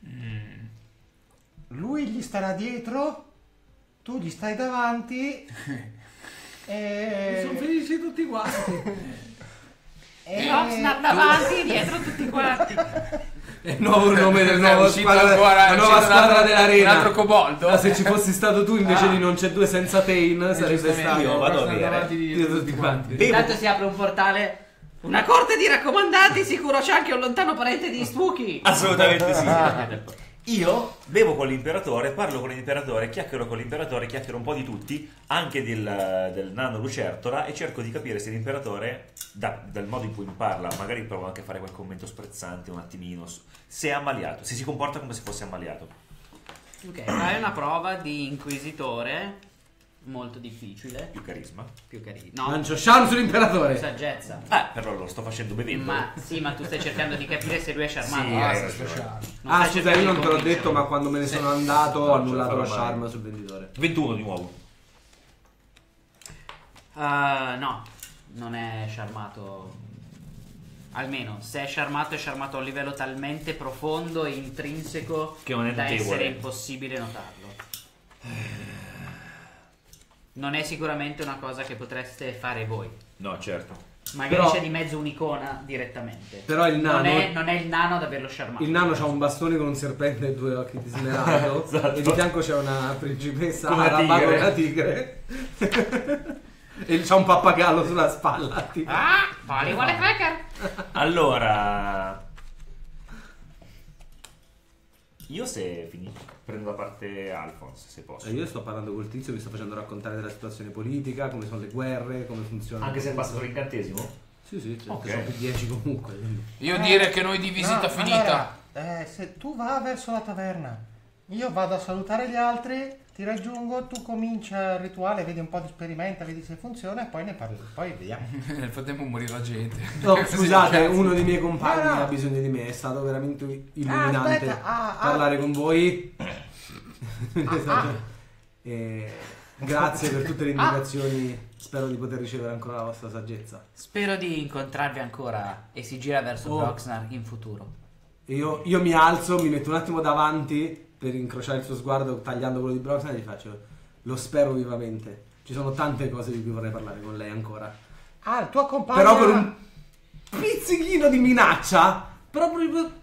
Lui gli starà dietro. Tu gli stai davanti. E... Sono felici tutti quanti. e... Roxnar davanti, dietro tutti quanti. È il nuovo nome del È nuovo uscito squadra, ancora- è la nuova uscito un squadra altro- dell'arena. un altro coboldo? Ah, se ci fossi stato tu invece Ah. di non c'è due senza Tain sarebbe giustamente, stato. io vado a Roxnar bere. davanti di Dietro tutti quanti. Bevo. Intanto si apre un portale. Una corte di raccomandati, sicuro c'è anche un lontano parente di Spooky. Assolutamente sì. Io bevo con l'imperatore, parlo con l'imperatore, chiacchiero con l'imperatore, chiacchiero un po' di tutti, anche del, del nano lucertola, e cerco di capire se l'imperatore, da- dal modo in cui mi parla, magari provo anche a fare qualche commento sprezzante un attimino, su- se è ammaliato, se si comporta come se fosse ammaliato. Ok, fai una prova di inquisitore. Molto difficile. Più carisma. Più carino. No, Lancio charm sull'imperatore. saggezza. Ah, però lo sto facendo bevendo. Ma sì, ma tu stai cercando di capire se lui è charmato. Sì, Ah, eh, sta eh, speciale. Non Ah, stai scusa, cercando io di non te l'ho convincerlo. detto, ma quando me ne sono andato ho Non ce la annullato lo farò mai. charm sul venditore. ventuno di nuovo. Ah, no, non è charmato. Almeno, se è charmato, è charmato a un livello talmente profondo e intrinseco Che non è da notevole. essere impossibile notarlo. Non è sicuramente una cosa che potreste fare voi. No, certo. Magari Però- c'è di mezzo un'icona direttamente. Però il non, nano- è, non è il nano ad averlo charmato. Il nano c'ha un bastone con un serpente e due occhi di smeraldo. Esatto. E di fianco c'è una principessa Con una araba tigre. con una tigre. e c'ha un pappagallo sulla spalla. Tipo. Ah, Poli vuole cracker. Allora, io se finito prendo da parte Alphonse, se posso. Eh, io sto parlando col tizio, mi sto facendo raccontare della situazione politica, come sono le guerre, come funziona. Anche se è passato l'incantesimo? Sì, sì, cioè, Ok. sono più dieci comunque. quindi. Io Eh, direi che noi di visita no, finita. allora, eh, se tu va verso la taverna, io vado a salutare gli altri, ti raggiungo, tu comincia il rituale, vedi un po' di sperimenta, vedi se funziona e poi ne parli, poi vediamo. Nel frattempo morirà gente. No, Sì, scusate, cazzo. uno dei miei compagni No, no. ha bisogno di me, è stato veramente illuminante aspetta, ah, ah. parlare con voi. ah. E grazie per tutte le indicazioni, spero di poter ricevere ancora la vostra saggezza. Spero di incontrarvi ancora e si gira verso Oh. Broxnar in futuro. E io, io mi alzo, mi metto un attimo davanti per incrociare il suo sguardo tagliando quello di Broxner e gli faccio: lo spero vivamente, ci sono tante cose di cui vorrei parlare con lei ancora. Ah, il tuo compagno... Però con un pizzichino di minaccia, però proprio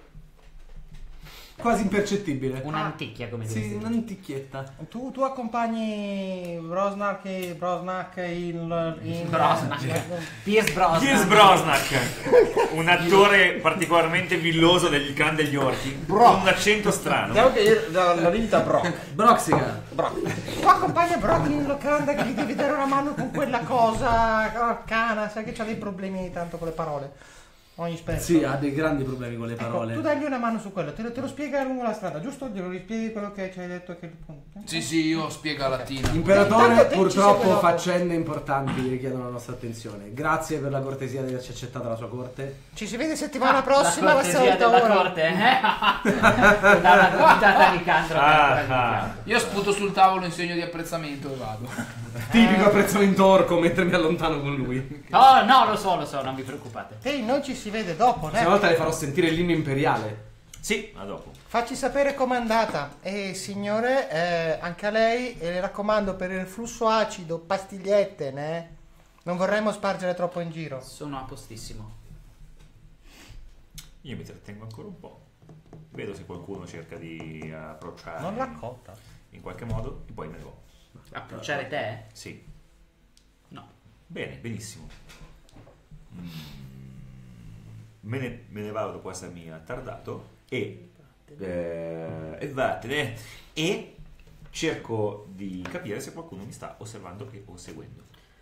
quasi impercettibile. Un'anticchia, come Sì, diresti. un'anticchietta. Tu, tu accompagni Brosnak e Brosnak in... in Brosnak. Pierce Brosnan. Pierce Brosnak, un attore particolarmente villoso del clan degli orchi, Bro. con un accento strano. Diciamo che la, la vita Brock. Broxica. Tu accompagni Brock in locanda che gli devi dare una mano con quella cosa arcana, sai che c'ha dei problemi tanto con le parole. Ogni spesso. Sì, ha dei grandi problemi con le Ecco, parole. tu dagli una mano su quello, te lo, te lo spiega lungo la strada, giusto? Glielo rispieghi quello che ci hai detto che... Sì, sì, io spiego a Latina. Imperatore, Intanto te ci purtroppo segue dopo. faccende importanti richiedono la nostra attenzione. Grazie per la cortesia di averci accettato alla sua corte. Ci si vede settimana prossima, La la cortesia solita della ora. corte, eh? Da una puntata di Candro. Ah, ah. Io sputo sul tavolo in segno di apprezzamento e vado. Tipico apprezzamento orco mentre mi allontano con lui. Oh, no, lo so, lo so, non vi preoccupate. Ehi, noi ci si vede dopo, Questa né? volta le farò sentire l'inno imperiale. Sì, a dopo. Facci sapere com'è andata. E signore, eh, anche a lei, e le raccomando per il flusso acido, pastigliette, né? Non vorremmo spargere troppo in giro. Sono a postissimo. Io mi trattengo ancora un po'. Vedo se qualcuno cerca di approcciare Non racconta. in qualche modo e poi me ne vado. Approcciare te? Sì. No. Bene, benissimo. Mm. Me, ne, me ne vado dopo essermi attardato e, eh, e vattene e cerco di capire se qualcuno mi sta osservando e o seguendo.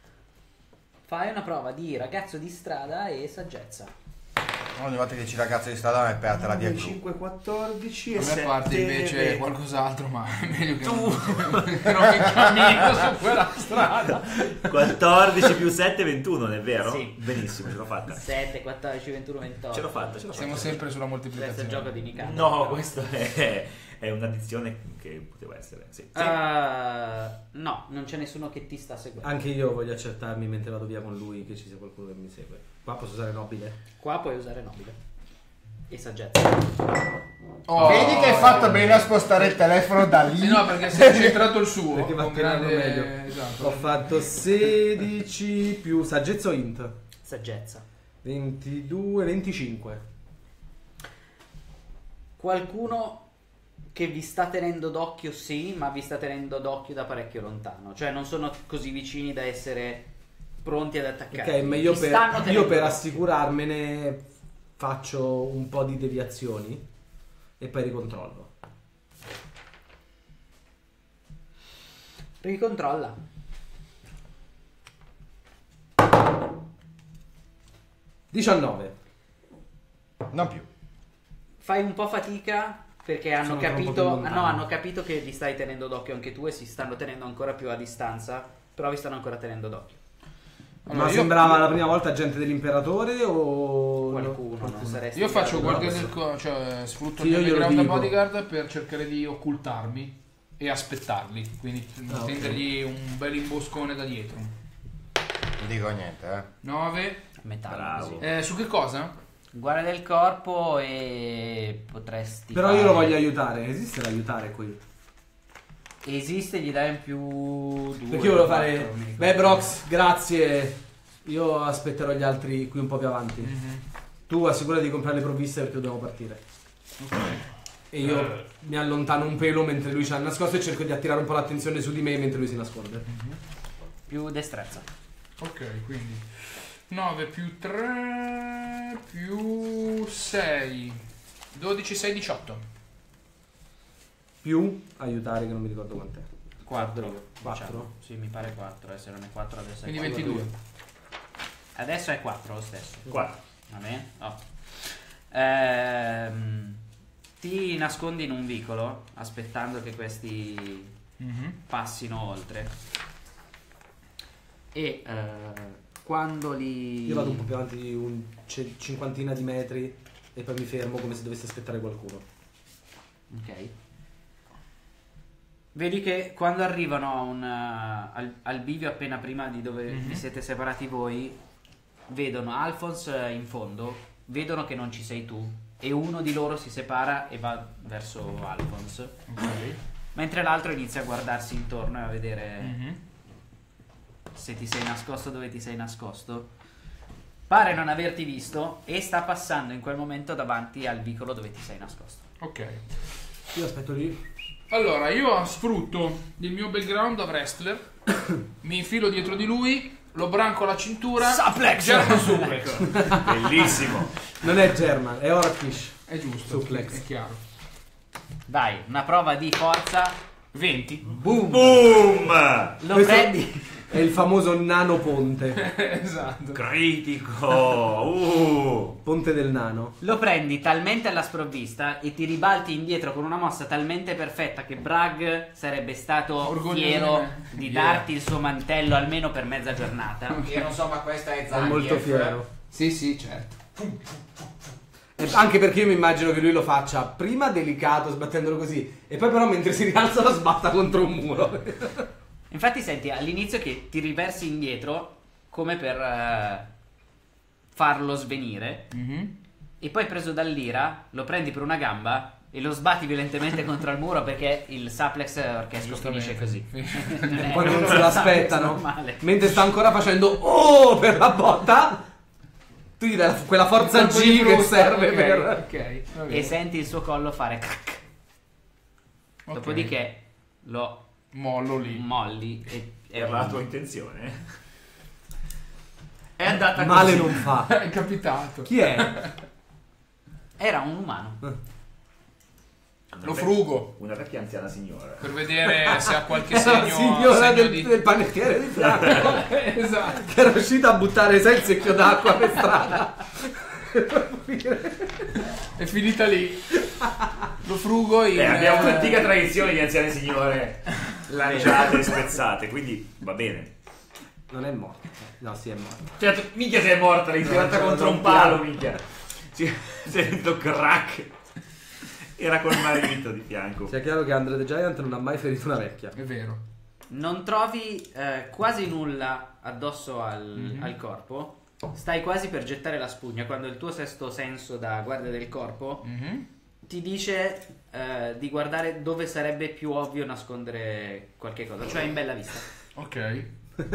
Fai una prova di ragazzo di strada e saggezza. Ogni volta che ci ragazzo di strada mi perda la via giù. cinque, quattordici A e me parte sette, invece qualcos'altro, ma è meglio che Tu. non, che non mi cammino su quella strada. quattordici più sette, ventuno, non è vero? Sì. Benissimo, ce l'ho fatta. sette, quattordici, ventuno, ventotto. Ce l'ho fatta, ce l'ho Siamo fatta. sempre sulla Questo è il moltiplicazione. gioco di Nicandro. No, questo è, è un'addizione che poteva essere. Sì. Sì. Uh, no, non c'è nessuno che ti sta seguendo. Anche io voglio accertarmi mentre vado via con lui che ci sia qualcuno che mi segue. Qua posso usare nobile? Qua puoi usare nobile. E saggezza. Oh, Vedi che hai fatto bene a spostare il telefono da lì. Sì, no, perché si è centrato il suo. Perché va a con tirarlo grande- meglio. Esatto. Ho fatto sedici più saggezza o int? Saggezza. ventidue, venticinque. Qualcuno che vi sta tenendo d'occhio, sì, ma vi sta tenendo d'occhio da parecchio lontano. Cioè non sono così vicini da essere pronti ad attaccare. Ok, ma io Vi per, stanno io tenendo per d'occhio. assicurarmene faccio un po' di deviazioni e poi ricontrollo. Ricontrolla. diciannove. Non più. Fai un po' fatica perché hanno Sono troppo più capito, lontano. no, hanno capito che li stai tenendo d'occhio anche tu e si stanno tenendo ancora più a distanza, però vi stanno ancora tenendo d'occhio. Allora, Ma io- sembrava la prima volta gente dell'imperatore o Qualcuno, non saresti Io faccio in grado guardia di- del co- cioè sfrutto Sì, il io mio glielo background da dico. bodyguard per cercare di occultarmi e aspettarli, quindi Ah, ok. tendergli un bel imboscone da dietro. Non dico niente, eh. nove. Metà, Bravo. così. Eh, su che cosa? Guardia del corpo e potresti Però fare- io lo voglio aiutare. Esiste l'aiutare qui? Esiste, gli dai in più due. Perché io volevo quattro, fare. non mi ricordo. Beh, Brox, grazie. Io aspetterò gli altri qui un po' più avanti. Mhm. Tu assicurati di comprare le provviste perché dobbiamo partire. E io mi allontano un pelo mentre lui ci ha nascosto e cerco di attirare un po' l'attenzione su di me mentre lui si nasconde. Più destrezza. Ok, quindi nove più tre più sei. dodici, sei, diciotto. Più aiutare che non mi ricordo quant'è. quattro. quattro? Diciamo. Sì, mi pare quattro, se non è quattro adesso è Quindi quattro. ventidue. Adesso è quattro lo stesso. Qua. Va bene? Oh. Ehm, ti nascondi in un vicolo aspettando che questi Mhm. passino oltre. E eh, quando li... Io vado un po' più avanti di un c- cinquantina di metri e poi mi fermo come se dovessi aspettare qualcuno. Ok. Vedi che quando arrivano a un, uh, al, al bivio appena prima di dove Mhm. vi siete separati voi, vedono Alphonse in fondo, vedono che non ci sei tu e uno di loro si separa e va verso Alphonse, Ok. mentre l'altro inizia a guardarsi intorno e a vedere Mhm. se ti sei nascosto, dove ti sei nascosto. Pare non averti visto e sta passando in quel momento davanti al vicolo dove ti sei nascosto. Ok. Io aspetto lì. Allora, io sfrutto il mio background da wrestler, mi infilo dietro di lui, lo branco alla cintura. Suplex! German suplex. Bellissimo. Non è German, è Orkish. È giusto, Suplex. è chiaro. Vai, una prova di forza. venti. Boom! Boom! Lo Questo- prendi. È il famoso nano ponte. Esatto. Critico. Uh. Ponte del nano. Lo prendi talmente alla sprovvista e ti ribalti indietro con una mossa talmente perfetta che Bragg sarebbe stato Orgoglioso fiero di me. di Yeah. darti il suo mantello almeno per mezza giornata. Io non so, ma questa è È Zangief. molto fiero. Sì, sì, certo. E anche perché io mi immagino che lui lo faccia prima delicato, sbattendolo così, e poi però mentre si rialza lo sbatta contro un muro. Infatti senti all'inizio che ti riversi indietro come per eh, farlo svenire Mhm. e poi preso dall'ira lo prendi per una gamba e lo sbatti violentemente contro il muro perché il suplex orchesco finisce così. Non è- Quando non è se un l'aspettano, suplex normale. mentre sta ancora facendo oh per la botta, tu gli dai la- quella forza Un po' di G che frutta, serve ok, per... ok, va bene. E senti il suo collo fare crack. Ok. Dopodiché lo mollo lì. molli e, e Per la tua intenzione. È andata Male così. non fa. È capitato. Chi è? era un umano. Una Lo vec- frugo Una vecchia anziana signora. per vedere se ha qualche È la segno, signora segno del, di... del panettiere di fianco Esatto. che era riuscita a buttare sai, il secchio d'acqua per strada. È finita lì. Lo frugo in... Eh, abbiamo eh, un'antica tradizione di anziane signore lanciate e spezzate, quindi va bene. Non è morto. No, sì, è morto. Certo, minchia se è morta, l'hai tirata No, contro non un palo, piano. minchia. Si si è detto crack. Era col marito di fianco. Sia chiaro che Andre the Giant non ha mai ferito una vecchia. È vero. Non trovi eh, quasi nulla addosso al, Mhm. al corpo. Stai quasi per gettare la spugna quando il tuo sesto senso da guardia del corpo Mhm. ti dice eh, di guardare dove sarebbe più ovvio nascondere qualche cosa, cioè in bella vista. Ok.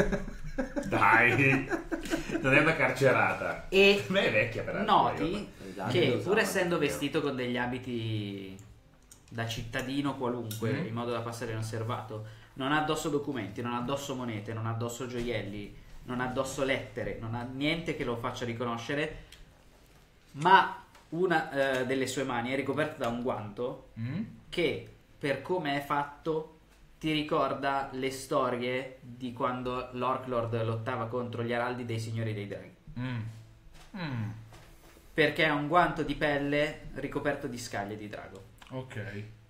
Dai, non è una carcerata. E Ma è vecchia peraltro. noti Esatto, che lo pur usava, essendo è vero. vestito con degli abiti da cittadino qualunque, Mhm. in modo da passare inosservato, non ha addosso documenti, non ha addosso monete, non ha addosso gioielli, non ha addosso lettere, non ha niente che lo faccia riconoscere, ma una eh, delle sue mani è ricoperta da un guanto Mm. che, per come è fatto, ti ricorda le storie di quando l'Orklord lottava contro gli araldi dei signori dei draghi. Mm. Mm. Perché è un guanto di pelle ricoperto di scaglie di drago. Ok.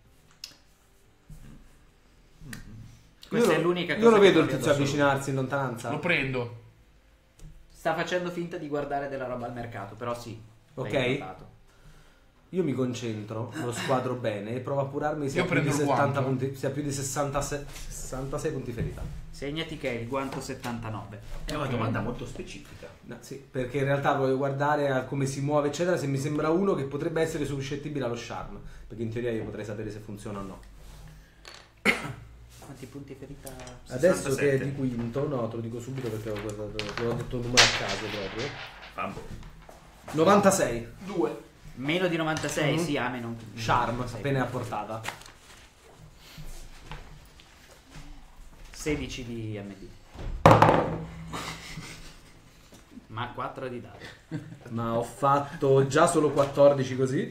Questa io, è l'unica cosa Io lo che vedo il trovi tizio addosso. avvicinarsi in lontananza. Lo prendo. Sta facendo finta di guardare della roba al mercato, però sì. Ok. l'hai notato. Io mi concentro, lo squadro bene e provo a curarmi se Io ha più di prendo il settanta guanto. punti, se ha più di sessantasei, sessantasei punti ferita. Segnati che è il guanto settantanove. È una domanda molto specifica. No, sì, perché in realtà voglio guardare a come si muove eccetera, se mi sembra uno che potrebbe essere suscettibile allo charm, perché in teoria io potrei sapere se funziona o no. Quanti punti ferita? Adesso che è sessantasette. di quinto, no, te lo dico subito perché ho guardato, te l'ho detto un numero a caso proprio. Fambo. novantasei. Due. Meno di novantasei, Mhm. sì, a meno. Charm, Sei. appena a portata. sedici di M D. Ma quattro di dado. Ma ho fatto già solo quattordici così.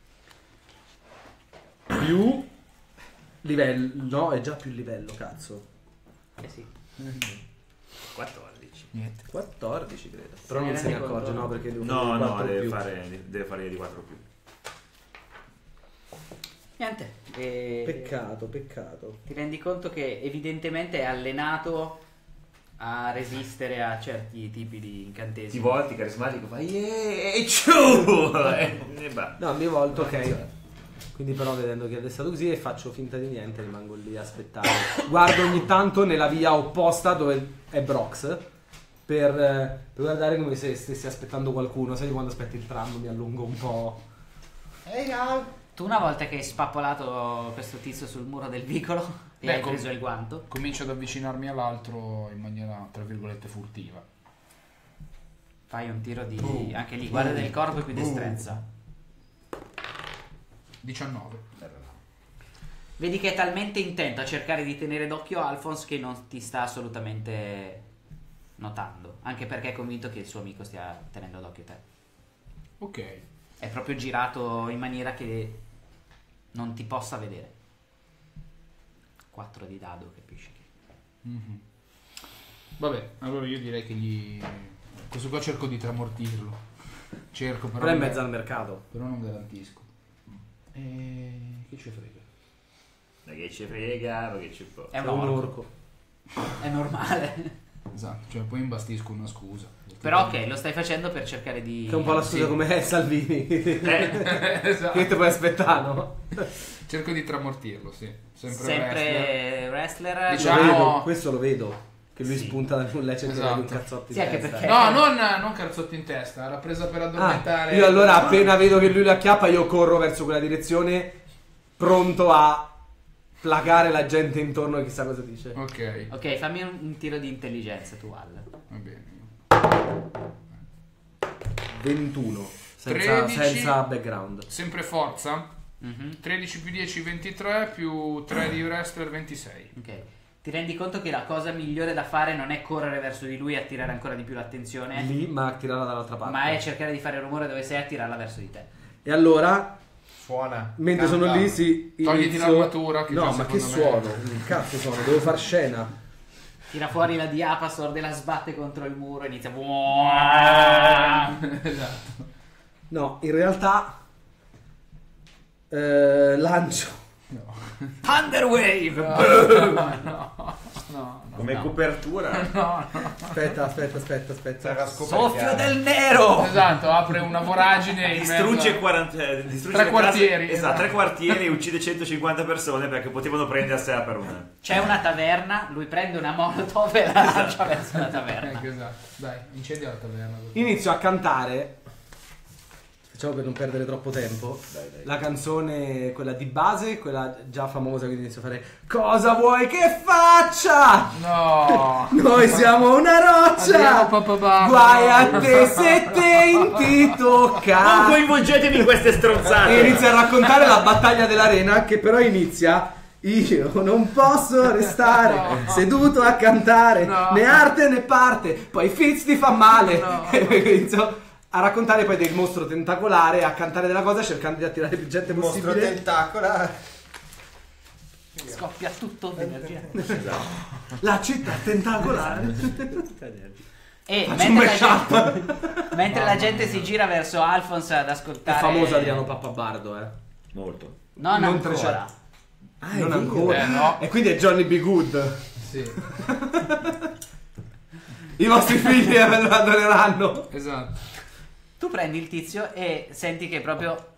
Più livello. No, è già più livello, cazzo. Eh sì. quattordici. Niente. quattordici credo. Però ne non se ne rendi accorge, conto? no, perché devo No, fare no, quattro deve più. fare, deve fare di quattro più. Niente. E... Peccato, peccato. Ti rendi conto che evidentemente è allenato a resistere a certi tipi di incantesimi. Ti volti, carismatico, fai yeah, e ciu! E e va. No, mi volto, ok. Quindi però vedendo che è stato così e faccio finta di niente, rimango lì a aspettare. Guardo ogni tanto nella via opposta dove è Brox per, eh, per guardare come se stessi aspettando qualcuno. Sai quando aspetti il tram mi allungo un po'. Ehi, Al! Tu una volta che hai spappolato questo tizio sul muro del vicolo e hai Ecco. preso il guanto, Comincio ad avvicinarmi all'altro in maniera, tra virgolette, furtiva. fai un tiro di... Boom. anche lì, guarda del corpo e qui Boom. destrezza. diciannove. Vedi che è talmente intento a cercare di tenere d'occhio Alphonse che non ti sta assolutamente notando, anche perché è convinto che il suo amico stia tenendo d'occhio te. Ok. È proprio girato in maniera che non ti possa vedere. quattro di dado, capisci? Mhm. Vabbè, allora io direi che gli... questo qua cerco di tramortirlo. Cerco però... Però è in non- mezzo al mercato. Però non garantisco. E... che ci frega? Ma che ci frega, ma che ci può. È un È un orco. orco. È normale. Esatto, cioè poi imbastisco una scusa. Però ok, lo stai facendo per cercare di... Che è un po' la scusa Sì. come è Salvini. Esatto. Che ti puoi aspettare, no? Cerco di tramortirlo, sì. Sempre, Sempre wrestler. wrestler. Lo Diciamo- vedo, questo lo vedo. Che lui Sì. spunta da nulla e c'è Esatto. un cazzotto Sì, in anche testa. perché- No, non, non cazzotti in testa, era presa per addormentare. Ah, io allora appena vedo che lui lo acchiappa io corro verso quella direzione pronto a placare la gente intorno e chissà cosa dice. Ok, Ok, fammi un, un tiro di intelligenza tu, Al. va bene. ventuno senza, tredici. senza background. Sempre forza. Mhm. tredici più dieci, ventitré, più tre di wrestler, ventisei. Ok. Ti rendi conto che la cosa migliore da fare non è correre verso di lui e attirare ancora di più l'attenzione, Lì ma tirarla dall'altra parte. ma è cercare di fare rumore dove sei e attirarla verso di te. E allora Suona. mentre canta. sono lì si Togliti inizio- l'armatura, che no già ma che secondo me- suono che cazzo sono devo far scena. Tira fuori la Diapasword e la sbatte contro il muro e inizia... Esatto. No in realtà eh, lancio Thunder Wave! No, no, no. Come No. copertura. No, no. aspetta aspetta aspetta aspetta Sarà scoperchiato. Soffio del nero! Esatto, apre una voragine in Distrugge, mezzo- quaranta, eh, distrugge Tre le quartieri. case- esatto, tre quartieri e uccide centocinquanta persone perché potevano prendersela per una. C'è una taverna, lui prende una molotov e la lancia verso la taverna. Ecco, esatto. Dai, incendia la taverna. inizio a cantare facciamo per non perdere troppo tempo Dai, dai. la canzone quella di base quella già famosa quindi inizio a fare cosa vuoi che faccia No. noi siamo una roccia Adriano Pappabarba. guai a te se te ti Non tocca coinvolgetemi in queste e stronzate. inizia a raccontare la battaglia dell'arena che però inizia io non posso restare No. seduto a cantare No. né arte né parte poi Fitz ti fa male No. e inizio a raccontare poi del mostro tentacolare a cantare della cosa cercando di attirare più gente Il mostro possibile tentacola. Scoppia tutto di energia. la città tentacolare E faccio un mentre, la mashup gente, mentre la gente si gira verso Alphonse ad è ascoltare... famoso Adriano Pappabardo eh Molto. Non, Non ancora. trecento. ah, non vero. ancora Eh, no. e quindi è Johnny B. Good Sì, i vostri figli lo adoreranno esatto. Tu prendi il tizio e senti che proprio...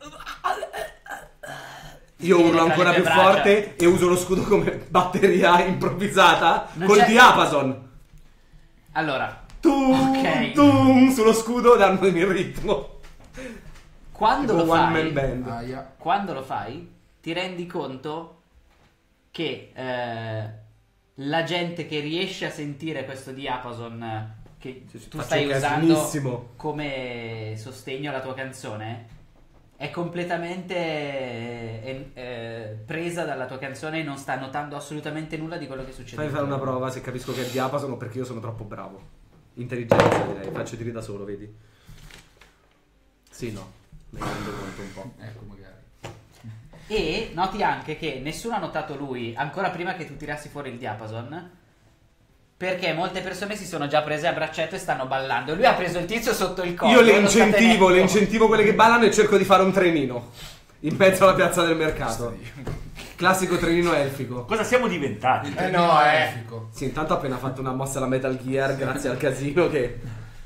io Tiene urlo tra ancora le più tue braccia. forte e uso lo scudo come batteria improvvisata Non col c'è- diapason. Allora, Tum, Ok. tum, sullo scudo dandomi il ritmo. quando Tipo lo one fai... man band. Aia. Quando lo fai, ti rendi conto che eh, la gente che riesce a sentire questo diapason eh, che Sì, sì, tu faccio stai un usando casinissimo. come sostegno alla tua canzone è completamente eh, eh, presa dalla tua canzone e non sta notando assolutamente nulla di quello che succede. Fammi fare una prova se capisco che è il diapason o perché io sono troppo bravo. Intelligenza direi, faccio tiri da solo, vedi? Sì, no, me ne rendo conto un po'. Ecco, magari. E noti anche che nessuno ha notato lui ancora prima che tu tirassi fuori il diapason, perché molte persone si sono già prese a braccetto e stanno ballando. Lui ha preso il tizio sotto il collo. Io le lo sta incentivo, tenendo. le incentivo quelle che ballano e cerco di fare un trenino in mezzo alla piazza del mercato. Classico trenino elfico. Cosa siamo diventati? Eh no, eh. Elfico. Sì, intanto ha appena fatto una mossa alla Metal Gear grazie al casino che...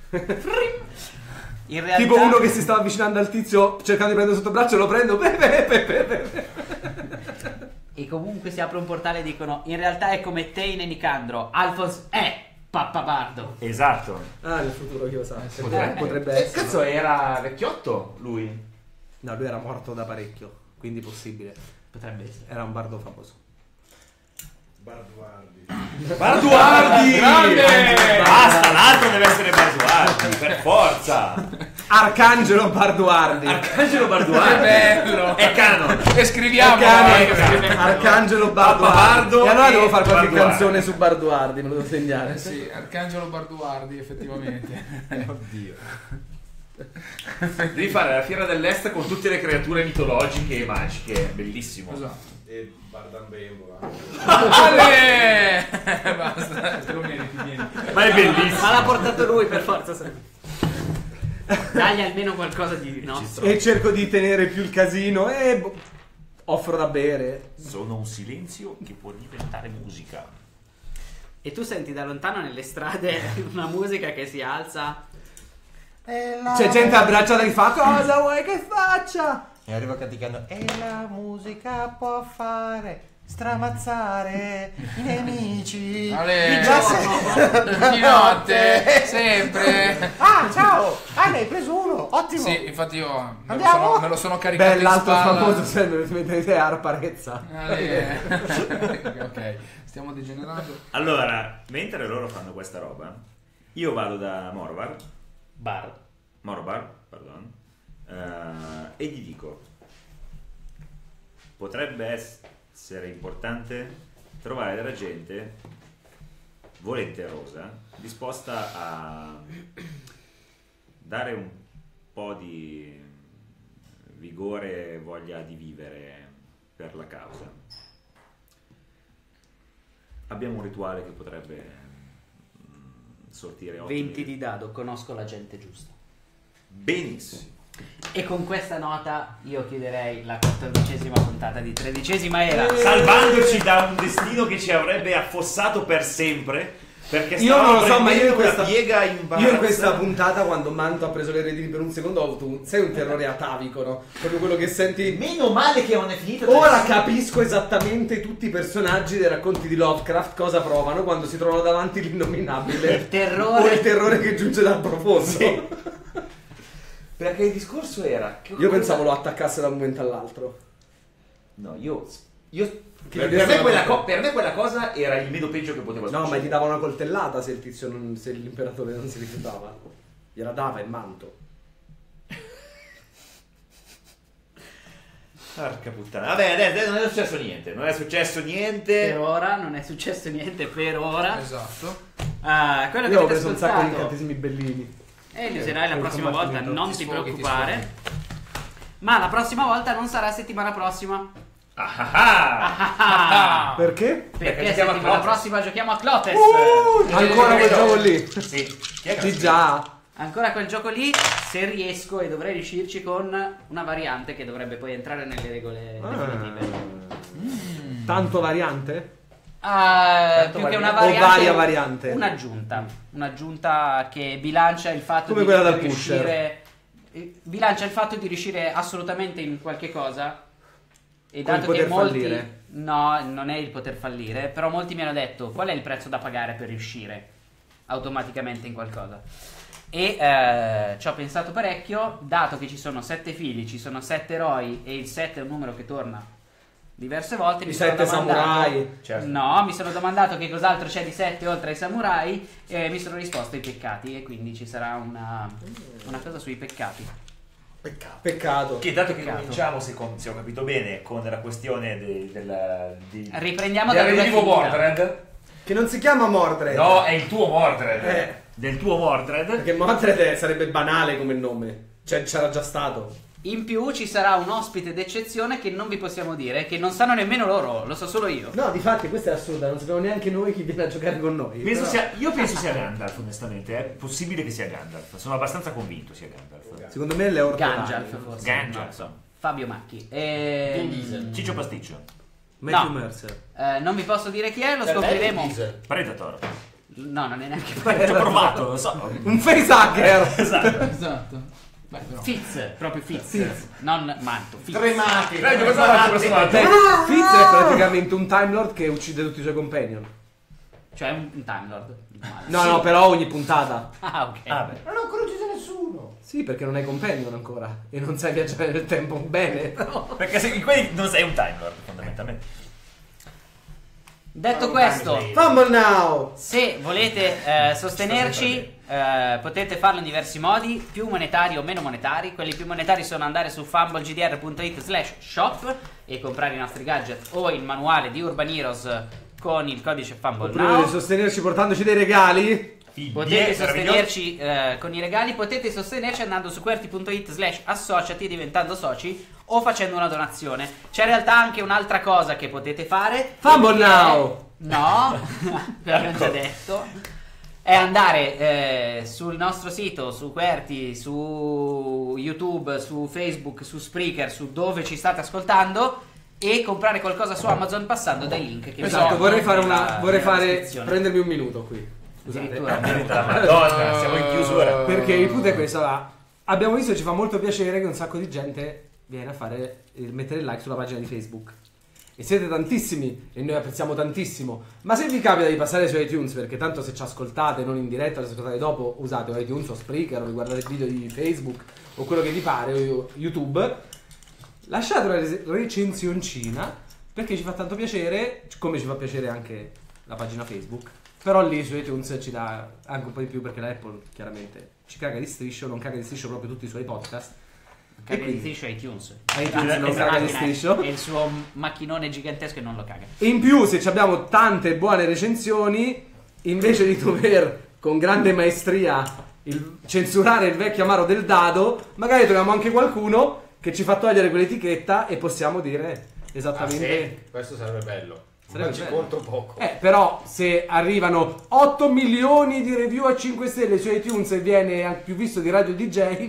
In realtà, Tipo uno che si stava avvicinando al tizio cercando di prendere sotto braccio, lo prendo. Be, be, be, be, be. e comunque si apre un portale e dicono: in realtà è come Tain e Nicandro. Alphonse è Pappabardo. Esatto. Ah, nel futuro chi lo sa. sì. Potrebbe, potrebbe Eh, essere. cazzo, era vecchiotto lui. No, lui era morto da parecchio, quindi possibile. Potrebbe essere. Era un bardo famoso. Barduardi. Barduardi! Grande! Basta, l'altro deve essere Barduardi, per forza! Arcangelo Barduardi. Arcangelo Che Barduardi! bello! È canon! E scriviamo Arcangelo, anche. Arcangelo Barduardi. Pappabardo E allora e devo fare qualche Barduardi. canzone su Barduardi, me lo devo segnare. Eh sì, Arcangelo Barduardi, effettivamente. Oddio. Devi fare la fiera dell'est con tutte le creature mitologiche e magiche, bellissimo. Esatto. E Bardambembo. Ale! Basta, te lo meriti, vieni. Ma è bellissimo. Ma l'ha portato lui per forza. se- Dagli almeno qualcosa di nostro. E cerco di tenere più il casino e boh, offro da bere. Sono un silenzio che può diventare musica. E tu senti da lontano nelle strade una musica che si alza. E la- C'è gente abbracciata che fa cosa vuoi che faccia? E arriva canticando. E la musica può fare stramazzare i nemici. Ale! Di giorno. Di notte, sempre. Ah, ciao! Ah, ne hai preso uno, ottimo! Sì, infatti io me lo Andiamo? sono, me lo sono caricato Beh, in l'altro spalla. famoso se dovete mettere Arparezza. Ale. Ok, stiamo degenerando. Allora, mentre loro fanno questa roba, io vado da Morvar, Bar. Morvar, pardon, eh, e gli dico: potrebbe essere importante trovare della gente volenterosa, disposta a dare un po' di vigore e voglia di vivere per la causa. Abbiamo un rituale che potrebbe mm, sortire ottimi- venti di dado, conosco la gente giusta. Benissimo. E con questa nota io chiuderei la quattordicesima puntata di tredicesima era. Salvandoci da un destino che ci avrebbe affossato per sempre, perché Io non lo so, stavamo ma io in prendendo una questa, piega io imbarazzo- in questa puntata, quando Manto ha preso le redini per un secondo, ho avuto un, sei un terrore atavico, no? Proprio quello che senti. Meno male che non è finita. Ora capisco esattamente tutti i personaggi dei racconti di Lovecraft cosa provano quando si trovano davanti l'innominabile. Il terrore. O il terrore che giunge dal profondo. Perché il discorso era che Io pensavo lo attaccasse da un momento all'altro. No, io, io Che per, gli per me desse quella una- co- per me quella cosa era il meno peggio che poteva No, ma succedere. gli dava una coltellata se il tizio non, se l'imperatore non si rifiutava. Gliela dava il manto. Porca puttana. Vabbè, adesso non è successo niente. Non è successo Per niente. ora non è successo niente per ora. Esatto. Ah, quello che Io ho avete preso un sacco di ascoltato incantesimi bellini. e li userai la Per il prossima volta, combattimento. non Ti ti sfoghi, ti preoccupare. Ma la prossima volta non sarà settimana prossima. Ah, ah, ah. Ah, Perché? perché giochiamo a settimana Clotes. prossima giochiamo a Clotes. Uh, ancora quel gioco lì. Sì. Chi è che Di già. Ancora quel gioco lì, se riesco, e dovrei riuscirci con una variante che dovrebbe poi entrare nelle regole definitive. Tanto variante? Ah, più che una O variante, varia variante? un'aggiunta. Un'aggiunta che bilancia il fatto Come di quella del riuscire. eh, Bilancia il fatto di riuscire assolutamente in qualche cosa. E Come dato che poter molti. fallire. No, non è il poter fallire. Però molti mi hanno detto qual è il prezzo da pagare per riuscire automaticamente in qualcosa. E eh, ci ho pensato parecchio, dato che ci sono sette figli, ci sono sette eroi e il sette è un numero che torna diverse volte. I mi sono sette domandato- samurai. Certo. No, mi sono domandato che cos'altro c'è di sette oltre ai samurai e mi sono risposto ai peccati e quindi ci sarà una, una cosa sui peccati. Peccato. Che dato che Peccato. cominciamo, se, con- se ho capito bene, con la questione de- della- di, Riprendiamo di da dove è arrivo finita. Borderland. Che non si chiama Mordred. No, è il tuo Mordred. Eh. Del tuo Mordred. Perché Mordred sarebbe banale come nome. Cioè, c'era già stato. In più ci sarà un ospite d'eccezione che non vi possiamo dire, che non sanno nemmeno loro, lo so solo io. No, difatti, questa è assurda. Non sappiamo neanche noi chi viene a giocare con noi. Penso però... sia, io penso sia Gandalf, onestamente. È possibile che sia Gandalf. Sono abbastanza convinto sia Gandalf. Secondo me è le Gandalf forse. Gandalf. Non so. Fabio Macchi. E... Vin Diesel. Ciccio Pasticcio. Matthew No. Mercer. Eh, non vi posso dire chi è, lo Per me è scopriremo. Vin Diesel. Predator. No, non è neanche Beh, ci ho provato, lo so. Un facehugger. Esatto. Esatto. Beh, però. Fitz, proprio Fitz, non Manto. Fitz. Tremati. Dai, dove sono questo Beh, Fitz è praticamente un Time Lord che uccide tutti i suoi companion. Cioè un, un Time Lord. No, no, però ogni puntata. Ah, ok. Ah, beh. Non ho ancora ucciso nessuno. Sì, perché non hai companion ancora. E non sai viaggiare nel tempo bene. Però. Perché se in quelli non sei un Time Lord, fondamentalmente. Detto questo, Fumble now! se volete eh, sostenerci, eh, potete farlo in diversi modi, più monetari o meno monetari. Quelli più monetari sono andare su fumblegdr punto it slash shop e comprare i nostri gadget o il manuale di Urban Heroes con il codice Oppure FumbleNow. volete sostenerci portandoci dei regali? Potete sostenerci eh, con i regali, potete sostenerci andando su qwerty punto it slash associati, diventando soci o facendo una donazione. C'è in realtà anche un'altra cosa che potete fare. Fumble che è- now! No, l'abbiamo già detto. È andare eh, sul nostro sito, su Qwerty, su YouTube, su Facebook, su Spreaker, su dove ci state ascoltando e comprare qualcosa su Amazon passando dai link che Esatto, vi vorrei sono fare nella- una. Vorrei nella fare. descrizione. Prendermi un minuto qui. Scusate. Addirittura. Merita la Madonna, siamo in chiusura. Perché il punto è questo, allora, abbiamo visto e ci fa molto piacere che un sacco di gente viene a fare il mettere il like sulla pagina di Facebook. E siete tantissimi e noi apprezziamo tantissimo. Ma se vi capita di passare su iTunes, perché tanto se ci ascoltate non in diretta, se ascoltate dopo, usate iTunes o Spreaker o guardate il video di Facebook o quello che vi pare, o YouTube, lasciate una res- recensioncina perché ci fa tanto piacere, come ci fa piacere anche la pagina Facebook. Però lì su iTunes ci dà anche un po' di più perché la Apple chiaramente ci caga di striscio, non caga di striscio proprio tutti i suoi podcast. Caga E di quindi- striscio iTunes. iTunes non Questa caga di macchina striscio. E il suo macchinone gigantesco e non lo caga. E in più, se ci abbiamo tante buone recensioni, invece di dover con grande maestria il- censurare il vecchio amaro del dado, magari troviamo anche qualcuno che ci fa togliere quell'etichetta e possiamo dire esattamente. Ah, sì? Questo sarebbe bello. Sarebbe Ma ci bello. conto poco. Eh, però se arrivano otto milioni di review a cinque stelle su iTunes e viene anche più visto di Radio D J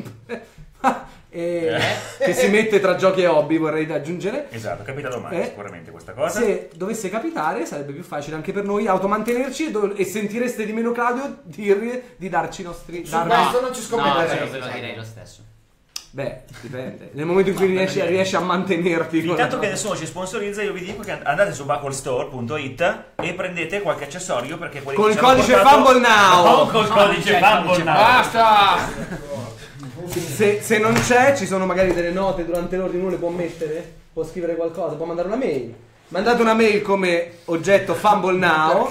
e che si mette tra giochi e hobby, vorrei aggiungere. Esatto, capita domani Eh, sicuramente questa cosa. Se dovesse capitare sarebbe più facile anche per noi automantenerci e, do- e sentireste di meno Claudio dire di darci i nostri Su darvi- questo non ci No, scommetterei. però ve lo direi lo stesso. Beh, dipende. Nel momento in cui riesci, riesci a mantenerti con Intanto la- che nessuno ci sponsorizza, io vi dico che andate su buckle store punto it e prendete qualche accessorio perché quelli Col che ci hanno codice portato- Fumble Now! No, col codice c'è il Fumble codice Now. Basta! Se, se non c'è, ci sono magari delle note durante l'ordine, uno le può mettere? Può scrivere qualcosa, può mandare una mail. Mandate una mail come oggetto Fumble Now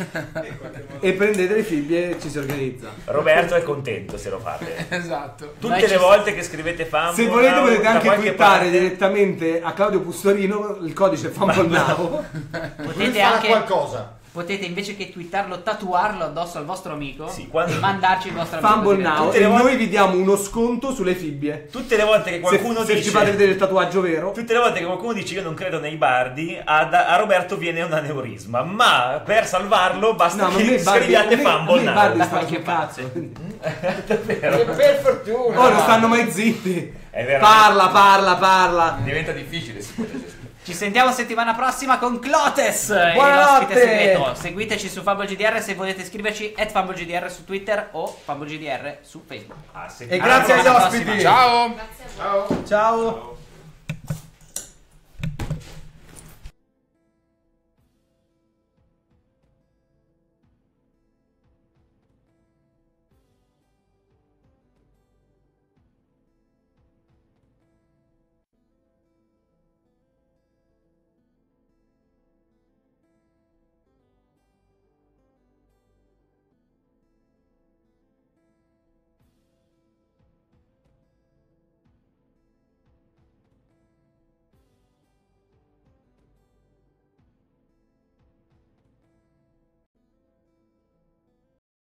e prendete le fibbie e ci si organizza. Roberto è contento se lo fate. Esatto. Tutte Noi le ci- volte che scrivete Fumble Se volete Now, potete da anche qualche twittare parte- direttamente a Claudio Pustorino il codice Fumble Now. Potete Farà anche qualcosa. potete invece che twittarlo tatuarlo addosso al vostro amico Sì, quando- e mandarci il vostro amico Fumble diretto. Now Tutte e le volte- noi vi diamo uno sconto sulle fibbie. Tutte le volte che qualcuno se, se dice ci fate vedere il tatuaggio vero. Tutte le volte che qualcuno dice io non credo nei bardi, a, a Roberto viene un aneurisma, ma per salvarlo basta No, ma a che me Bardi, scriviate a me- Fumble a me Now. Bardi Da sta qualche sul parte. cazzo. E per fortuna. Oh, non stanno mai zitti. È vero. Parla, parla, parla. Diventa difficile, si può leggere. Ci sentiamo settimana prossima con Clotes, il Buonanotte! ospite segreto. Seguiteci su FumbleGDR se volete scriverci at FumbleGDR su Twitter o FumbleGDR su Facebook. Ah, sì. E grazie agli Alla ospiti. prossima. Ciao! Ciao. Ciao.